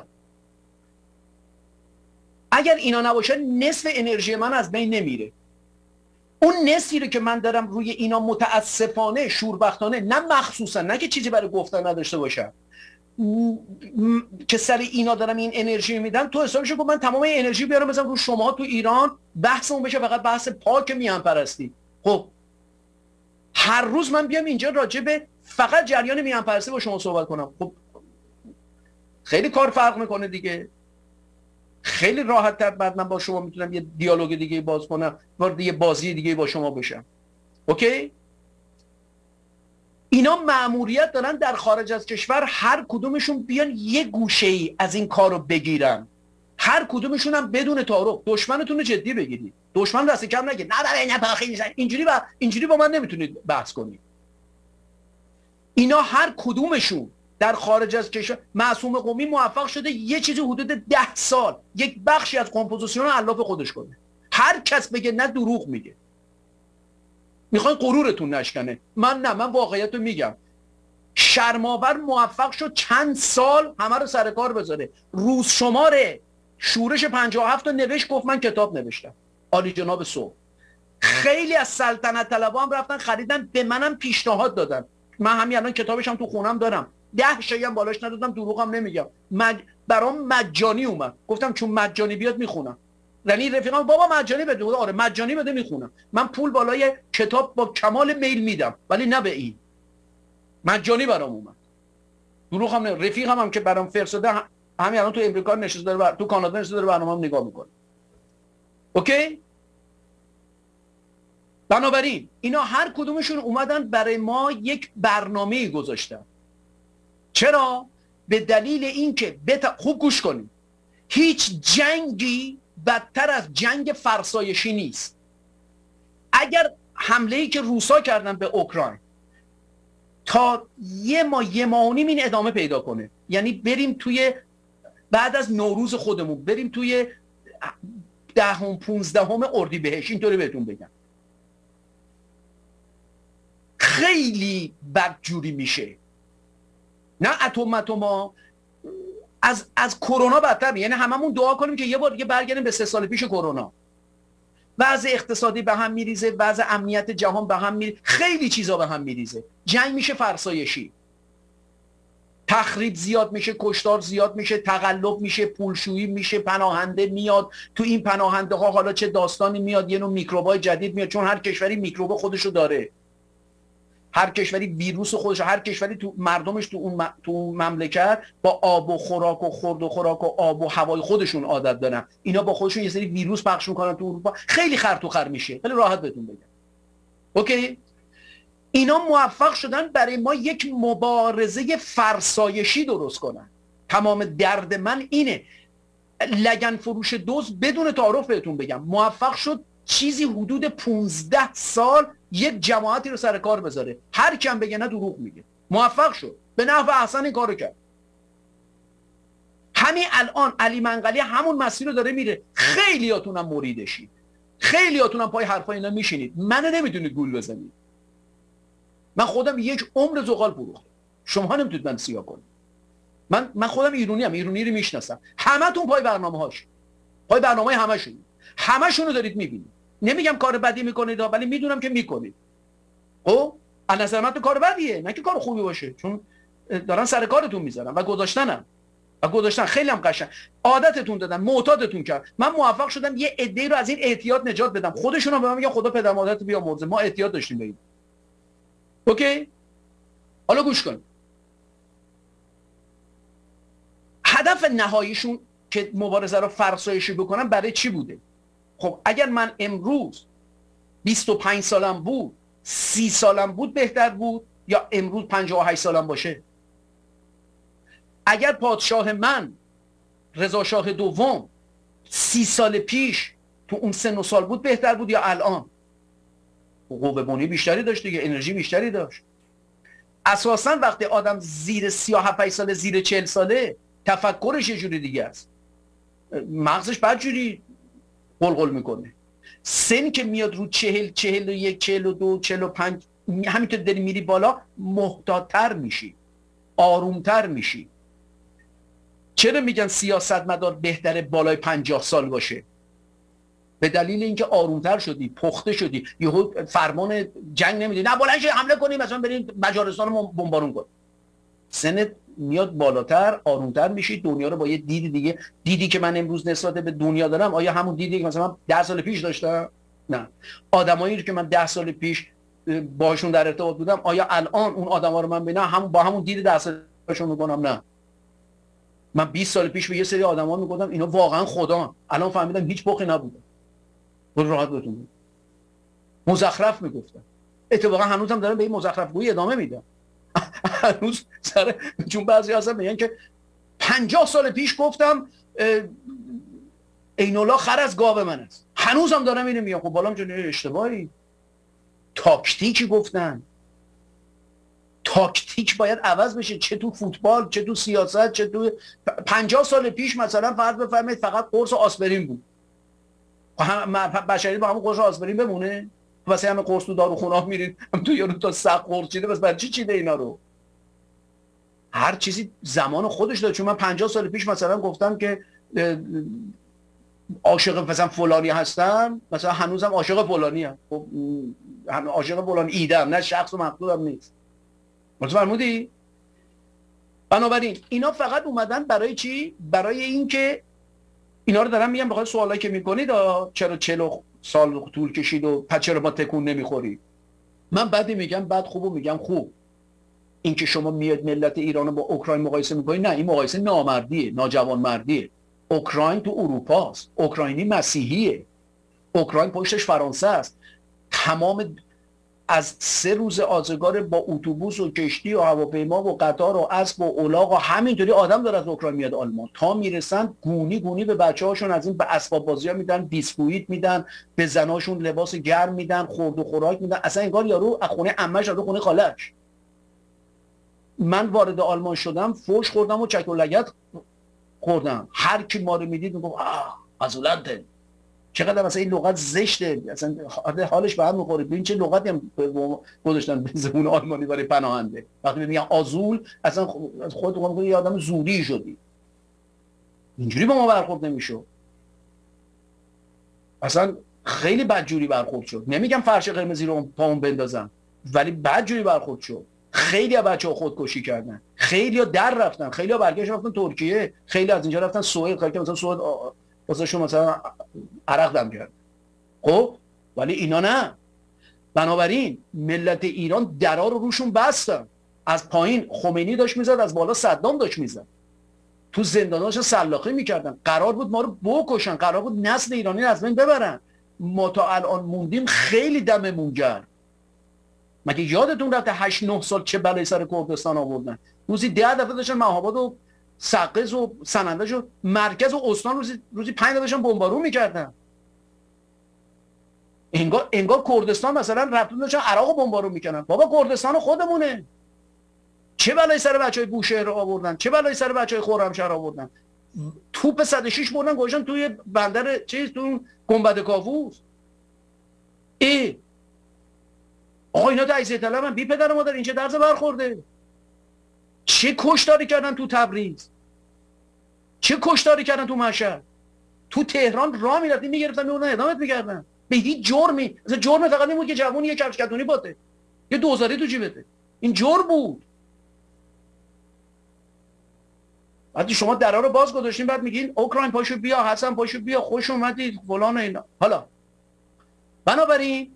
C: اگر اینا نباشه نصف انرژی من از بین نمیره. اون نصفی رو که من دارم روی اینا متاسفانه شوربختانه، نه مخصوصا، نه که چیزی برای گفتن نداشته باشم، که سر اینا دارم این انرژی میدم، تو حسابشو کن من تمام این انرژی بیارم بزنم رو شما تو ایران، بحثمون بشه فقط بحث پاک میهن پرستی. خب هر روز من بیام اینجا راجع به فقط جریان میهن پرستی با شما صحبت کنم، خب خیلی کار فرق میکنه دیگه. خیلی راحت تر بعد من با شما میتونم یه دیالوگ دیگه باز کنم، وارد یه بازی دیگه با شما بشم. اوکی؟ اینا مأموریت دارن در خارج از کشور هر کدومشون بیان یه گوشه ای از این کارو بگیرن. هر کدومشون هم بدون تعارف. دشمنتون رو جدی بگیرید. دشمن دست کم نگید. نه برای نه بخیل اینجوری با اینجوری با من نمیتونید بحث کنید. اینا هر کدومشون در خارج از کشور، معصوم قمی موفق شده یه چیزی حدود ده سال یک بخشی از کمپوزیسیون الاف خودش کنه. هر کس بگه نه دروغ میگه. میخواین غرورتون نشکنه. من نه، من واقعیت رو میگم. شرماور موفق شد چند سال همه رو سر کار بذاره. روز شماره شورش پنجاه و هفت رو نوشت، گفت من کتاب نوشتم. عالی جناب صبح. خیلی از سلطنت طلبا هم رفتن خریدن، به منم پیشنهاد دادن. من همین الان کتابش هم تو خونم دارم. ده شایی هم بالاش ندادم، دروغم نمیگم. مج... برام مجانی اومد. گفتم چون مجانی بیاد میخونم. یعنی رفیقام بابا مجانی بده. آره مجانی بده میخونم. من پول بالای کتاب با کمال میل میدم، ولی نه به این. مجانی برام اومد. دروغم نه. رفیقم هم که برام فرستاده همین الان تو امریکا نشسته داره بر... تو کانادا نشسته داره برنامه‌ام نگاه میکنه. اوکی؟ بنابراین اینا هر کدومشون اومدن برای ما یک برنامه‌ای گذاشتن. چرا؟ به دلیل اینکه بت... خوب گوش کنید. هیچ جنگی بدتر از جنگ فرسایشی نیست. اگر حمله‌ای که روسا کردن به اوکراین تا یه ماه یه ماه و نیم این ادامه پیدا کنه، یعنی بریم توی بعد از نوروز خودمون بریم توی دهم پونزدهم اردیبهشت، اینطوری بهتون بگم، خیلی بدجوری میشه. نه اتم اتما از از کرونا بدتر. یعنی هممون دعا کنیم که یه بار دیگه برگردیم به سه سال پیش کرونا. وضع اقتصادی به هم میریزه، وضع امنیت جهان به هم میریزه، خیلی چیزا به هم میریزه. جنگ میشه فرسایشی، تخریب زیاد میشه، کشتار زیاد میشه، تقلب میشه، پولشویی میشه، پناهنده میاد. تو این پناهنده ها حالا چه داستانی میاد، یه نوع میکروبای جدید میاد، چون هر کشوری میکروب خودشو داره. هر کشوری ویروس خودش، هر کشوری تو مردمش تو اون م... تو اون مملکت با آب و خوراک و خورد و خوراک و آب و هوای خودشون عادت دارن. اینا با خودشون یه سری ویروس پخش میکنن تو اروپا، خیلی خرط و خر میشه. خیلی راحت بهتون بگم. اوکی؟ اینا موفق شدن برای ما یک مبارزه فرسایشی درست کنن. تمام درد من اینه. لگن فروش دوز بدون تعارف بهتون بگم موفق شد چیزی حدود پونزده سال یک جماعتی رو سر کار بذاره. هر کم بگه نه دروغ میگه. موفق شد، به نحو احسن این کارو کرد. همین الان علی منقلی همون مسیر رو داره میره. خیلیاتون هم مریدشید، خیلیاتون هم پای حرفای اینا میشینید. منو نمیتونید گول بزنید. من خودم یک عمر زغال فروختم، شما نمیتونید من سیاه کنید. من من خودم ایرانی ام، ایرانی رو میشناسم. همتون پای برنامه‌هاش، پای برنامه همشون همشون رو دارید میبینید. نمیگم کار بدی میکنید ولی میدونم که میکنید. خب از نظر من تو کار بدیه، نه که کار خوبی باشه، چون دارن سر کارتون میذارن و گذاشتنم و گذاشتن خیلی هم قشنگ عادتتون دادن، معتادتون کرد. من موفق شدم یه عده‌ای رو از این اعتیاد نجات بدم. خودشون هم به من میگن خدا پدر مادرت بیامرزه، ما اعتیاد داشتیم بگیم. اوکی؟ حالا گوش کن. هدف نهاییشون که مبارزه رو فرسایشی بکنن برای چی بوده؟ خب اگر من امروز بیست و پنج سالم بود، سی سالم بود بهتر بود یا امروز پنجاه و هشت سالم باشه؟ اگر پادشاه من رضا شاه دوم سی سال پیش تو اون سن و سال بود بهتر بود یا الان؟ قوه بنی بیشتری داشت دیگه، انرژی بیشتری داشت. اساسا وقتی آدم زیر سی و هفت ساله، زیر چهل ساله، تفکرش یه جوری دیگه است، مغزش بعد جوری قلقل میکنه. سن که میاد رو چهل، چهل و یک، چهل و دو، چهل و پنج، همینطور داری میری بالا، محتاط‌تر میشی، آرومتر میشی. چرا میگن سیاستمدار بهتره بالای پنجاه سال باشه؟ به دلیل اینکه آرومتر شدی، پخته شدی، یهو فرمان جنگ نمیدی، نه بلند شید حمله کنیم مثلا بریم مجارستان رو بمبارون کن. سنت میاد بالاتر، آرومتر میشی، دنیا رو با یه دید دیگه، دیدی که من امروز نسبت به دنیا دارم آیا همون دیدی که مثلا من ده سال پیش داشتم؟ نه. آدمایی که من ده سال پیش باهاشون در ارتباط بودم آیا الان اون آدما رو من ببینم هم با همون دید ده سال پیشون میکنم؟ نه. من بیست سال پیش به یه سری آدما میگفتم اینا واقعا خدا، الان فهمیدم هیچ بخی نبوده. خود راحت بتونم مزخرف میگفتم، اتفاقا هنوزم دارم به این مزخرف گویی ادامه میدم. هنوز سر چون بعضی هستن میگن که پنجاه سال پیش گفتم عین‌الله خر از گاو من است، هنوزم دارم اینو میگم. خب بالا چون اشتباهی، تاکتیکی گفتن، تاکتیک باید عوض بشه، چه تو فوتبال، چه تو سیاست، چه تو پنجاه سال پیش مثلا فرض بفرمایید فقط قرص آسپرین بود، بشری با همون قرص آسپرین بمونه؟ واسه همه قرص تو داروخونه میرید تو یارو تا سق قرص چیده، بس برای چی چیده اینا رو؟ هر چیزی زمان خودش داره. چون من پنجاه سال پیش مثلا گفتم که عاشق مثلا فلانی هستم، مثلا هنوزم عاشق فلانی ام. خب عاشق فلان ایدم، نه شخص و مقصودم نیست. متفرمودی؟ بنابراین اینا فقط اومدن برای چی؟ برای اینکه اینا رو دارم میگم بخاطر سوالایی که میکنید چرا چهل سال طول کشید و پس چرا ما تکون نمیخوری. من بعدی میگم بعد، خوبو میگم خوب. اینکه شما میاد ملت ایران رو با اوکراین مقایسه میکنید، نه، این مقایسه نامردیه، ناجوانمردیه. اوکراین تو اروپا است، اوکراینی مسیحیه، اوکراین پشتش فرانسه است. تمام از سه روز آزگار با اتوبوس و کشتی و هواپیما و قطار و اسب و الاغ و همینطوری آدم داره از اوکراین میاد آلمان، تا میرسن گونی گونی به بچه‌هاشون از این به اسباب بازی‌ها میدن، بیسکویت میدن، به زناشون لباس گرم میدن، خورد و خوراک میدن، اصلا انگار یارو از خونه عمه‌ش رفته خونه خاله‌اش. من وارد آلمان شدم فوش خوردم و چک و لگد خوردم، هر کی ما رو میدید میگفت آه عزولته، چقدر مثلا این لغت زشته، اصلا حالش به هم میخوره. ببین چه لغتی هم گذاشتن به زبون آلمانی برای پناهنده. وقتی میگن آزول اصلا خودت میگی یه آدم زوری شدی. اینجوری با ما برخورد نمیشد، اصلا خیلی بدجوری برخورد شد. نمیگم فرش قرمزی رو پامون بندازم، ولی بدجوری برخورد شد. خیلی از بچه‌ها خودکشی کردن، خیلی‌ها در رفتن، خیلی‌ها برگشت رفتن ترکیه، خیلی از اینجا رفتن سوئد، خیلی مثلا سوئد واسهشون مثلا عرق دم کرد. خب ولی اینا نه. بنابراین ملت ایران درا رو روشون بستن، از پایین خمینی داشت میزد، از بالا صدام داشت میزد، تو زنداناش سلاخی میکردن، قرار بود ما رو بکشن، قرار بود نسل ایرانی رو از بین ببرن. ما تا الان موندیم خیلی دممون گرم. مگه یادتون رفته هشت نه سال چه بلایی سر کردستان آوردن؟ روزی ده دفعه داشتن مهاباد و سقز و سنندج و مرکز و استان روزی روزی پنج دفعه داشتن بمبارون میکردن. انگار انگار کردستان مثلا رفتن داشتن عراق رو بمبارون میکنن. بابا کردستان خودمونه. چه بلایی سر بچهای بوشهر آوردن، چه بلایی سر بچهای خرمشهر آوردن. توپ صد و شش بردن گذاشتن توی بندر چیز، تو گنبد کاووس. ای آقا اینا تجزیه طلبن، بی پدر مادر این چه درس برخورده؟ چه کشتاری کردن تو تبریز، چه کشتاری کردن تو مشهد، تو تهران راه میرفتن میگرفتن میوردن ادامت میکردن به هیچ جرمی. مثلا جرم فقط این بود که جوون یه کفش کتونی باته، یه دوزاری تو جیبته، این جرم بود. بعد شما درا رو باز گذاشتین، بعد میگین اوکراین پاشو بیا، حسن پاشو بیا، خوش اومدید فلان اینا. حالا بنابراین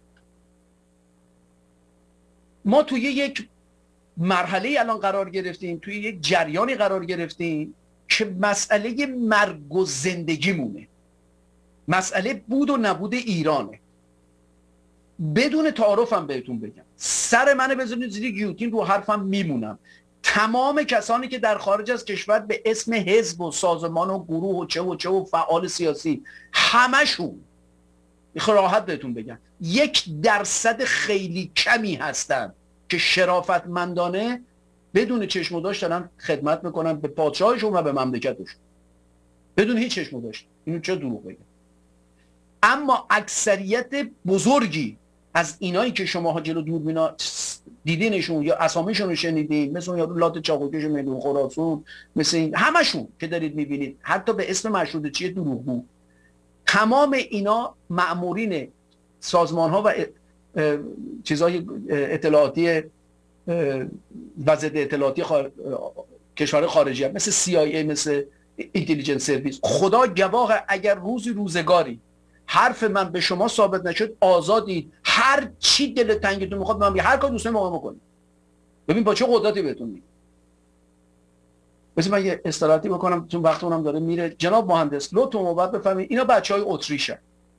C: ما توی یک مرحله الان قرار گرفتیم، توی یک جریانی قرار گرفتیم که مسئله مرگ و زندگیمونه، مسئله بود و نبود ایرانه. بدون تعارفم بهتون بگم، سر منو بذارید زیر گیوتین، رو حرفم میمونم. تمام کسانی که در خارج از کشور به اسم حزب و سازمان و گروه و چه و چه و فعال سیاسی، همشون راحت بهتون بگم یک درصد خیلی کمی هستن که شرافتمندانه بدون چشم و داشت دارن خدمت میکنن به پادشاهشون و به مملکتشون، بدون هیچ چشم و داشت. اینو چه دروغ بگم. اما اکثریت بزرگی از اینایی که شما جلو دوربینا دیدینشون یا اسامیشون رو شنیدین، مثل اون یارو لات چاقوکش میدون خراسان، مثل این همشون که دارید میبینید، حتی به اسم مشروطه چیه دروغگو، تمام اینا مأمورین سازمان ها و چیزهای اطلاعاتی و ضد اطلاعاتی خار... کشور خارجی هم. مثل سی آی ای، مثل اینتلیجنس سرویس. خدا گواه اگر روزی روزگاری حرف من به شما ثابت نشد، آزادید هر چی دل تنگتون میخواد من بگید، هر کار دوستان موقع بکنید. ببین با چه قدرتی بهتون میگم. بذار من یه استراحتی بکنم چون وقتمونم داره میره. جناب مهندس لطفاً موبت بفهمید اینا بچهای اتریشن،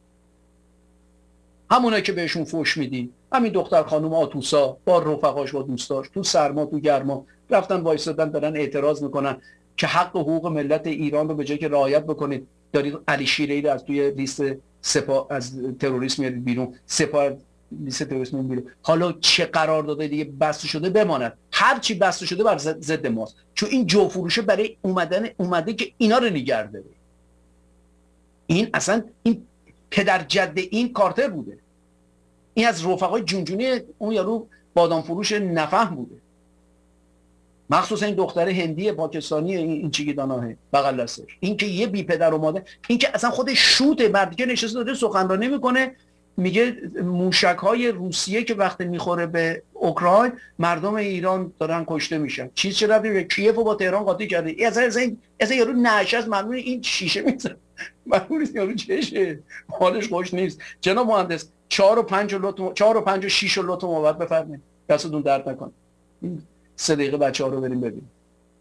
C: همونایی که بهشون فوش میدی، همین دختر خانم آتوسا با رفقاش با دوستاش تو سرما تو گرما رفتن وایسادن دارن اعتراض میکنن که حق و حقوق ملت ایران رو به جای که رعایت بکنید دارید علی شیره‌ای رو از توی لیست سپاه از تروریسم میارید بیرون، سپاه لیست تروریسم بیرون. حالا چه قرارداد دیگه بسته شده بماند، هر چی بسته شده بر ضد ماست، چون این جو فروشه برای اومدن اومده که اینا رو نگه داره. این اصلا این پدر جد این کارتر بوده، این از رفقای جونجونی اون یارو بادام فروش نفهم بوده، مخصوصا این دختر هندی پاکستانی این چیگی داناه بغل دستش. این که یه بی پدر و مادر، این که اصلا خود شوته، مردی که نشسته داره سخنرانی میکنه میگه موشک های روسیه که وقتی میخوره به اوکراین مردم ایران دارن کشته میشن. چیز چه ربطی به کیف و با تهران قاطی کرده؟ ای اصلا اصلا اصلا یارو نشست ممنون این شیشه میزنه، ممنون یارو چشه، حالش خوش نیست. جناب مهندس چهار و پنج و لطف چهار و پنج و شش و لطف موبت بفرمایید، دستتون درد نکنه. این سه دقیقه بچه ها رو بریم ببینیم.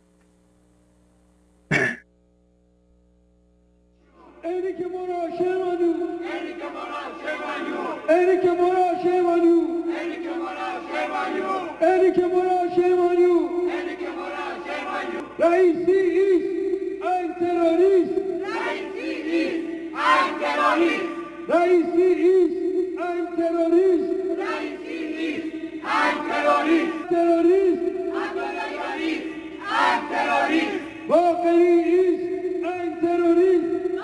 E: Enrique Mora Shemanu, Enrique Mora Shemanu, Enrique Mora Shemanu, Enrique Mora Shemanu, Enrique Mora Shemanu, Enrique Mora Shemanu. Raisi is ein terrorist. Raisi is ein terrorist. Raisi is ein terrorist. Raisi is ein terrorist. Terrorist. Ein terrorist. Ein terrorist. Bakri is ein terrorist.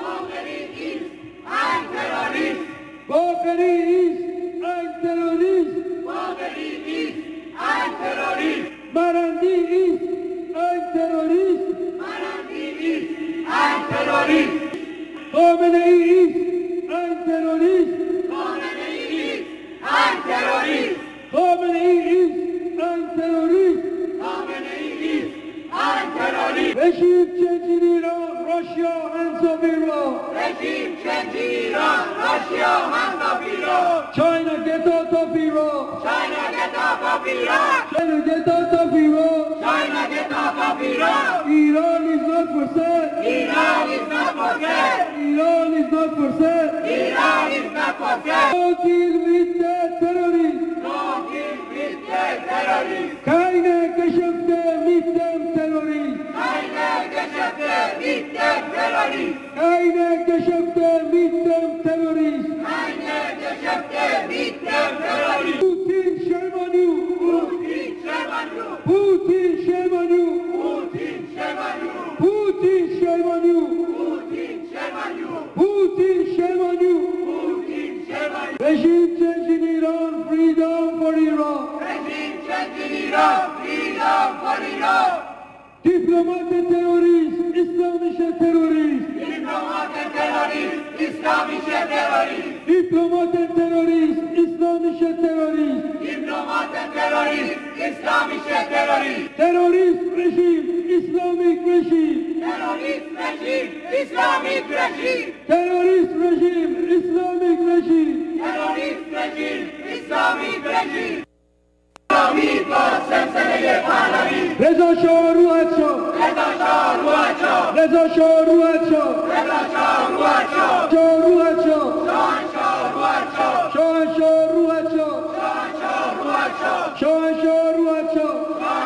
E: Ein Terrorist! Bakri ist ein Terrorist! Bakri ist ein Terrorist! Marandi ist ein Terrorist! Marandi ist ein Terrorist! Khamenei ist ein Terrorist! Khamenei ist ein Terrorist! Khamenei ist ein Terrorist! Khamenei ist ein Terrorist! Regime change in Iran, Russia, hands of Iran! Regime change in Iran, Russia, hands of Iran! China, get out of Iran! China, get out of Iran! China, get out of Iran! China, get out of Iran! Iran is not for sale! Iran is not for sale! Iran is not for sale! Iran is not for sale! No deal with the terrorists! No deal with the terrorists! Keine Geschäfte mit dem Terrorist! Keine Geschäfte mit dem Terrorist! Keine Geschäfte mit dem Terrorist! Keine Geschäfte mit dem Terrorist! Putin, shame on you! Putin, shame on you! Putin, shame on you! Putin, shame on you! Putin, shame on you! Putin, shame on you! Putin, shame on you! Putin, shame on you! Regime change in Iran, freedom for Iran! Regime change in Iran, freedom for Iran! Diplomat terrorist, islamische terrorist! Diplomat terrorist, islamische terrorist! Diplomat terrorist, islamische terrorist! Diplomat terrorist, islamische terrorist! Terrorist regime, Islamic regime! Terrorist regime, Islamic regime! Terrorist regime, Islamic regime! Terrorist regime, Islamic regime! رضا شاه روحت شاه رضا شاه روحت شاه رضا شاه روحت شاه رضا شاه روحت شاه شاه روحت شاه شاه شاه روحت شاه شاه شاه روحت شاه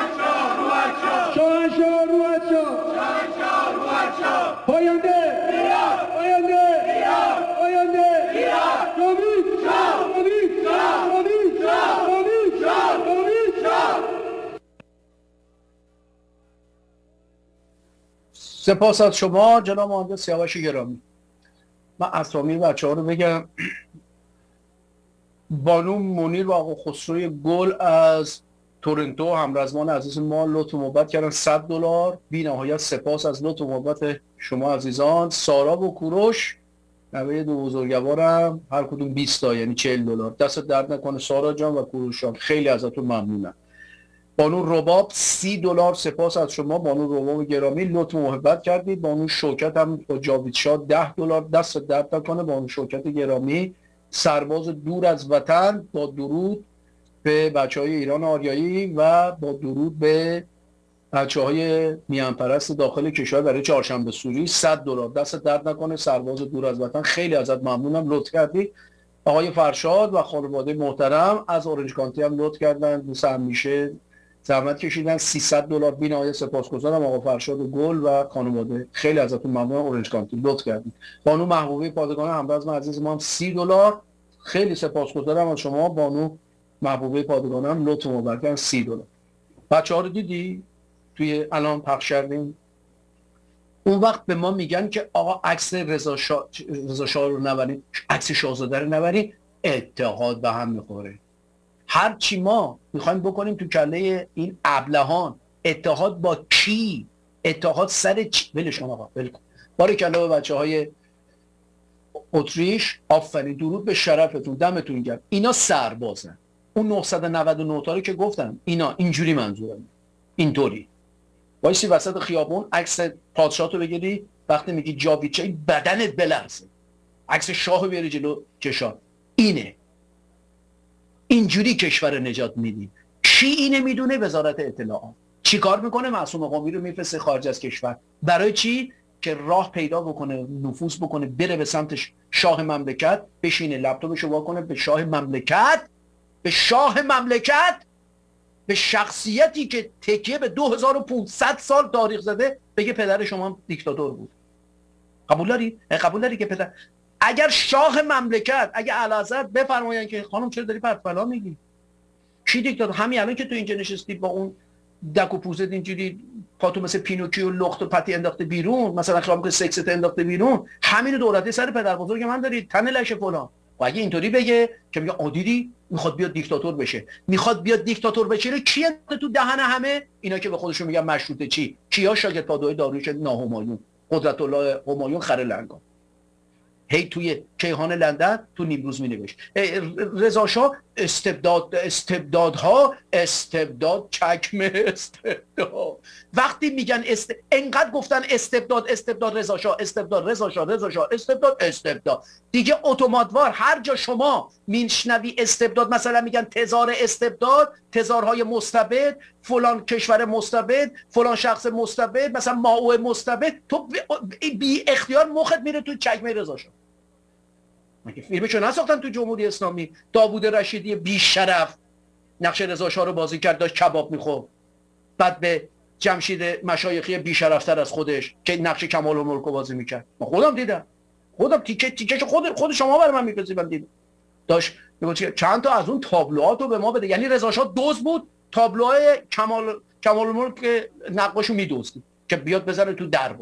E: شاه شاه روحت شاه پاینده پاینده پاینده نوید نوید نوید نوید
C: سپاس از شما جناب مهندس سیاوش گرامی. من اسامی بچه ها رو بگم. بانو منیر و آقا خسروی گل از تورنتو همرزمان عزیز ما لطف و محبت کردن صد دلار. بی نهایت سپاس از لطف و محبت شما عزیزان. سارا و کوروش نوه دو بزرگوارم هر کدوم بیست تا یعنی چهل دلار. دست درد نکنه سارا جان و کوروش جان، خیلی ازتون ممنونم. بانو رباب سی دلار سپاس از شما بانو رباب گرامی، لطف و محبت کردید. بانو شوکت هم با جاوید شاه ده دلار، دست درد نکنه بانو شوکت گرامی. سرباز دور از وطن با درود به بچه های ایران آریایی و با درود به بچه های میهن پرست داخل کشور برای چهارشنبه سوری صد دلار، دست درد نکنه سرباز دور از وطن، خیلی ازت ممنونم لطف کردی. آقای فرشاد و خانواده محترم از اورنج کانتی هم لطف کردن، دوست همیشه زحمت کشیدن سیصد دلار. بی‌نهایت سپاسگزارم آقا فرشاد و گل و خانواده، خیلی ازتون ممنونم. اورنج کانتی لطف کردید. بانو محبوبه پادگان همرزم عزیز ما هم سی دلار، خیلی سپاسگزارم از شما بانو محبوبه پادگان هم لطف و مبارکن سی دلار. بچه‌ها رو دیدی توی الان پخش کردیم؟ اون وقت به ما میگن که آقا عکس رضا شاه رضا شاه رو نبرید، عکس شاهزاده رو نبرید، اتحاد به هم میخوره. هر چی ما میخوایم بکنیم تو کله این ابلهان، اتحاد با کی؟ اتحاد سر چی؟ ولش کن آقا، ول کن. باریکلا به بچهای اتریش، آفرین، درود به شرفتون، دمتون گرم. اینا سربازن. اون نهصد و نود و نه تا رو که گفتم اینا اینجوری منظورم، اینطوری وایسی وسط خیابون عکس پادشاه رو بگیری، وقتی میگی جاویدچه بدنت بلرزه، عکس شاه رو بیاری جلو چشات. اینه، اینجوری کشور نجات میدیم. کی اینه میدونه؟ وزارت اطلاعات. چی کار میکنه؟ معصوم قمی رو میفرسته خارج از کشور. برای چی؟ که راه پیدا بکنه، نفوذ بکنه، بره به سمت شاه مملکت، بشینه لپتاپشو وا کنه به شاه مملکت، به شاه مملکت، به شخصیتی که تکیه به دو هزار و پانصد سال تاریخ زده، بگه پدر شما دیکتاتور بود. قبول داری؟ قبول داری که پدر؟ اگر شاه مملکت، اگر اعلیحضرت بفرمایند که خانم چرا داری پرت پلا میگی؟ کی دیکتاتور؟ همین الان که تو اینجا نشستی با اون دک و پوزت اینجوری پاتو مثل پینوکیو لخت و پتی انداخته بیرون، مثلا خیال می‌کنه سکست انداخته بیرون، همین دولتی سر پدر بزرگ من داری، تن لشه فلان. و اگه اینطوری بگه که میگه آدیدی میخواد بیاد دیکتاتور بشه، میخواد بیاد دیکتاتور بشه، رو کی تو دهن همه اینا که به خودشون میگن مشروطه چی؟ کیا شاگرد پادوی داریوش ناهمایون، قدرت الله همایون خر لنگان، هی توی کیهان لندن تو نیمروز می نوشت رضا شاه استبداد، استبدادها، استبداد چکمه استبداد. وقتی میگن است... انقدر گفتن استبداد استبداد رضا شاه استبداد رضا شاه رضا شاه استبداد استبداد، دیگه اتوماتوار هر جا شما میشنوی استبداد، مثلا میگن تزار استبداد، تزارهای مستبد، فلان کشور مستبد، فلان شخص مستبد، مثلا ماو مستبد، تو بی اختیار مخت میره تو چکمه رضا شاه. مگه فیلمشو نساختن تو جمهوری اسلامی؟ داوود رشیدی بی شرف نقش رضا شاه رو بازی کرد، داشت کباب میخورد، بعد به جمشید مشایخی بی شرفتر از خودش که نقش کمال الملک رو بازی میکرد. من خودم دیدم، خودم تیکه تیکه خود خود شما برای من میفرستید، من دیدم. داشت میگفت چند تا از اون تابلوهاتو به ما بده. یعنی رضا شاه دزد بود، تابلوهای کمال کمال الملک نقاشو میدزدید که بیاد بزنه تو دربار.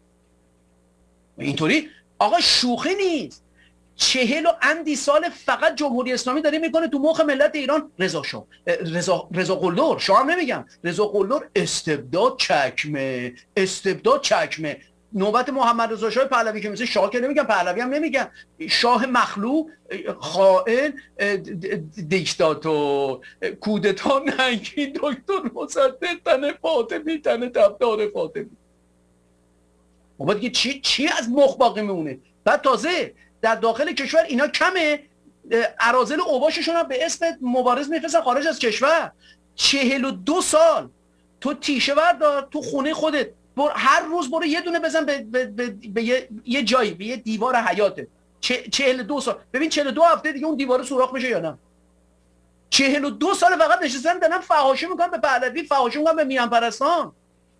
C: اینطوری آقا شوخی نیست. چهل و اندی سال فقط جمهوری اسلامی داره میکنه تو مخ ملت ایران. رضا شاه، رضا رضا قلدر، شاه هم نمیگم، رضا قلدر استبداد چکمه، استبداد چکمه. نوبت محمد رضا شاه پهلوی که مثل شاه که نمیگم، پهلوی هم نمیگم، شاه مخلوع، خائن، دیکتاتور، کودتا ننگی، دکتر مصدق، تن فاطمی، تن تبدار فاطمی. بابا دیگه چی چی از مخ باقی میمونه؟ بعد تازه در داخل کشور اینا کمه، اراذل اوباششون هم به اسم مبارز میفرستن خارج از کشور. چهل و دو سال تو تیشه بردار تو خونه خودت، هر روز برو یه دونه بزن به, به, به, به یه, یه جایی، به یه دیوار حیاته. چهل و دو سال، ببین چهل و دو هفته دیگه اون دیوار سوراخ میشه یا نه؟ چهل و دو سال فقط نشستن دارن فحاشی میکنن به پهلوی، فحاشی میکنن به میهن پرستان.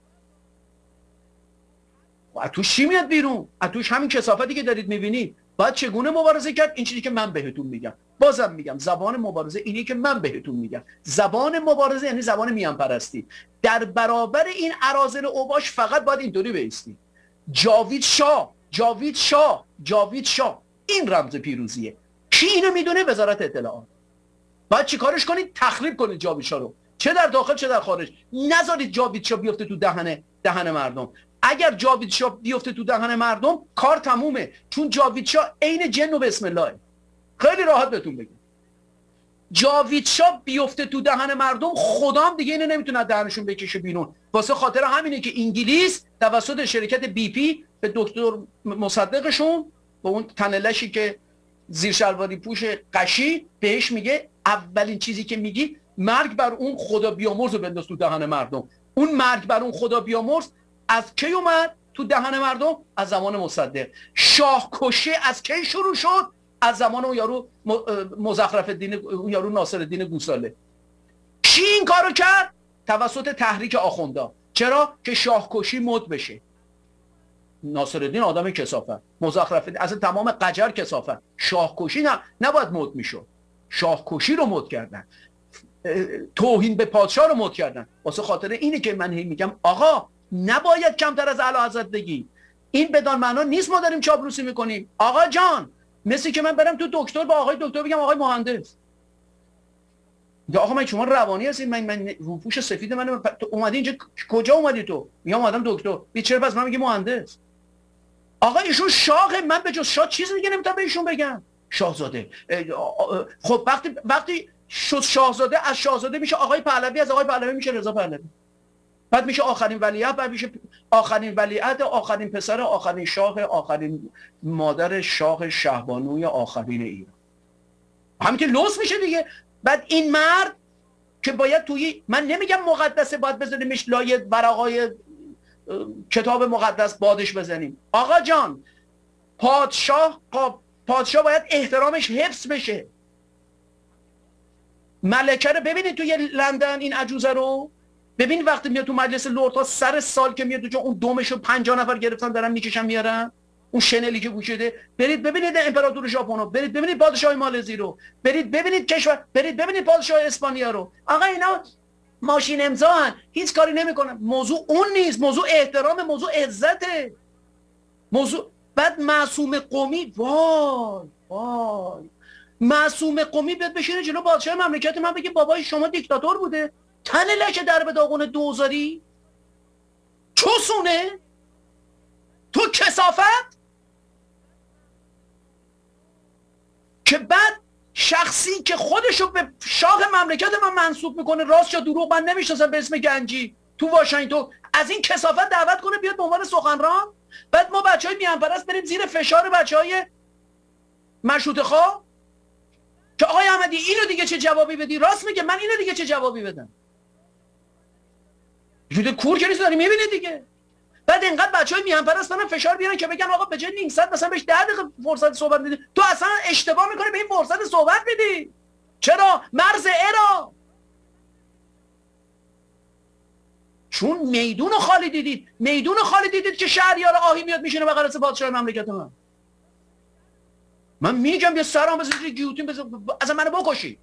C: از توش چی میاد بیرون؟ از توش همین کثافتی که دارید میبینید. باید چگونه مبارزه کرد؟ این چیزی که من بهتون میگم، بازم میگم زبان مبارزه اینی که من بهتون میگم. زبان مبارزه یعنی زبان میهن پرستی. در برابر این اراذل اوباش فقط باید اینطوری بایستی. جاوید شاه، جاوید شاه، جاوید شاه، این رمز پیروزیه. کی اینو میدونه؟ وزارت اطلاعات. باید چیکارش کنید؟ تخریب کنید جاوید شاه رو، چه در داخل چه در خارج. نذارید جاوید شاه بیفته تو دهن دهن مردم. اگر جاوید شاه بیفته تو دهن مردم کار تمومه، چون جاوید شاه عین جن و بسم الله. خیلی راحت بهتون بگم جاوید شاه بیفته تو دهن مردم، خدام دیگه اینو نمیتونه دهنشون بکشه بیرون. واسه خاطر همینه که انگلیس توسط شرکت بی پی به دکتر مصدقشون، به اون تنلشی که زیر شلواری پوش قشی، بهش میگه اولین چیزی که میگی مرگ بر اون خدا بیامرز رو بنداز تو دهن مردم. اون مرگ بر اون خدا بیامرز از کی اومد تو دهن مردم؟ از زمان مصدق. شاه کشی از کی شروع شد؟ از زمان اون یارو مزخرف الدین، اون یارو ناصر الدین گوساله. کی این کارو کرد؟ توسط تحریک آخوندا. چرا؟ که شاه کشی مد بشه. ناصر الدین آدم کثافت، مزخرف الدین از تمام قجر کثافت. شاه کشی نه نباید مد میشد. شاه کشی رو مد کردن، توهین به پادشاه رو مد کردن. واسه خاطر اینه که من هی میگم آقا نباید کمتر از اعلیحضرت بگی. این بدان معنا نیست ما داریم چاپلوسی میکنیم. آقا جان، مثل که من برم تو دکتر با آقای دکتر بگم آقای مهندس، یا آقا من شما روانی هستید، من من روپوش سفید من اومدی اینجا کجا اومدی تو؟ میگم اومدم دکتر. بی چرا پس من میگم مهندس؟ آقا ایشون شاه، من به جز شاه چیز دیگه نمیتونم به ایشون بگم. شاهزاده. خب وقتی وقتی شد شاهزاده، از شاهزاده میشه آقای پهلوی، از آقای پهلوی میشه رضا پهلوی، بعد میشه آخرین ولیعهد، بعد میشه آخرین ولیعهد، آخرین پسر، آخرین شاه، آخرین مادر شاه شهبانوی آخرین ایران. همین که لوس میشه دیگه. بعد این مرد که باید توی، من نمیگم مقدسه باید بذاریمش لای ورقای کتاب مقدس بادش بزنیم. آقا جان، پادشاه پادشاه باید احترامش حفظ بشه. ملکه رو ببینید توی لندن، این عجوزه رو ببین وقتی میاد تو مجلس لردها سر سال که میاد تو اون دومشو پنجاه نفر گرفتن دارن میکشن میارن، اون شنلی که پوشیده. برید ببینید امپراتور ژاپن رو، برید ببینید پادشاه مالزی رو، برید ببینید کشور، برید ببینید پادشاه اسپانیا رو. آقا اینا ماشین امضا هیچ کاری نمیکنن. موضوع اون نیست، موضوع احترام، موضوع عزته، موضوع. بعد معصوم قومی، وای وای معصوم قومی بیاد بشینه جلو پادشاه مملکت من بگه بابای شما دیکتاتور بوده، تن لکه در به داغون دوزاری، چوسونه تو کثافت. که بعد شخصی که خودشو به شاه مملکت من منسوب میکنه، راست یا دروغ من نمیشناسم، به اسم گنجی تو واشنگتن، از این کثافت دعوت کنه بیاد به عنوان سخنران. بعد ما بچهای میهن پرست بریم زیر فشار بچهای مشروطه خواه که آقای احمدی اینو دیگه چه جوابی بدی؟ راست میگه، من اینو دیگه چه جوابی بدم؟ جوده کور که نیست، داری میبینی دیگه. بعد اینقدر بچهای میهن پرست دارن فشار بیارن که بگن آقا به جای نیم ساعت مثلا بهش ده دقیقه فرصت صحبت میدی، تو اصلا اشتباه میکنی به این فرصت صحبت میدی. چرا؟ مرز ارا. چون میدون خالی دیدید، میدون خالی دیدید که شهریار آهی میاد میشینه بغل سر پادشاه مملکت من. من میگم یه سرام بزنید گیوتین بزن از منو بکشی.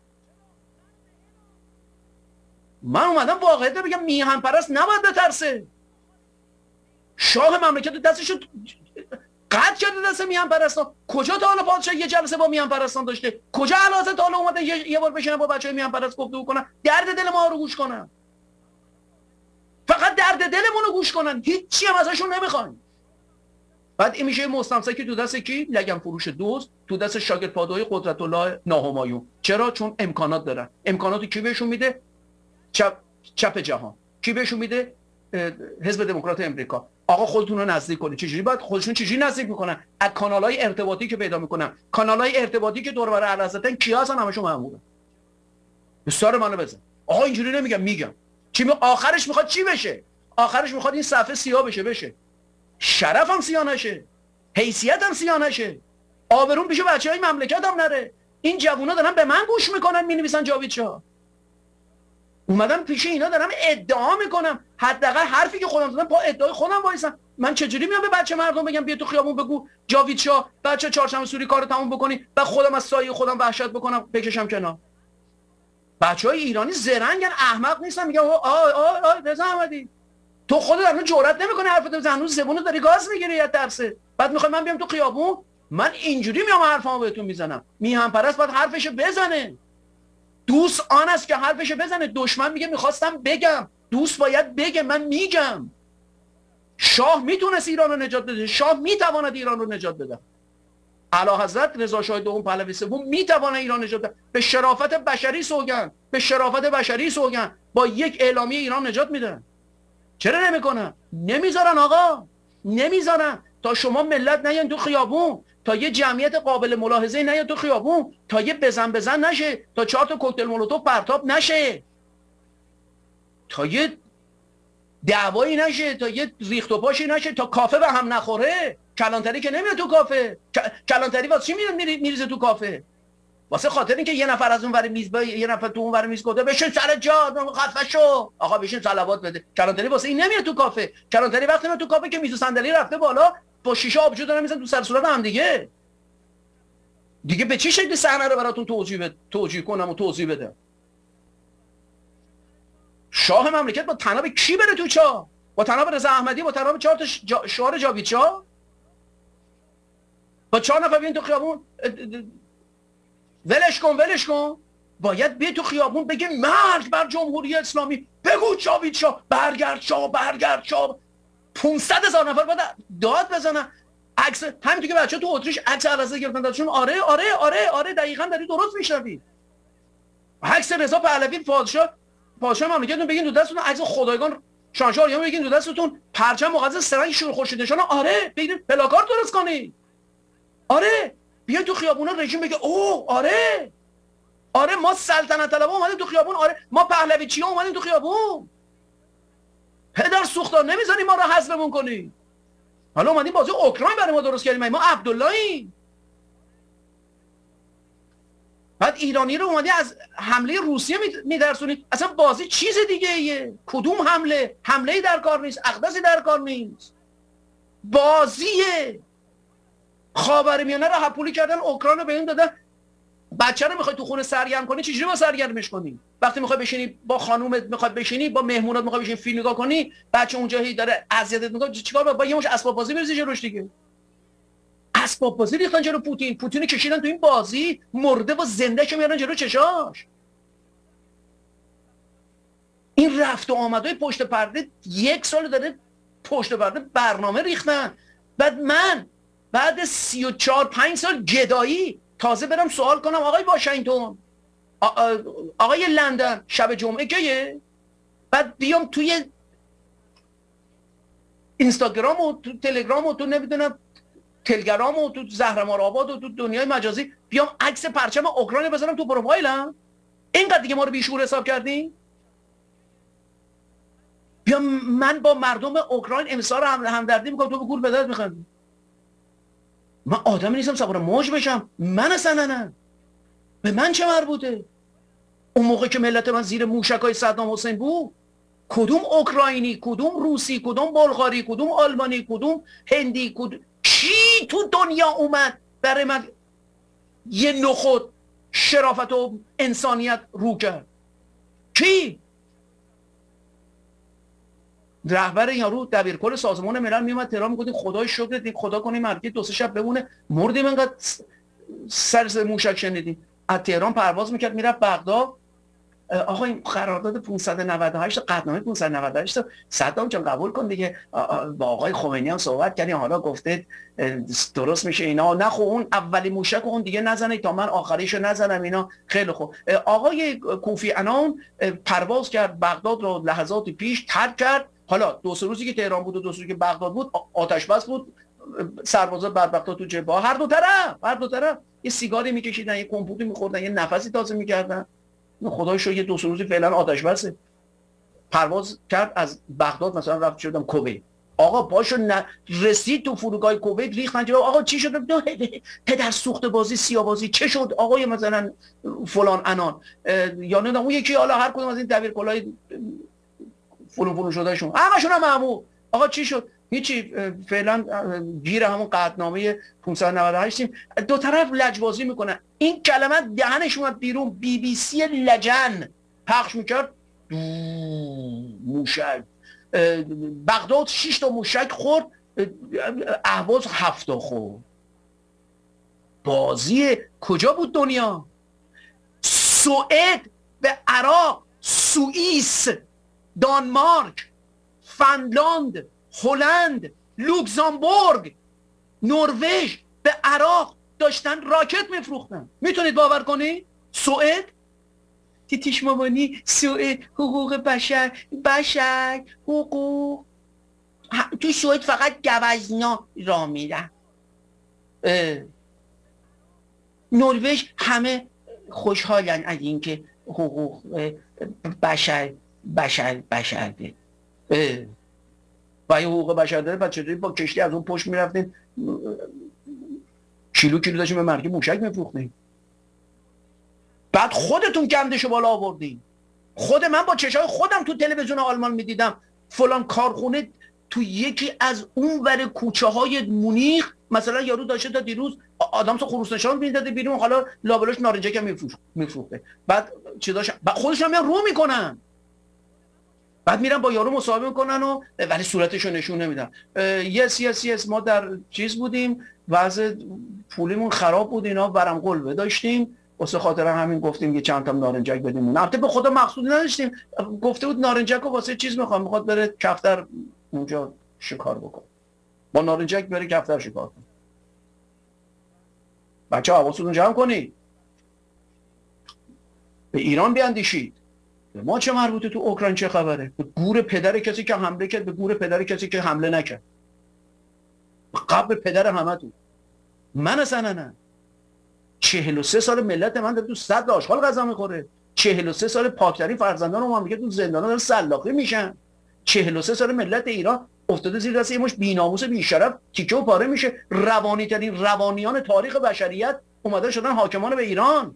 C: من اومدم واقعیت بگم میهن پرست نباید بترسه. شاه مملکت دستشو قطع کرده دست میهن پرستان. کجا تا حالا پادشاه یه جلسه با میهن پرستان داشته؟ کجا اعلیحضرت تا حالا اومدن یه, یه بار بشینن با بچهای میهن پرست گفتگو کنن، درد دل ما رو گوش کنن؟ فقط درد دلمون رو گوش کنن، هیچی هم ازشون نمیخوایم. بعد این میشه مستمسکی تو دست کی؟ لگن فروش دوز، تو دست شاگرد پادوی قدرت الله ناهمایون. چرا؟ چون امکانات دارن. امکاناتو کی بهشون میده؟ چپ چپ جهان. کی بهشون میده؟ حزب دموکرات امریکا. آقا خودتون رو نزدیک کنید. چجوری باید خودشون چجوری نزدیک میکنن؟ از کانال‌های ارتباطی که پیدا میکنن. کانال‌های ارتباطی که دور و بر اعلیحضرتن کیا هستن؟ همشون مامورن. بسیار منو بزن. آقا اینجوری نمیگم، میگم. چی می... آخرش میخواد چی بشه؟ آخرش میخواد این صفحه سیاه بشه بشه. شرفم سیاه نشه. حیثیتم سیاه نشه. آبروم پیش بچهای مملکتم نره. این جوونا دارن به من گوش میکنن مینویسن جاوید شاه. اومدم پیش اینا دارم ادعا میکنم، حداقل حرفی که خودم زدم با ادعای خودم وایسم. من چجوری میام به بچه مردم بگم بیا تو خیابون بگو جاوید شاه بچه چهارشنبه سوری کارو تموم بکنی، بعد خودم از سایه خودم وحشت بکنم بکشم کنار؟ بچهای ایرانی زرنگن، احمق نیستن. میگم آ آ آ رضا احمدی تو خودت الان جرئت نمیکنی حرفت بزنی، هنوز زبونت داری گاز میگیری یا ترسه. بعد میخوای من بیام تو خیابون؟ من اینجوری میام حرفامو بهتون میزنم. میهن پرست باید حرفشو بزنه. دوست آن است که حرفشو بزنه. دشمن میگه میخواستم بگم، دوست باید بگه من میگم. شاه میتونست ایران رو نجات بده، شاه میتواند ایران رو نجات بده. اعلیحضرت رضا شاه دوم پهلوی سوم میتونه ایران نجات بده. به شرافت بشری سوگند، به شرافت بشری سوگند، با یک اعلامیه ایران نجات میدن. چرا نمیکنن؟ نمیذارن آقا، نمیذارن تا شما ملت نیان تو خیابون، تا یه جمعیت قابل ملاحظه نیان تو خیابون، تا یه بزن بزن نشه، تا چهار تا کوکتل مولوتوف پرتاب نشه، تا یه دعوایی نشه، تا یه ریخت و پاشی نشه، تا کافه به هم نخوره. کلانتری که نمیاد تو کافه. کلانتری واسه چی میاد میریزه تو کافه؟ واسه خاطر اینکه یه نفر از اون ور میز با یه نفر تو اون ور میز گفته بشین سر جا خفه شو آقا بشین صلوات بده. کلانتری واسه این نمیاد تو کافه. کلانتری وقتی میاد تو کافه که میز و صندلی رفته بالا، با شیشه آبجو دارن میزنن تو سر صورت هم دیگه. دیگه به چه شکلی صحنه رو براتون توجیه بد... توجیه کنم و توضیح بدم؟ شاه مملکت با طناب کی بره تو چاه؟ با طناب رضا احمدی، با طناب چهار تا جا... شعار جاوید شاه، با چهار نفر بیان تو خیابون ولش کن ولش کن. باید بیا تو خیابون بگه مرگ بر جمهوری اسلامی، بگو جاوید شاه برگرد، شاه برگرد، شاه. پانصد هزار نفر باید داد بزنن. عکس همینطور که بچه‌ها تو اتریش عکس اعلیحضرت گرفتن دادشون. آره آره آره آره دقیقاً داری درست میشنوی. عکس رضا پهلوی پادشاه پادشاه مملکتتون بگین تو دستتون، عکس خدایگان شاهنشاه یا بگین تو دستتون، پرچم مقدس سرنگ شور خورشید نشان. آره بگین پلاکارد درست کنی. آره بیا تو خیابونا رژیم بگه اوه آره آره ما سلطنت طلبا اومدیم تو خیابون، آره ما پهلوی چیا اومدیم تو خیابون. پدر سوختار نمیذاری ما رو حذفمون کنی. حالا اومدیم بازی اوکراین برای ما درست کردیم، ما عبداللهیم. بعد ایرانی رو اومدی از حمله روسیه میترسونی. اصلا بازی چیز دیگه ایه. کدوم حمله؟ حمله در کار نیست، اقدسی در کار نیست، بازیه. خاورمیانه رو هپولی کردن، اوکراین رو به این دادن. بچه رو میخوای تو خونه سرگرم کنی، چجوری با سرگرمش کنی؟ وقتی میخوای بشینی با خانومت، میخوای بشینی با مهمونات، میخوای بشینی فیلم نگاه کنی، بچه اونجا هی داره اذیتت میکنه، چیکار با, با یه مش اسباب بازی بریزی جلوش دیگه. اسباب بازی ریختن جلو پوتین، پوتین کشیدن تو این بازی، مرده و زنده شو میارن جلو چشاش. این رفت و آمدای پشت پرده یک سال داره پشت پرده برنامه ریختن. بعد من بعد سی و چهار پنج سال گدایی تازه برم سوال کنم آقای واشنگتن، آقای لندن شب جمعه کیه؟ بعد بیام توی اینستاگرام و تو تلگرام و تو نمیدونم تلگرام و تو زهرمارآباد و تو دنیای مجازی بیام عکس پرچم اوکراین بزنم تو پروفایلم؟ اینقدر دیگه ما رو بیشعور حساب کردین؟ بیام من با مردم اوکراین امسال همدردی میکنم، تو به گول به درد میخوندی. من آدمی نیستم صبر موج بشم. من اصلا نه، به من چه مربوطه؟ اون موقع که ملت من زیر موشکای صدام حسین بود، کدوم اوکراینی، کدوم روسی، کدوم بلغاری، کدوم آلمانی، کدوم هندی، کدوم کی تو دنیا اومد برای من یه نخود شرافت و انسانیت رو کرد؟ کی؟ رهبر یارو دبیرکل سازمان ملل میومد تهران میگفتیم خدای شکرت، خدا کنه مرگی دو سه شب بمونه، مردیم انقدر سر موشک شنیدیم. از تهران پرواز میکرد میرفت بغداد. آقا این قرارداد پانصد و نود و هشت قطعنامه پانصد و نود و هشت صدام جان قبول کن دیگه. با آقای خمینی هم صحبت کردیم، حالا گفته درست میشه اینا. نه خب اون اولی موشک اون دیگه نزنه تا من آخریشو نزنم اینا. خیلی خوب. آقای کوفی عنان پرواز کرد بغداد رو لحظات پیش ترک کرد. حالا دو سه روزی که تهران بود و دو سه روزی که بغداد بود آتش بس بود، سربازا بر بغداد تو جبهه، هر دو طرف هر دو طرف یه سیگاری میکشیدن، یه کمپوتی میخوردن، یه نفسی تازه میکردن. خدای شکر یه دو سه روزی فعلا آتش بسه. پرواز کرد از بغداد مثلا رفت شدم کویت. آقا پاشو ن... رسید تو فرودگاه کویت ریختن جلو. آقا چی شد؟ پدر سوخت بازی سیاه بازی چه شد آقای مثلا فلان عنان یا نه اون یکی، حالا هر کدوم از این دبیرکلای فلان فلان شده شون همشون هم مامور. آقا چی شد؟ هیچی، فعلا گیر همون قطعنامه پانصد و نود و هشت. دو طرف لجبازی میکنن. این کلمه دهنش اومد بیرون، بی بی سی لجن پخش میکرد موشک بغداد شش تا موشک خورد، اهواز هفت تا خورد. بازی کجا بود دنیا؟ سوئد به عراق، سوئیس، دانمارک، فنلاند، هلند، لوکزامبورگ، نروژ به عراق داشتن راکت میفروختن. میتونید باور کنید؟ سوئد تیتیش مامانی سوئد حقوق بشر بشر حقوق. تو سوئد فقط گوزنا را میرن. نروژ همه خوشحالن از اینکه حقوق بشر بشر بشر ده و این حقوق بشر داره. بعد چطوری با کشتی از اون پشت میرفتیم کیلو کیلو داشتیم به مرکب موشک میفروختیم. بعد خودتون گندشو بالا آوردین. خود من با چشای خودم تو تلویزیون آلمان میدیدم فلان کارخونه تو یکی از اون ور کوچه های مونیخ مثلا یارو داشته تا دیروز آدمس خروس نشان میداده بیرون، حالا لابلاش نارنجک هم میفروخته. بعد چی داشت؟ بعد خودشون میان رو میکنن، بعد میرن با یارو مصاحبه میکنن و ولی صورتشو نشون نمیدن. یس یس یس ما در چیز بودیم، وضع پولیمون خراب بود، اینا برم قلبه داشتیم، واسه خاطر همین گفتیم یه چند تا نارنجک بدیم. البته به خدا مقصود نداشتیم، گفته بود نارنجک رو واسه چیز میخوام، میخواد بره کفتر اونجا شکار بکنه، با نارنجک بره کفتر شکار کنه. بچه حواستون جمع کنید، به ایران بیاندیشید. به ما چه مربوطه تو اوکراین چه خبره؟ به گور پدر کسی که حمله کرد، به گور پدر کسی که حمله نکرد، قبل پدر همه تو. من اصلا نه چهل و سه سال ملت من داره تو صد آشغال غذا میخوره. چهل و سه سال پاکترین فرزندان ما میگه تو زندانا دارن سلاخی میشن. چهل و سه سال ملت ایران افتاده زیر دست یه مش بی‌ناموس بی‌شرف تیکه و پاره میشه. روانی ترین روانیان تاریخ بشریت اومده شدن حاکمان به ایران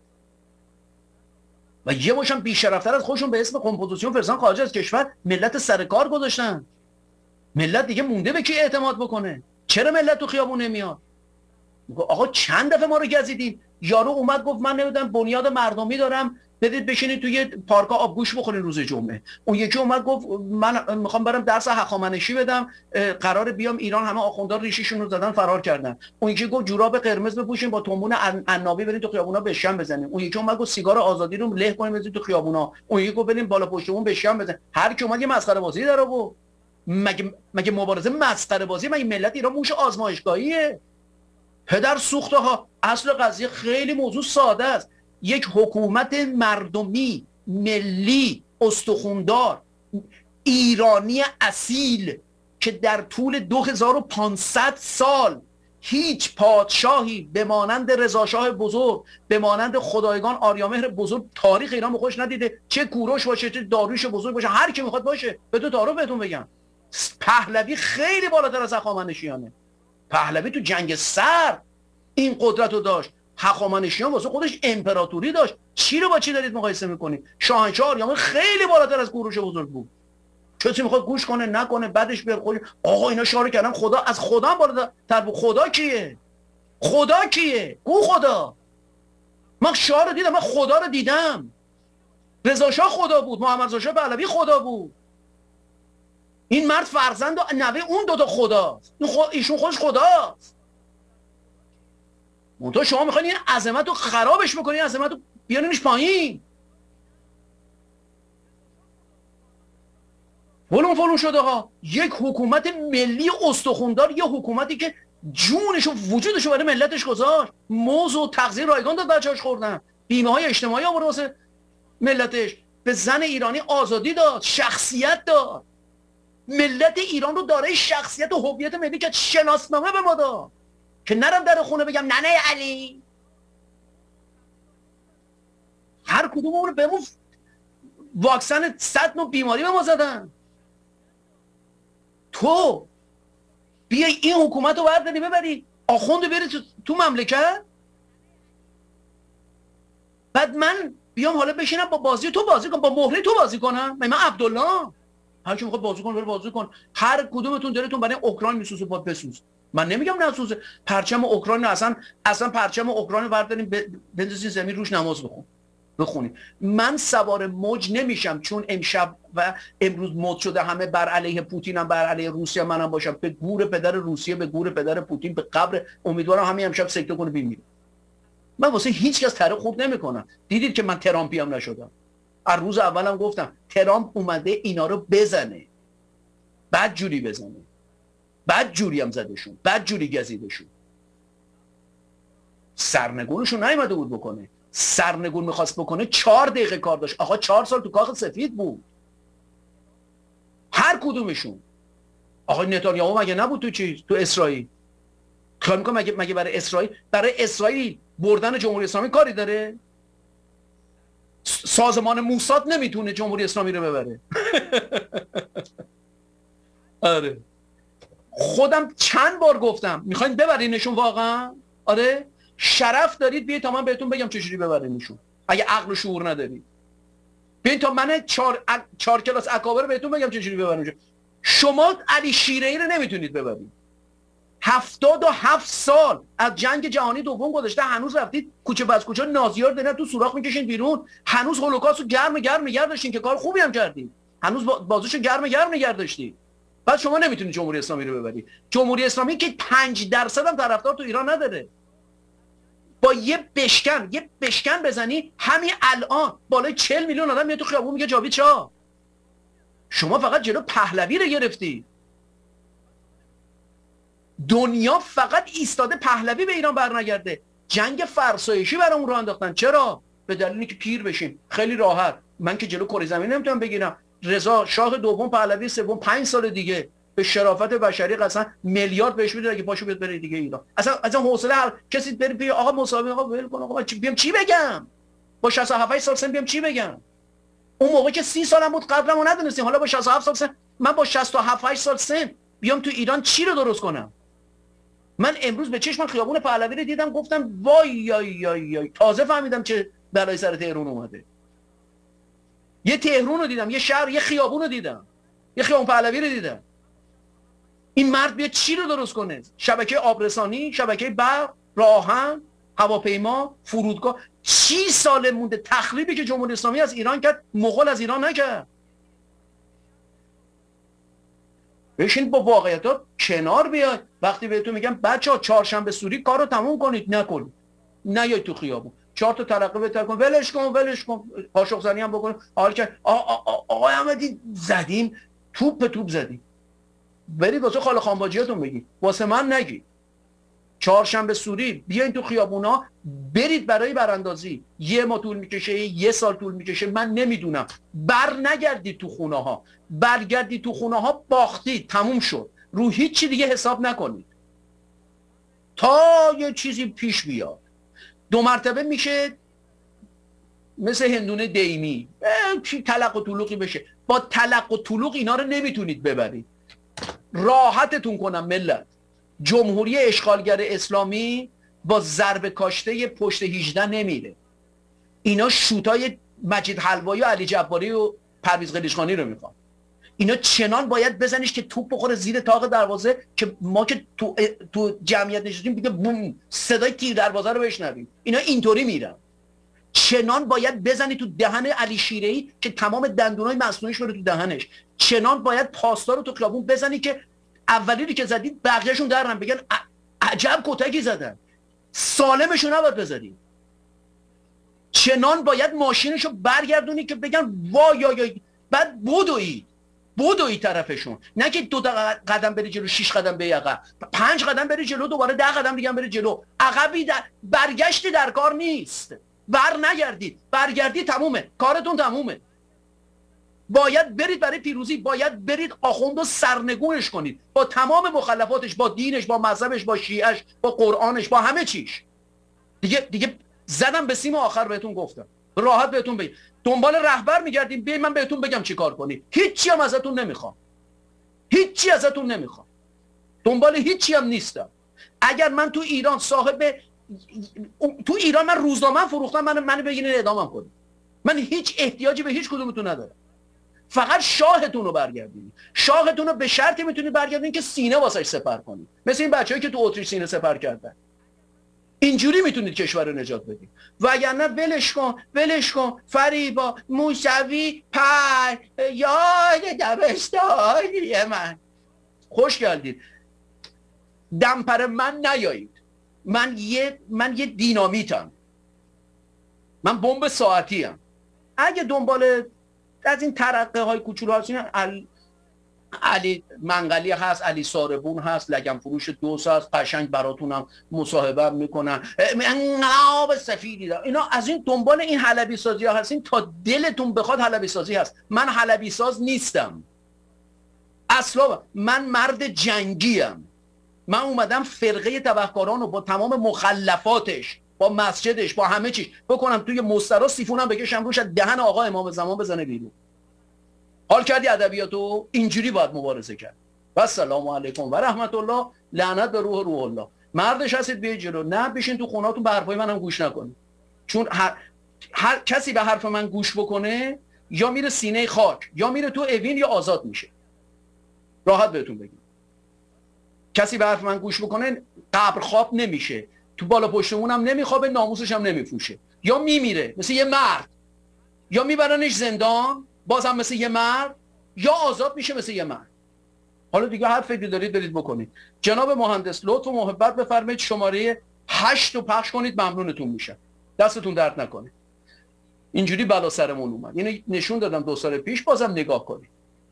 C: و یه مشم بی‌شرفتر از خودشون به اسم کمپوزیسیون فرستادن خارج از کشور، ملت سر کار گذاشتن. ملت دیگه مونده به کی اعتماد بکنه؟ چرا ملت تو خیابون نمیاد؟ آقا چند دفعه ما رو گزیدیم. یارو اومد گفت من نمیدونم بنیاد مردمی دارم، بدید بشینید توی پارک آبگوش بخورین روز جمعه. اون یکی اومد گفت من میخوام برم درس هخامنشی بدم، قرار بیام ایران، همه آخوندار ریشیشون رو زدن فرار کردن. اون یکی گفت جوراب قرمز بپوشین با تنبون عنابی برید تو خیابونا بشم بزنیم. اون یکی اومد گفت سیگار آزادی رو له کنیم بزنید تو خیابونا. اون یکی گفت بریم بالا پشتمون بشم بزنیم. هر کی اومد یه مسخره بازی داره. و مگه مگه مبارزه مسخره بازی؟ مگه ملت ایران موش آزمایشگاهیه؟ پدر سوخته ها. اصل قضیه خیلی موضوع ساده است. یک حکومت مردمی ملی استخوندار ایرانی اصیل که در طول دو هزار و پانصد سال هیچ پادشاهی به مانند رضا شاه بزرگ، به مانند خدایگان آریامهر بزرگ تاریخ ایران به خودش ندیده. چه کوروش باشه، چه داریوش بزرگ باشه، هر کی میخواد باشه. به تو تعارف بهتون بگم، پهلوی خیلی بالاتر از هخامنشیانه. پهلوی تو جنگ سر این قدرت رو داشت. هخامنشیان واسه خودش امپراتوری داشت. چی رو با چی دارید مقایسه میکنید؟ شاهنشاه آریامهر خیلی بالاتر از کوروش بزرگ بود. کسی میخواد گوش کنه نکنه بعدش بیاد خودش آقا اینا شعار کردن خدا از خدا بالاتر بود. خدا کیه؟ خدا کیه؟ گو خدا. من شعار رو دیدم، من خدا رو دیدم. رضا شاه خدا بود، محمد رضا شاه پهلوی خدا بود. این مرد فرزند و نوه اون دوتا خداست. ایشون خودش خداست. منتها شما میخواین این عظمت رو خرابش بکنین، عظمت رو بیارینش پایین. فلون فلون شده ها. یک حکومت ملی استخوندار، یه حکومتی که جونش و وجودش رو برای ملتش گذاشت، موز و تغذیه رایگان داد بچه‌هاش خوردن، بیمه های اجتماعی آورد واسه ملتش، به زن ایرانی آزادی داد، شخصیت داد. ملت ایران رو دارای شخصیت و هویت ملی که شناسنامه به ما داد که نرم در خونه بگم ننه علی. هر کدوم رو بهمون واکسن صد نوع بیماری به ما زدن. تو بیای این حکومت رو برداری ببری آخوند رو بیاری تو, تو مملکت، بعد من بیام حالا بشینم با بازی تو بازی کنم، با مهره تو بازی کنم. من عبدالله هر کی میخواد بازی کنه بره بازی کن. هر کدومتون دلتون برای اوکراین میسوزه با بسوز. من نمیگم نسوزه. پرچم اوکراین اصلا اصلا پرچم اوکراین رو برداریم بندازین زمین روش نماز بخون. بخونید. من سوار موج نمیشم چون امشب و امروز مد شده همه بر علیه پوتین هم بر علیه روسیه منم باشم. به گور پدر روسیه، به گور پدر پوتین، به قبر. امیدوارم همین امشب سکته کنه بمیره. من واسه هیچ کس طرح خوب نمیکنم. دیدید که من ترامپی هم نشدم. از روز اولم گفتم ترامپ اومده اینا رو بزنه، بعد جوری بزنه، بعد جوری هم زدشون، بعد جوری گزیدشون. سرنگونشون نیومده بود بکنه. سرنگون میخواست بکنه چهار دقیقه کار داشت. آقا چهار سال تو کاخ سفید بود، هر کدومشون. آقای نتانیاهو مگه نبود تو چیز تو اسرائیل؟ خیال میکنم مگه مگه برای اسرائیل برای اسرائیل بردن جمهوری اسلامی کاری داره؟ سازمان موساد نمیتونه جمهوری اسلامی رو ببره. آره خودم چند بار گفتم میخواین ببرینشون واقعا؟ آره شرف دارید بیاید تا من بهتون بگم چجوری ببرینشون. اگه عقل و شعور ندارید بیاید تا من چهار چهار کلاس اکابر بهتون بگم چجوری ببرینشون. شما علی شیره ای رو نمیتونید ببرید. هفتاد و هفت سال از جنگ جهانی دوم گذشته، هنوز رفتید کوچه بس کوچه نازیار دارن تو سوراخ میکشین بیرون. هنوز هولوکاست رو گرم گرم نگه داشتین که کار خوبی هم کردید. هنوز بازوشو گرم گرم نگه داشتید. بعد شما نمیتونید جمهوری اسلامی رو ببرید. جمهوری اسلامی که پنج درصد هم طرفدار تو ایران نداره. با یه بشکن یه بشکن بزنی همین الان بالای چهل میلیون آدم میاد تو خیابون میگه جاوید شاه. شما فقط جلو پهلوی رو گرفتی. دنیا فقط ایستاده پهلوی به ایران برنگرده. جنگ فرسایشی برامون راه انداختن. چرا؟ به دلیل اینکه پیر بشیم. خیلی راحت. من که جلو کره زمین نمیتونم بگیرم. رضا شاه دوم، پهلوی سوم، پنج سال دیگه به شرافت بشری قسم میلیارد بهش میده اگه پاشو بیاد بره دیگه ایران. اصلا اصلا حوصله هر کسی بره بگه آقا مصاحبه آقا ول کن آقا بیام چی بگم؟ با شصت و هفت سال سن بیام چی بگم؟ اون موقع که سی سالم بود قدرمو ندونستیم. حالا با شصت و هفت سال سن من با شصت و هفت سال سن بیام تو ایران چی رو درست کنم؟ من امروز به چشم خیابون پهلوی رو دیدم گفتم وای یای یای یای تازه فهمیدم چه بلای سر تهران اومده. یه تهران رو دیدم، یه شهر، یه خیابون رو دیدم، یه خیابون پهلوی رو دیدم. این مرد بیاد چی رو درست کنه؟ شبکه آبرسانی، شبکه برق، راه آهن، هواپیما، فرودگاه. چی سال مونده؟ تخریبی که جمهوری اسلامی از ایران کرد مغول از ایران نکرد. بشین با واقعیتات کنار بیاید. وقتی بهتون میگم بچه‌ها چهارشنبه سوری کارو تموم کنید، نکنید. نیاید تو خیابون. چهار تا ترقه بهتر کن، ولش کن ولش کن، قاشق زنی هم بکن. حال که آقای احمدی زدیم، توپ توپ زدیم. برید واسه خاله خانباجیاتون بگید، واسه من نگید. چهارشنبه سوری بیاین تو خیابونا، برید برای براندازی. یه ماه طول میکشه، یه سال طول میکشه، من نمیدونم. بر نگردید تو خونه ها. برگردید تو خونه ها باختید، تموم شد. رو هیچ چی دیگه حساب نکنید تا یه چیزی پیش بیاد. دو مرتبه میشه مثل هندونه دیمی چی تلق و طلوقی بشه. با تلق و طلوق اینا رو نمیتونید ببرید. راحتتون کنم ملت، جمهوری اشغالگر اسلامی با ضرب کاشته پشت هجده نمیره. اینا شوتای مجید حلوایی و علی جباری و پرویز قلیچخانی رو میخوان. اینا چنان باید بزنیش که توپ بخوره زیر طاق دروازه که ما که تو تو جمعیت نشستیم دیگه بوم صدای تیر دروازه رو بشنویم. اینا اینطوری میرن. چنان باید بزنی تو دهن علی شیره‌ای که تمام دندونای مصنوعیش بره تو دهنش. چنان باید پاستا رو تو خیابون بزنی که اولی که زدید بقیه‌شون درن بگن عجب کتکی زدن. سالمشو نباید بذاری. چنان باید ماشینشو برگردونی که بگن وای یا یا بعد بدوید بدوید طرفشون، نه که دو قدم بری جلو، شش قدم به عقب، پنج قدم بری جلو، دوباره ده قدم دیگه بری جلو. عقبی در برگشتی در کار نیست. بر نگردید. برگردی تمومه، کارتون تمومه. باید برید برای پیروزی، باید برید آخوندو سرنگونش کنید با تمام مخالفاتش، با دینش، با مذهبش، با شیعهش، با قرآنش، با همه چیش. دیگه دیگه زدم به سیم آخر بهتون گفتم. راحت بهتون بگم دنبال رهبر میگردیم، بیاین من بهتون بگم چی کار کنید. هیچی هم ازتون نمیخوام. هیچی ازتون نمیخوام. دنبال هیچی هم نیستم. اگر من تو ایران صاحب تو ایران من روزنامه فروختم، من منو بگین اعدامم کنید. من هیچ احتیاجی به هیچ کدومتون ندارم. فقط شاهتون رو برگردونید. شاهتون رو به شرطی میتونید برگردونید که سینه واسش سپر کنید، مثل این بچه‌ای که تو اتریش سینه سپر کردن. اینجوری میتونید کشور رو نجات بدید. وگرنه ولش کن ولش کن فریبا موسوی پر یاد دبستانی من. خوش گردید. دمپر من نیایید. من یه من یه دینامیتم. من بمب ساعتی ام. اگه دنبال از این ترقه های کوچولو هستین، علی منقلی هست، علی ساربون هست، لگم فروش دوست هست، قشنگ براتونم مصاحبه میکنن، انقلاب سفیدی دارم. اینا از این دنبال این حلبی سازی ها هستین تا دلتون بخواد حلبی سازی هست. من حلبی ساز نیستم اصلا. من مرد جنگی ام. من اومدم فرقه تبهکاران رو با تمام مخلفاتش، با مسجدش، با همه چیش بکنم توی مسترا سیفونم بکشم روش، دهن آقا امام زمان بزنه بیرون. حال کردی ادبیاتو؟ اینجوری باید مبارزه کرد. و سلام علیکم و رحمت الله. لعنت به روح روح الله. مردش هستید بیاید جلو، نه بشین تو خونهاتون به حرفای منم گوش نکنید. چون هر... هر کسی به حرف من گوش بکنه یا میره سینه خاک، یا میره تو اوین، یا آزاد میشه. راحت بهتون بگم. کسی به حرف من گوش بکنه قبر خواب نمیشه، تو بالا پشتمونم نمیخوابه، ناموسش هم نمیفروشه، یا میمیره مثل یه مرد، یا میبرنش زندان بازم مثل یه مرد، یا آزاد میشه مثل یه مرد. حالا دیگه هر فکری دارید برید بکنید. جناب مهندس لطف و محبت بفرمایید شماره هشت رو پخش کنید، ممنونتون میشم. دستتون درد نکنه. اینجوری بلا سرمون اومد. یعنی نشون دادم دو سال پیش، بازم نگاه کنید.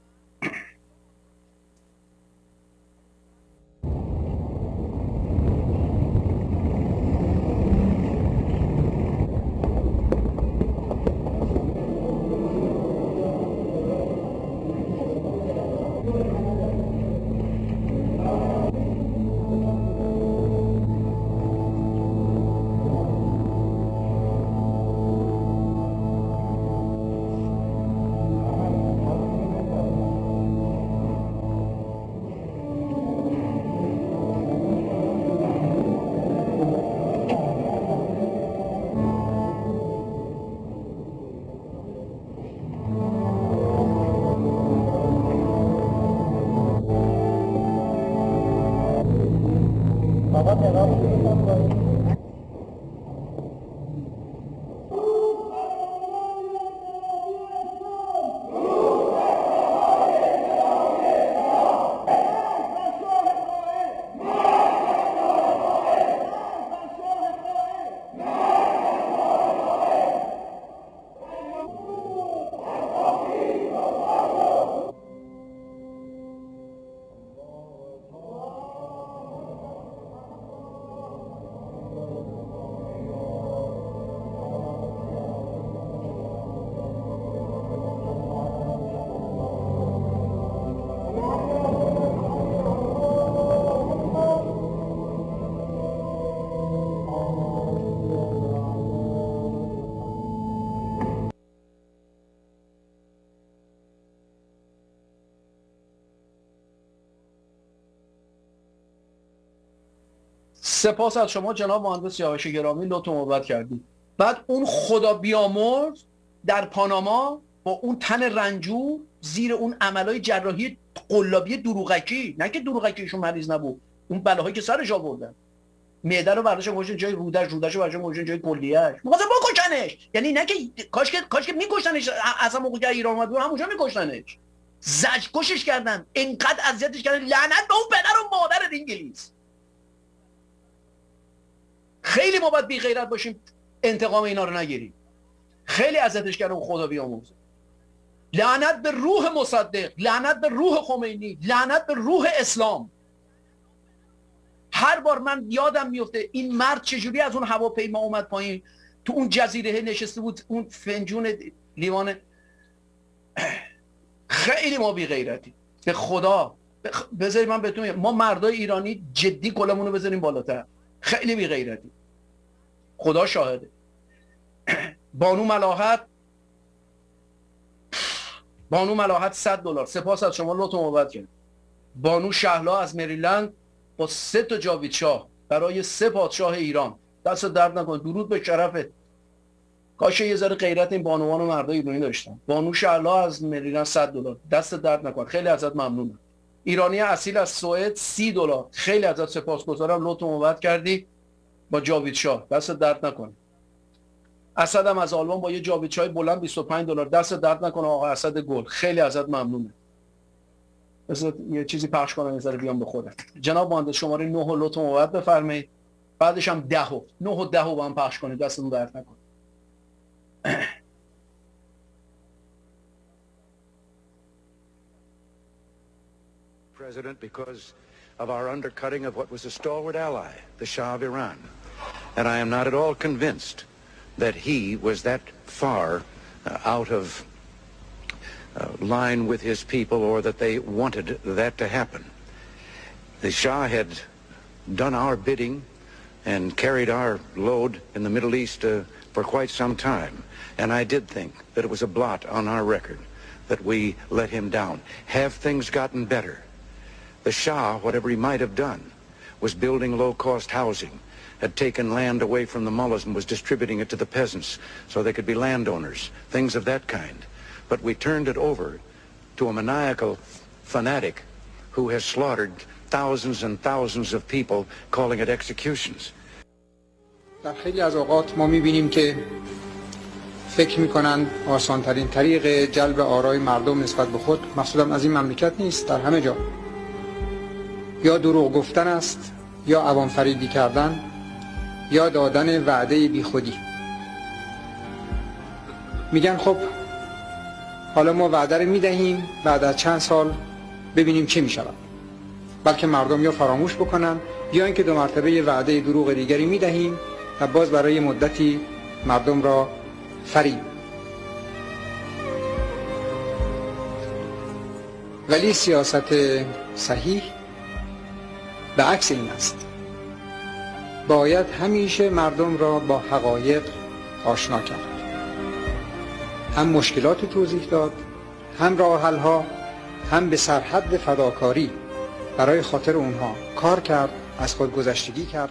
C: سپاس از شما جناب مهندس سیاوش گرامی، لطف محبت کردید. بعد اون خدا بیامرز در پاناما با اون تن رنجور زیر اون عملای جراحی قلابی دروغکی، نه که دروغکیشون مریض نبود، اون بلاهایی که سرش آوردن، معده رو برداشت گذاشتن جای رودش، رودش رو برداشت گذاشتن جای کلیه‌اش، می‌خواستن بکشنش. یعنی نه که کاش که کاش که می‌کشتنش، اصلا موقعی که ایران اومد همونجا می‌کشتنش. زج کشش کردن، اینقدر اذیتش کردن، لعنت به اون پدر و مادر انگلیس. خیلی ما باید بی غیرت باشیم انتقام اینا رو نگیریم. خیلی اذیتش کردن خدا بیامرزه. لعنت به روح مصدق، لعنت به روح خمینی، لعنت به روح اسلام. هر بار من یادم میفته این مرد چجوری از اون هواپیما اومد پایین، تو اون جزیره نشسته بود، اون فنجون لیوان. خیلی ما بی غیرتی به خدا. بذارید من بهتون ما مردای ایرانی جدی کلمون رو بذاریم بالاتر. خیلی بی غیرتی، خدا شاهده. بانو ملاحت بانو ملاحت صد دلار. سپاس از شما، لطف محبت کرد. بانو شهلا از مریلند با سه تا جاوید شاه برای سه پادشاه ایران، دست درد نکن، درود به شرفت. کاش یه ذره غیرت این بانوان و مردای ایرانی داشتن. بانو شهلا از مریلند صد دلار، دست درد نکن، خیلی ازت ممنونم. ایرانی اصیل از سوئد سی دلار، خیلی ازت سپاسگزارم، لطف محبت کردی. با جاوید شاه، دست درد نکنه. اسد هم از آلمان با یه جاوید شاه بلند بیست و پنج دلار، دست درد نکنه آقا اسد گل، خیلی ازت ممنونه. بذار یه چیزی پخش کنم یه ذره بیام به خودم. جناب مهندس شماره نه و لطفاً موعد بفرمایید، بعدش هم ده و نه و ده و با هم پخش کنید، دستتون درد نکنه.
F: President, because of our undercutting of what was a stalwart ally, the Shah of Iran. And I am not at all convinced that he was that far uh, out of uh, line with his people, or that they wanted that to happen. The Shah had done our bidding and carried our load in the Middle East uh, for quite some time. And I did think that it was a blot on our record that we let him down. Have things gotten better? The Shah, whatever he might have done, was building low-cost housing, had taken land away from the mullahs and was distributing it to the peasants so they could be landowners, things of that kind. But we turned it over to a maniacal fanatic who has slaughtered thousands and thousands of people, calling it executions.
B: در خیلی از اوقات ما می‌بینیم که فکر می‌کنند آسان‌ترین طریق جلب آرای مردم نسبت به خود، مقصودم از این مملکت نیست، در همه جا، یا دروغ گفتن است، یا عوام فریبی کردن، یا دادن وعده بیخودی. میگن خب حالا ما وعده رو میدهیم، بعد از چند سال ببینیم چه میشود. بلکه مردم یا فراموش بکنن، یا اینکه دو مرتبه وعده دروغ دیگری میدهیم و باز برای مدتی مردم را فریب. ولی سیاست صحیح به عکس این است. باید همیشه مردم را با حقایق آشنا کرد، هم مشکلات توضیح داد، هم راه حل ها، هم به سرحد فداکاری برای خاطر اونها کار کرد، از خود گذشتگی کرد.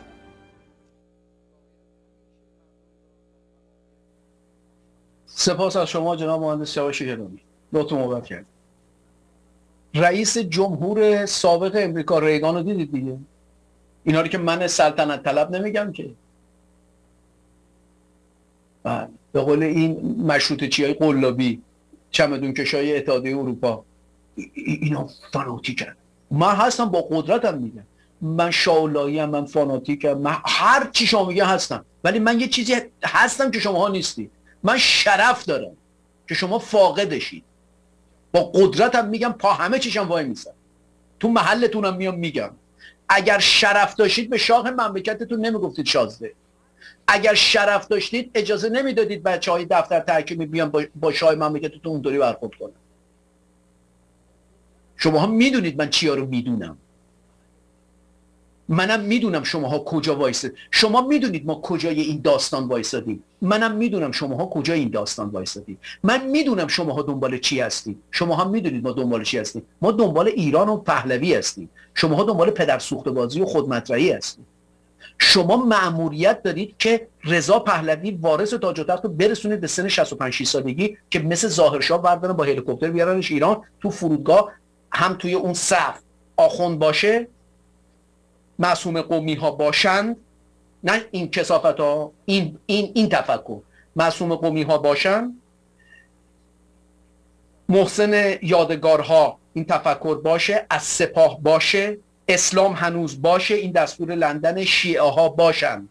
C: سپاس از شما جناب مهندس سیاوش گرامی، لطف موبت کرد. رئیس جمهور سابق امریکا ریگان رو دیدید دیگه؟ اینا رو که من سلطنت طلب نمیگم که، به قول این مشروطه چیای قلابی، چمدون کشای اتحادیه اروپا، اینا فاناتیکن. من هستم با قدرتم میگم، من شاولایی ام، من فاناتیکم، من هر چی شما میگه هستم، ولی من یه چیزی هستم که شماها نیستی. من شرف دارم که شما فاقدشید. با قدرتم میگم، پا همه چیشم وای میسم، تو محلتونم میام میگم. اگر شرف داشتید به شاه مملکتتون نمیگفتید شازده. اگر شرف داشتید اجازه نمیدادید بچهای دفتر تحکیمی بیان با شاه مملکتتون اونطوری برخورد کنن. شماها میدونید من چیا رو میدونم، منم میدونم شماها کجا وایسید. شما میدونید ما کجای این داستان وایسادیم، منم میدونم شماها کجای این داستان وایسادید. من میدونم شماها دنبال چی هستید، شماها میدونید ما دنبال چی هستیم. ما دنبال ایران و پهلوی هستیم، شماها دنبال پدر سوخته بازی و خودمطرحی هستید. شما مأموریت دارید که رضا پهلوی وارث تاج و تخت رو برسونید به سن شصت و پنج شصت سالگی که مثل ظاهرشاه بردارن با هلیکوپتر بیارنش ایران، تو فرودگاه هم توی اون صف آخوند باشه، معصوم قومی ها باشند، نه این کثافت ها، این این این تفکر، معصوم قومی ها باشند، محسن یادگارها این تفکر باشه، از سپاه باشه، اسلام هنوز باشه، این دستور لندن، شیعه ها باشن،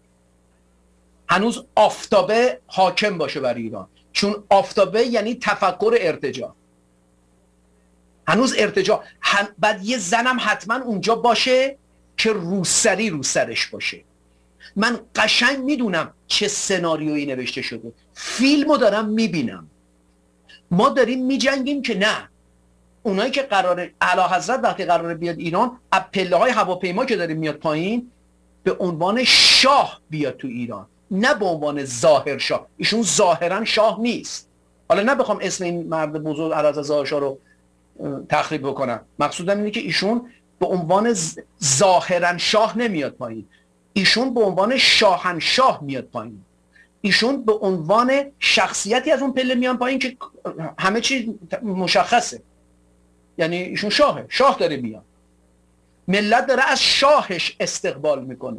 C: هنوز آفتابه حاکم باشه بر ایران، چون آفتابه یعنی تفکر ارتجاع، هنوز ارتجاع. هن... بعد یه زنم حتما اونجا باشه که روسری رو سرش باشه. من قشنگ میدونم چه سناریویی نوشته شده، فیلمو دارم میبینم. ما داریم میجنگیم که نه، اونایی که قراره اعلیحضرت وقتی قراره بیاد ایران، از پله های هواپیما که داریم میاد پایین، به عنوان شاه بیاد تو ایران، نه به عنوان ظاهر شاه. ایشون ظاهرا شاه نیست. حالا نه بخوام اسم این مرد بزرگ اعلیحضرت ظاهر شاه رو تخریب بکنم، مقصودم اینه که ایشون به عنوان ظاهرا شاه نمیاد پایین، ایشون به عنوان شاهنشاه میاد پایین. ایشون به عنوان شخصیتی از اون پله میان پایین که همه چی مشخصه، یعنی ایشون شاهه، شاه داره میاد، ملت داره از شاهش استقبال میکنه.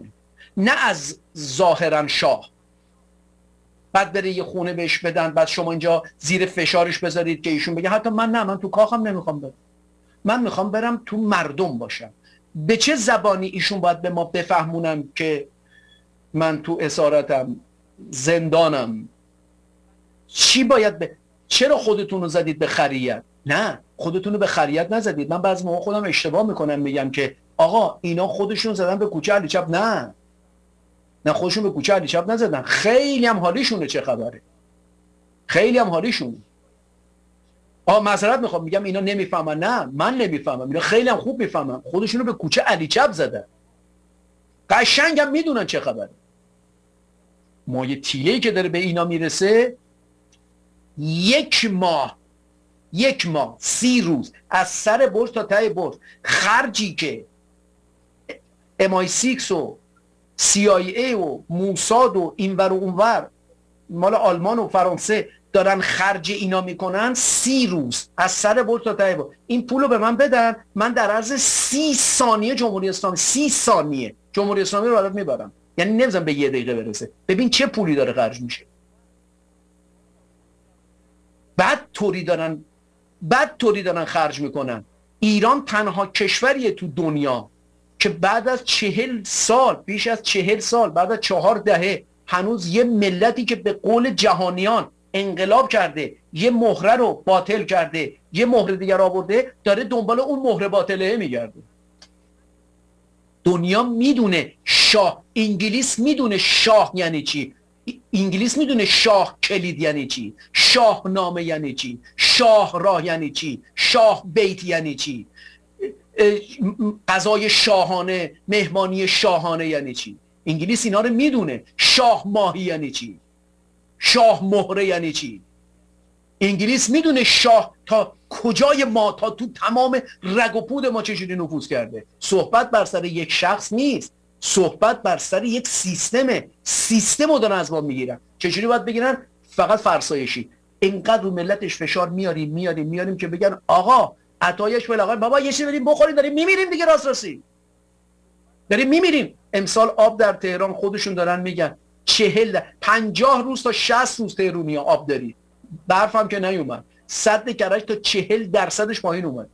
C: نه از ظاهرا شاه. بعد بره یه خونه بهش بدن، بعد شما اینجا زیر فشارش بذارید که ایشون بگه حتی من نه، من تو کاخم نمیخوام برم، من میخوام برم تو مردم باشم. به چه زبانی ایشون باید به ما بفهمونم که من تو اسارتم، زندانم؟ چی باید به... چرا خودتون رو زدید به خریت؟ نه، خودتون رو به خریت نزدید. من بعضی موقع خودم اشتباه میکنم، میگم که آقا اینا خودشون زدن به کوچه علی چپ. نه نه، خودشون به کوچه علی چپ نزدن، خیلی هم حالیشونه. چه خبره؟ خیلی هم حالیشونه. آ معذرت میخوام، میگم اینا نمیفهمن. نه، من نمیفهمم، اینا خیلی هم خوب میفهمم. خودشون رو به کوچه علی چپ زدن، قشنگ هم میدونن چه خبره. ما یه تیله‌ای که داره به اینا میرسه، یک ماه یک ماه سی روز از سر برج تا ته برج خرجی که ام آی سیکس و سی آی ای و موساد و اینور و اونور مال آلمان و فرانسه دارن خرج اینا میکنن، سی روز از سر برج تا ته برج. این پولو به من بدن، من در عرض سی ثانیه جمهوری اسلامی سی ثانیه جمهوری اسلامی رو برات میبرم. یعنی نمیذارم به یه دقیقه برسه. ببین چه پولی داره خرج میشه. بعد طوری دارن بعد طوری دارن خرج میکنن. ایران تنها کشوریه تو دنیا که بعد از چهل سال، بیش از چهل سال، بعد از چهار دهه، هنوز یه ملتی که به قول جهانیان انقلاب کرده، یه مهره رو باطل کرده، یه مهره دیگر آورده، داره دنبال اون مهره باطله میگرده. دنیا میدونه شاه، انگلیس میدونه شاه یعنی چی، انگلیس میدونه شاه کلید یعنی چی، شاهنامه یعنی چی، شاه راه یعنی چی، شاه بیت یعنی چی، غذای شاهانه، مهمانی شاهانه یعنی چی. انگلیس اینا رو میدونه. شاه ماهی یعنی چی، شاه مهره یعنی چی. انگلیس میدونه شاه تا کجای ما، تا تو تمام رگ و پود ما چجوری نفوذ کرده. صحبت بر سر یک شخص نیست، صحبت بر سر یک سیستمه. سیستم رو دارن از ما میگیرن. چجوری باید بگیرن؟ فقط فرسایشی. اینقدر رو ملتش فشار میاریم میاریم میاریم که بگن آقا عطایش بلاغه بابا یه چیزی بریم بخوریم، داریم میمیریم دیگه، راست راستی داریم میمیریم. امسال آب در تهران خودشون دارن میگن چهل پنجاه روز تا شصت روز تهرونیا آب داری. برف هم که نیومد. سد کرج تا چهل درصدش پایین اومد.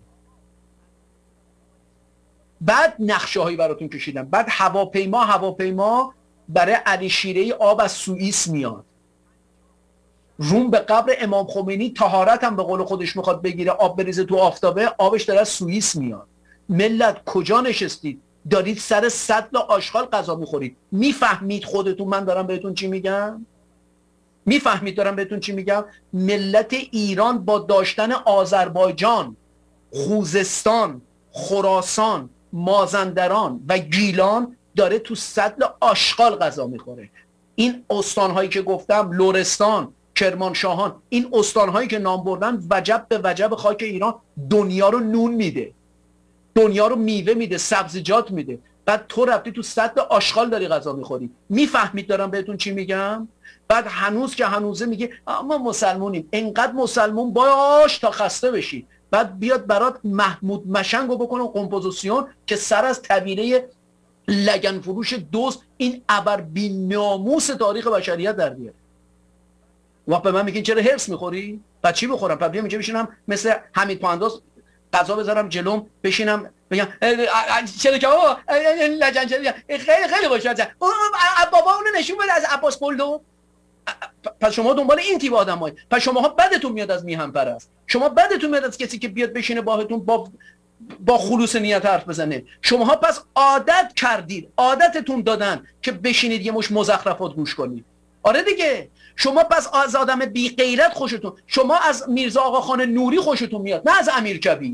C: بعد نقشه هایی براتون کشیدم. بعد هواپیما هواپیما برای علی شیره‌ای آب از سوئیس میاد. روم به قبر امام خمینی طهارت هم به قول خودش میخواد بگیره، آب بریزه تو آفتابه، آبش داره از سوئیس میاد. ملت کجا نشستید؟ دارید سر سطل آشغال غذا میخورید. میفهمید خودتون من دارم بهتون چی میگم؟ میفهمید دارم بهتون چی میگم؟ ملت ایران با داشتن آذربایجان، خوزستان، خراسان، مازندران و گیلان داره تو سطل آشغال غذا میخوره. این استانهایی که گفتم، لرستان، کرمانشاهان، این استانهایی که نام بردن، وجب به وجب خاک ایران دنیا رو نون میده، دنیا رو میوه میده، سبزیجات میده. بعد تو رفتی تو سطل آشغال داری غذا میخوری. میفهمید دارم بهتون چی میگم؟ بعد هنوز که هنوزه میگه ما مسلمونیم، انقدر مسلمون باش تا خسته بشی. بعد بیاد برات محمود مشنگو بکنه کمپوزیسیون که سر از طویله لگن فروش دوست، این ابر بی ناموس تاریخ بشریت در بیاره. وقت به من میگین چرا هرس میخوری؟ بعد چی بخورم؟ بعد بیام اینجا بشینم مثل حمید پانداز غذا بذارم جلوم، بشینم بگم چرا که بابا لجن چرا خیلی خیلی باشه. بابا اونو نشون بده از عباس بولدو. پس شما دنبال این تیپ آدمایی. پس شماها بدتون میاد از میهن پرست. شما بدتون میاد از کسی که بیاد بشینه باهاتون با با خلوص نیت حرف بزنه. شماها پس عادت کردید، عادتتون دادن که بشینید یه مش مزخرفات گوش کنید. آره دیگه. شما پس از آدم بی غیرت خوشتون، شما از میرزا آقاخان نوری خوشتون میاد، نه از امیر کبیر.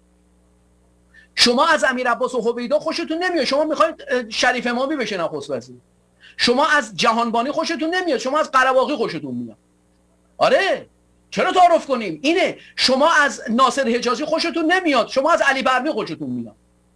C: شما از امیر عباس و هویدا خوشتون نمیاد، شما میخواید شریف امامی بشه نخست وزیر. شما از جهانبانی خوشتون نمیاد، شما از قره‌باغی خوشتون میاد. آره چرا تعارف کنیم؟ اینه. شما از ناصر حجازی خوشتون نمیاد، شما از علی برمی خوشتون میاد.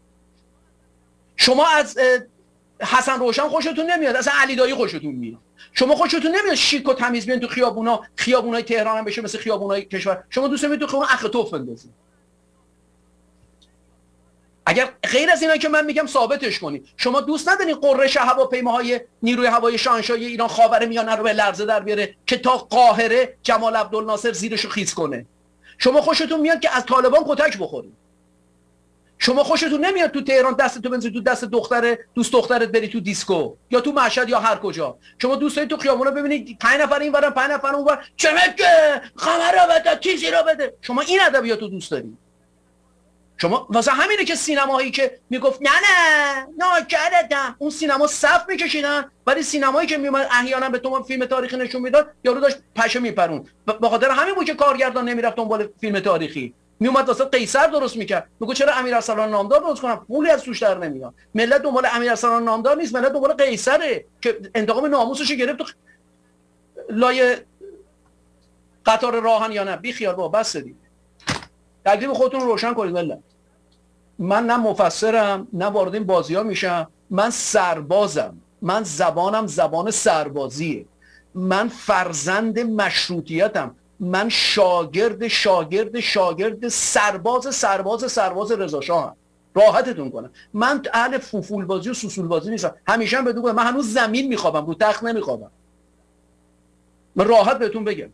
C: شما از حسن روشن خوشتون نمیاد، از علی دایی خوشتون میاد. شما خوشتون نمیاد شیک و تمیز بیان تو خیابونا، خیابونای تهران هم بشه مثل خیابونای کشور. شما دوست دارید تو خیابون اخ توف بندازید. اگر غیر از اینا که من میگم ثابتش کنید. شما دوست ندارین قررش هواپیماهای نیروی هوایی شاهنشاهی ایران خاورمیانه رو به لرزه در بیاره که تا قاهره جمال عبدالناصر زیرشو خیس کنه؟ شما خوشتون میاد که از طالبان کتک بخورید. شما خوشتون نمیاد تو تهران دستتو بنزی تو دست دختر دوست دخترت بری تو دیسکو یا تو مشهد یا هر کجا. شما دوست دارید تو خیابونا ببینید پنج نفر این ورن پنج نفر اون ور، چمکه خمر رو بده چیزی رو بده. شما این ادبیاتو دوست دارید. شما واسه همینه که سینمایی که میگفت نه نه ناکردم، اون سینما صف میکشیدن، ولی سینمایی که میومد احیانا به تو فیلم تاریخی نشون میداد یارو داشت پشه میپرون. به خاطر همین بود که کارگردان نمیرفت دنبال فیلم تاریخی، میومد واسه قیصر درست میکرد. میگه چرا امیرارسلان نامدار درست کنم، پولی از توش در نمیاد. ملت دنبال امیرارسلان نامدار نیست، ملت دنبال قیصره که انتقام ناموسش گرفت تو لای قطار راهن یا نه. بی خیال بابا بس دیگه. تکلیف خودتون رو روشن کنید ملت. من نه مفسرم نه وارد این بازی ها میشم. من سربازم، من زبانم زبان سربازیه، من فرزند مشروطیتم، من شاگرد شاگرد شاگرد سرباز سرباز سرباز رضا شاهم. راحتتون کنم من اهل فوفول بازی و سوسول بازی نیستم. همیشه هم بدون من هنوز زمین میخوابم، رو تخت نمیخوابم. من راحت بهتون بگم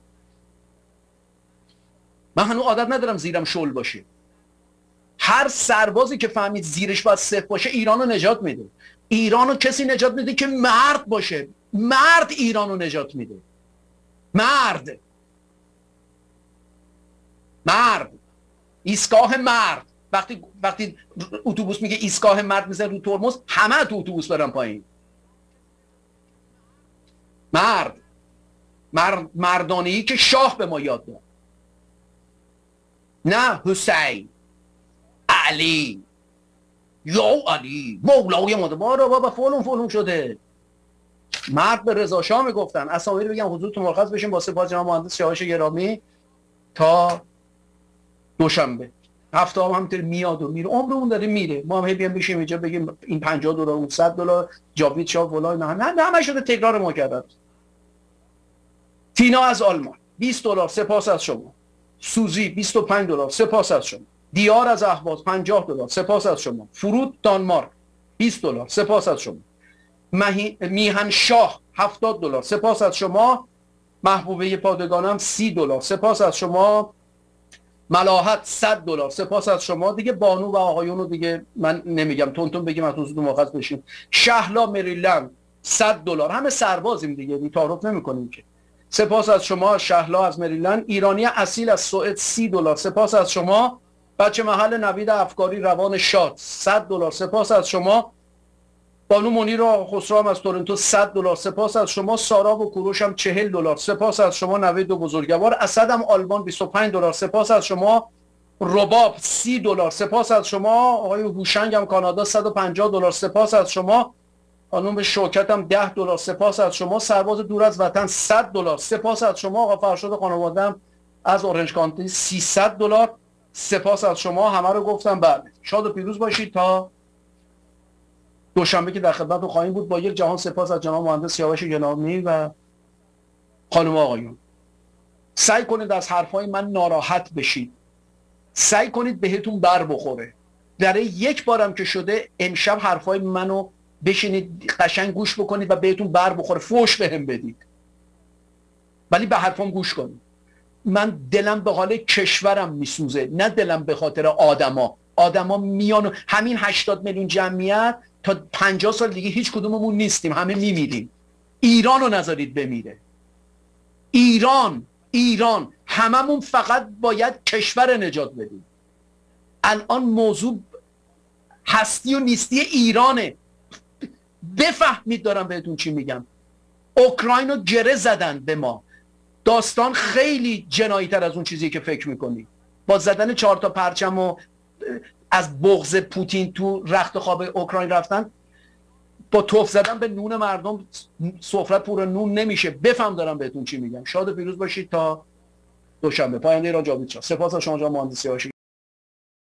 C: من هنوز عادت ندارم زیرم شل باشه. هر سربازی که فهمید زیرش باید صفر باشه ایرانو نجات میده. ایرانو کسی نجات میده که مرد باشه. مرد ایرانو نجات میده. مرد مرد ایستگاه مرد. وقتی وقتی اتوبوس میگه ایستگاه مرد میزنه رو ترمز، همه تو اتوبوس برن پایین. مرد مرد مردانه‌ای که شاه به ما یاد داد، نه حسین علی یا علی مولای ماده بارا بابا فلون فلون شده. مرد به رضا شاه میگفتن. اسامی رو بگم حضورتون مرخص بشین با سپاس جناب مهندس سیاوش گرامی تا دوشنبه. هفته هم همینطور میاد و میره، عمرمون داره میره. ما هم هی بیام بشیم اینجا بگیم این پنجاه دلار اون صد دلار جاوید شاه فلان، نه نه همه شده تکرار مکرر. تینا از آلمان بیست دلار سپاس از شما. سوزی بیست و پنج دلار سپاس از شما. دیار از اهواز پنجاه دلار سپاس از شما. فرود دانمارک بیست دلار سپاس از شما. میهن شاه هفتاد دلار سپاس از شما. محبوبه پادگانم سی دلار سپاس از شما. ملاحت صد دلار سپاس از شما. دیگه بانو و آقایون رو دیگه من نمیگم، تون تون بگیم از حضور مؤاخذ بشین. شهلا مریلند صد دلار. همه سربازیم دیگه، بی تعارف نمی‌کنیم که. سپاس از شما شهلا از مریلند. ایرانی اصیل از سوئد سی دلار سپاس از شما. بچه محل نوید افکاری روان شاد صد دلار سپاس از شما. بانو منیر خسرو از تورنتو صد دلار سپاس از شما. سارا و کوروش هم چهل دلار سپاس از شما. نوید و بزرگوار. اسد هم آلمان بیست و پنج دلار سپاس از شما. رباب سی دلار سپاس از شما. آقای هوشنگ هم کانادا صد و پنجاه دلار سپاس از شما. خانم شوکت هم ده دلار سپاس از شما. سرباز دور از وطن صد دلار سپاس از شما. آقا فرشاد خانواده‌ام از اورنج کانتی سیصد دلار سپاس از شما. همه رو گفتم. بعد شاد و پیروز باشید تا دوشنبه که در خدمتتون خواهیم بود. با یک جهان سپاس از جناب مهندس سیاوش گرامی و خانم آقایون. سعی کنید از حرفای من ناراحت بشید، سعی کنید بهتون بر بخوره. در یک بارم که شده امشب حرفای منو بشینید قشنگ گوش بکنید و بهتون بر بخوره، فوش بهم بدید، ولی به حرفام گوش کنید. من دلم به حال کشورم میسوزه، نه دلم به خاطر آدما. آدما میان همین هشتاد میلیون جمعیت تا پنجاه سال دیگه هیچ کدوممون نیستیم، همه میمیریم. ایران رو نذارید بمیره. ایران ایران هممون فقط باید کشور نجات بدیم. الان موضوع هستی و نیستی ایرانه. بفهمید دارم بهتون چی میگم. اوکراین رو گره زدن به ما. داستان خیلی جنایی تر از اون چیزی که فکر میکنی. با زدن چهار تا پرچم و از بغض پوتین تو رخت خواب اوکراین رفتن، با توف زدن به نون مردم سفره پر نون نمیشه. بفهم دارم بهتون چی میگم. شاد و پیروز باشید تا دوشنبه. پاینده ایران جاوید شاه. سپاس از شما جناب مهندس سیاوش.